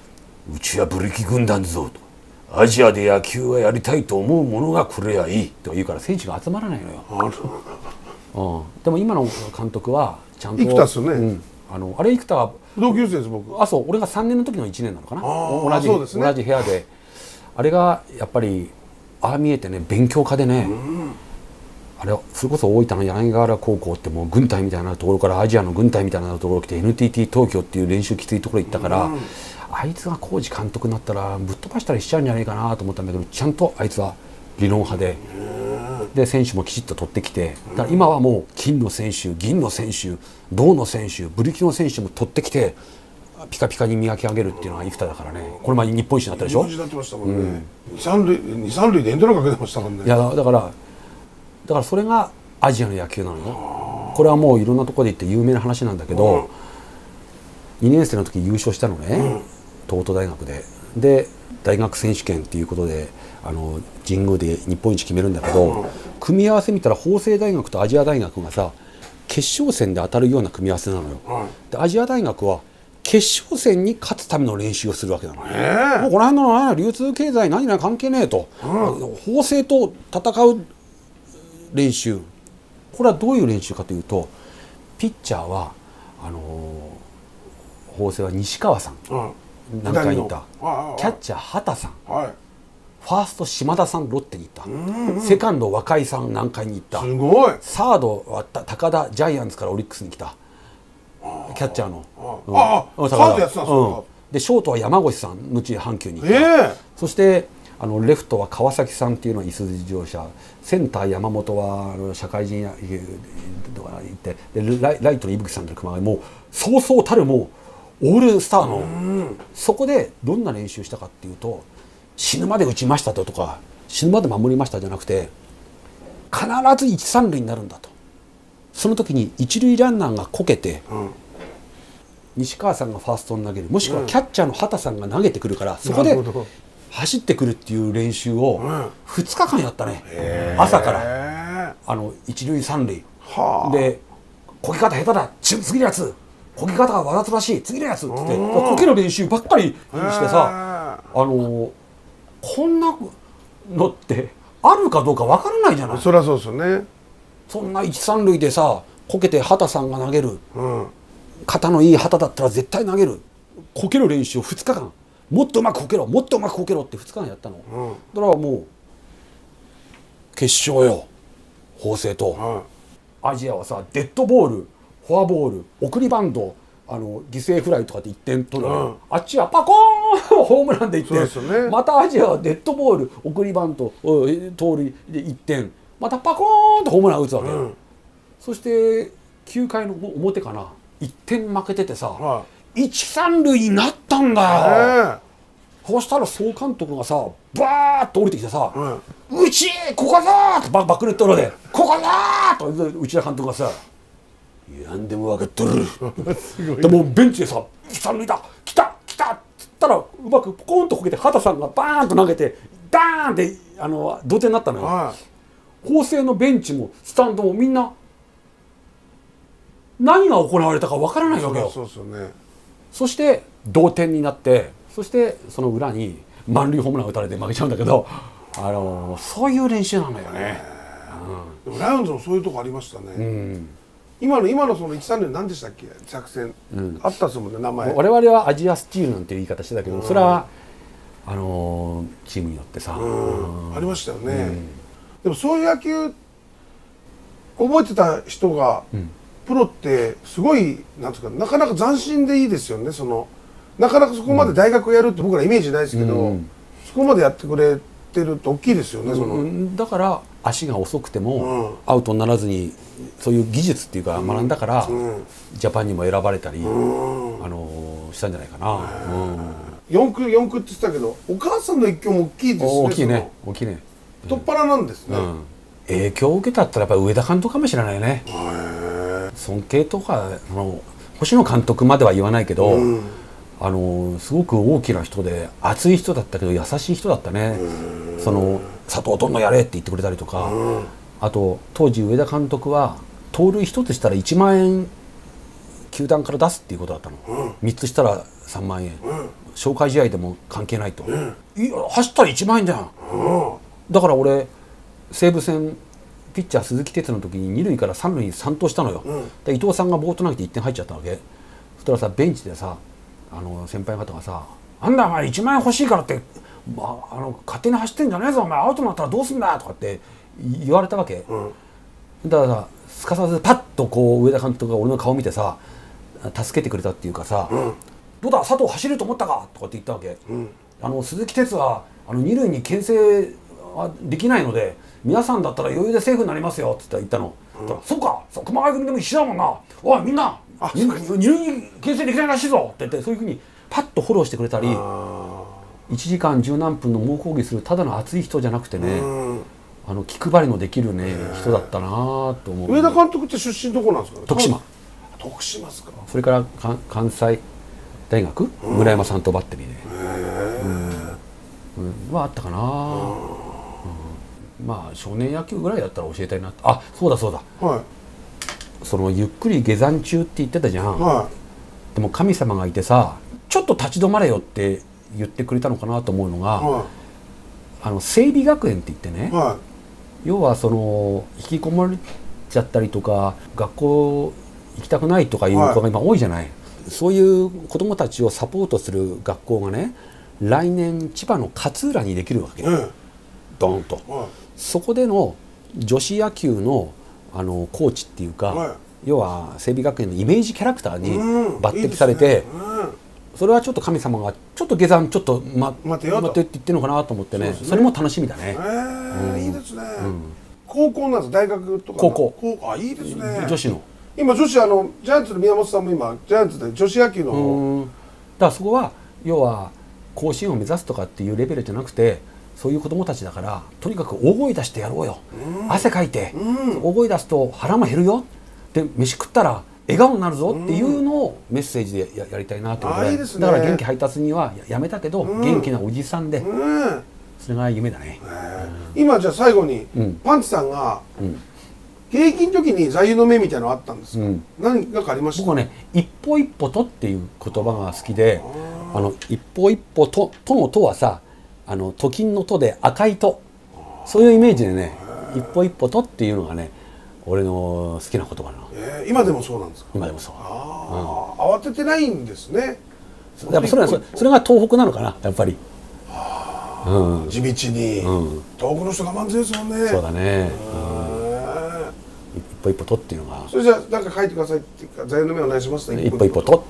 「うちはブレーキ軍団ぞ」と「アジアで野球はやりたいと思うものが来ればいい」と言うから選手が集まらないのよ。でも今の監督はちゃんと生田っすね。 あれ生田は同級生です僕。 そう俺が3年の時の1年なのかな、同じ部屋で。あれがやっぱりああ見えてね、勉強家でね、あれそれこそ大分の柳川原高校ってもう軍隊みたいなところからアジアの軍隊みたいなところ来て NTT 東京っていう練習きついところ行ったから、あいつが浩二監督になったらぶっ飛ばしたりしちゃうんじゃないかなと思ったんだけど、ちゃんとあいつは理論派で、 で選手もきちっと取ってきて、だから今はもう金の選手、銀の選手、銅の選手、ブリキの選手も取ってきてピカピカに磨き上げるっていうのが生田だからね。これ前日本一になったでしょ。 日本一になってましたもんね。二三塁でエンドランかけてましたもんね。 いやだからそれがアジアの野球なのよ。これはもういろんなところで言って有名な話なんだけど、2年生の時優勝したのね、東都大学で大学選手権っていうことで神宮で日本一決めるんだけど、組み合わせ見たら法政大学とアジア大学がさ決勝戦で当たるような組み合わせなのよ。でアジア大学は決勝戦に勝つための練習をするわけなの。もうこの辺の流通経済何々関係ねえと、法政と戦う練習。これはどういう練習かというと、ピッチャーは法政は西川さん、何回に行った、キャッチャー畑さん、ファースト島田さんロッテに行った、セカンド若井さん南海に行った、 すごい。 サードは高田ジャイアンツからオリックスに来たキャッチャーのサードやってたんですか。 でショートは山越さん後阪急に行った、そしてレフトは川崎さんっていうのはいすゞ自動車、センター山本は社会人とか行って、でライトの伊吹さんという熊谷、もうそうそうたるもうオールスターの、そこでどんな練習したかっていうと、死ぬまで打ちましたとか死ぬまで守りましたじゃなくて、必ず一三塁になるんだと。その時に一塁ランナーがこけて、西川さんがファーストに投げる、もしくはキャッチャーの畑さんが投げてくるから、そこで走ってくるっていう練習を2日間やったね。朝から一塁三塁で、こけ方下手だ、次のやつこけ方がわざとらしい、次のやつっつってこける練習ばっかりしてさ、こんなのってあるかどうかわからないじゃない。 そりゃそうですよね。 そんな一三塁でさこけて畑さんが投げる、肩のいい畑だったら絶対投げる、こける練習を2日間、もっとうまくこけろもっとうまくこけろって2日間やったの、だからもう決勝よ、法政と、アジアはさデッドボール、フォアボール、送りバント、犠牲フライとかで1点取る、あっちはパコーンホームランで1点、またアジアはデッドボール、送りバント、盗塁で1点、またパコーンとホームラン打つわけよ、そして9回の表かな、1点負けててさ、一三塁になったんだよ。そうしたら総監督がさバーッと降りてきてさ「うちここだ!」ってバックネット裏で「ここだ!」と内田監督がさ「何でも分かっとる」でもうベンチでさ「一三塁だ来た来た!」っつったらうまくポコンとこけて畑さんがバーンと投げてダーンって同点になったのよ。法政のベンチもスタンドもみんな何が行われたか分からないわけよ。そして同点になって、そしてその裏に満塁ホームラン打たれて負けちゃうんだけど、そういう練習なのよね。 でもライオンズもそういうとこありましたね。今のその一三塁何でしたっけ、作戦あったっすもんね、名前。 我々はアジアスチールなんていう言い方してたけど、それはチームによってさありましたよね。でもそういう野球覚えてた人がプロってすごいなんですか、なかなか斬新でいいですよね。なかなかそこまで大学やるって僕らイメージないですけど、そこまでやってくれてると大きいですよね。 だから足が遅くてもアウトにならずにそういう技術っていうか学んだから、ジャパンにも選ばれたりしたんじゃないかな。 4区って言ってたけど、お母さんの一挙も大きいですね。 大きいね、大きいね。 太っ腹なんですね。 影響を受けたったらやっぱり上田監督かもしれないね。尊敬とか星野監督までは言わないけど、すごく大きな人で熱い人だったけど優しい人だったね。佐藤どんどんやれって言ってくれたりとか、あと当時上田監督は盗塁1つしたら1万円球団から出すっていうことだったの。3つしたら3万円、紹介試合でも関係ないと。走ったら1万円じゃん。だから俺西武戦ピッチャー鈴木哲の時に2塁から3塁に3投したのよ。で伊藤さんがボート投げて1点入っちゃったわけ。そしたらさベンチでさ先輩方がさ「なんだお前1万円欲しいからって、勝手に走ってんじゃねえぞお前、アウトになったらどうすんだ」とかって言われたわけ。だからさすかさずパッとこう上田監督が俺の顔見てさ助けてくれたっていうかさ「どうだ佐藤走ると思ったか?」とかって言ったわけ。鈴木哲は2塁に牽制できないので皆さんだったら余裕でセーフになりますよって言ったの。そうか、熊谷組でも一緒だもんな、おいみんな二塁牽制できないらしいぞって言って、そういうふうにパッとフォローしてくれたり、1時間十何分の猛抗議するただの熱い人じゃなくてね、気配りのできるね人だったなと思う。 上田監督って出身どこなんですか？ 徳島。 徳島ですか。それから関西大学、村山さんとバッテリーではあったかな。まあ少年野球ぐらいだったら教えたいな。あ、そうだそうだ、そのゆっくり下山中って言ってたじゃん。でも神様がいてさ、ちょっと立ち止まれよって言ってくれたのかなと思うのが、整備学園って言ってね、要はその引きこもっちゃったりとか学校行きたくないとかいう子が今多いじゃない。そういう子どもたちをサポートする学校がね、来年千葉の勝浦にできるわけ、ドーンと。そこでの女子野球のコーチっていうか、要は整備学園のイメージキャラクターに抜擢されて、それはちょっと神様がちょっと下山ちょっと待てって言ってるのかなと思ってね、それも楽しみだね。 いいですね。高校なんです、大学とか。 高校。 あ、いいですね。 女子の。 今女子ジャイアンツの宮本さんも今ジャイアンツで女子野球の。 だからそこは要は甲子園を目指すとかっていうレベルじゃなくて、そういう子供たちだからとにかく大声出してやろうよ。汗かいて大声出すと腹も減るよ。で飯食ったら笑顔になるぞっていうのをメッセージでやりたいなと思って、だから元気配達にはやめたけど、元気なおじさんで、それが夢だね。 今じゃあ最後にパンチさんが現役の時に座右の銘みたいなのあったんですか？何かありました？ 僕はね、一歩一歩とっていう言葉が好きで、一歩一歩とのとはさ、と金のとで赤いと、そういうイメージでね、一歩一歩とっていうのがね、俺の好きな言葉なの。 今でもそうなんですか？ 今でもそう。 慌ててないんですね。 やっぱそれが東北なのかな、やっぱり。 地道に。東北の人我慢強いですもんね。 そうだね。一歩一歩とっていうのが。 それじゃあなんか書いてくださいっていうか、座右の銘お願いします。 一歩一歩とって。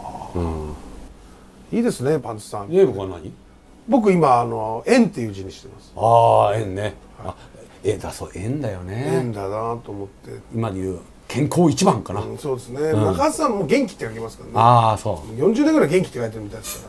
いいですね、パンツさん。 僕は何？ 僕今縁っていう字にしてます。 ああ、縁ね。そう、縁だよね。 縁だなと思って。 今で言う健康一番かな。 そうですね。中畑さんも元気って書きますからね。 ああ、そう。 40年ぐらい元気って書いてるみたいですから。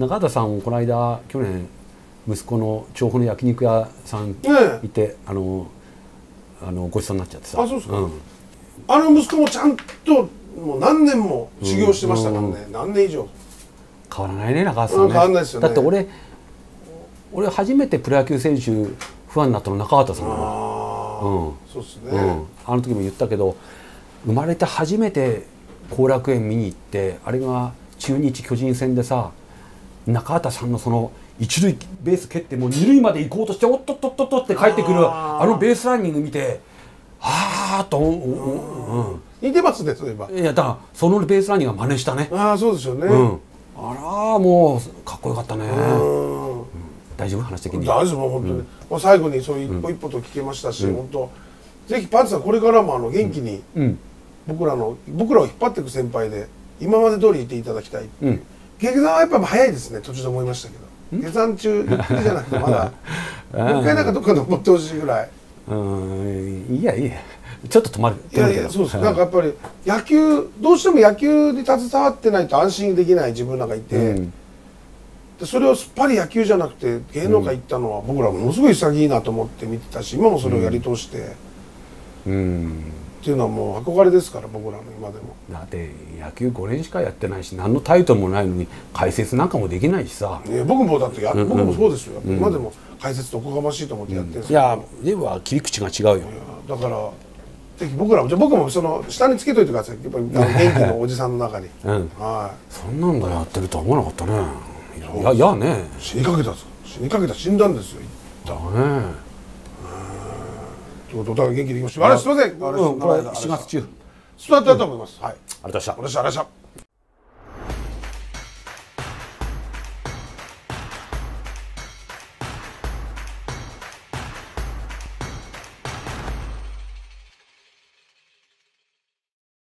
中畑さんもこの間去年息子の調布の焼肉屋さんいて、ごちそうになっちゃってさ。 あ、そうですか。息子もちゃんともう何年も修行してましたからね。何年以上。 変わらないね、中畑さんね。 変わらないですよね。 だって俺初めてプロ野球選手ファンになったの中畑さんだもん。 そうですね。 あの時も言ったけど、生まれて初めて後楽園見に行って、あれが中日巨人戦でさ、中畑さんのその一塁ベース蹴ってもう二塁まで行こうとしておっとっとっとっとって帰ってくるベースランニング見て、はあと似てますね、そういえば。 いや、だからそのベースランニングは真似したね。 ああ、そうですよね。 あら、もうかっこよかったね。大丈夫？話的に。 大丈夫、本当に。最後にそういう一歩一歩と聞けましたし、本当ぜひパンツさんこれからも元気に僕らを引っ張っていく先輩で今まで通りいていただきたいっていう。下山はやっぱ早いですね、途中で思いましたけど。下山中ゆっくりじゃなくてまだもう一回なんかどっか登ってほしいぐらい。 いやいや、ちょっと止まる。 いやいや、そうです。なんかやっぱり野球、どうしても野球に携わってないと安心できない自分らがいて、それをすっぱり野球じゃなくて芸能界行ったのは僕らものすごい潔いなと思って見てたし、今もそれをやり通してっていうのはもう憧れですから、僕らの今でも。 だって野球5年しかやってないし、何のタイトルもないのに解説なんかもできないしさ。 僕もだって僕もそうですよ。今でも解説っておこがましいと思ってやってるんですけど。 いや、では切り口が違うよ。 だからぜひ僕らも、じゃあ僕もその下につけといてください。やっぱり元気のおじさんの中に。 はい。そんなんだやってるとは思わなかったね。いやね。 死にかけた死んだんですよ。 だね。 ということでお互い元気でいきましょう。あれすみません。 これ7月中。 そうだったと思います。はい。 ありがとうございました。 ありがとうございました。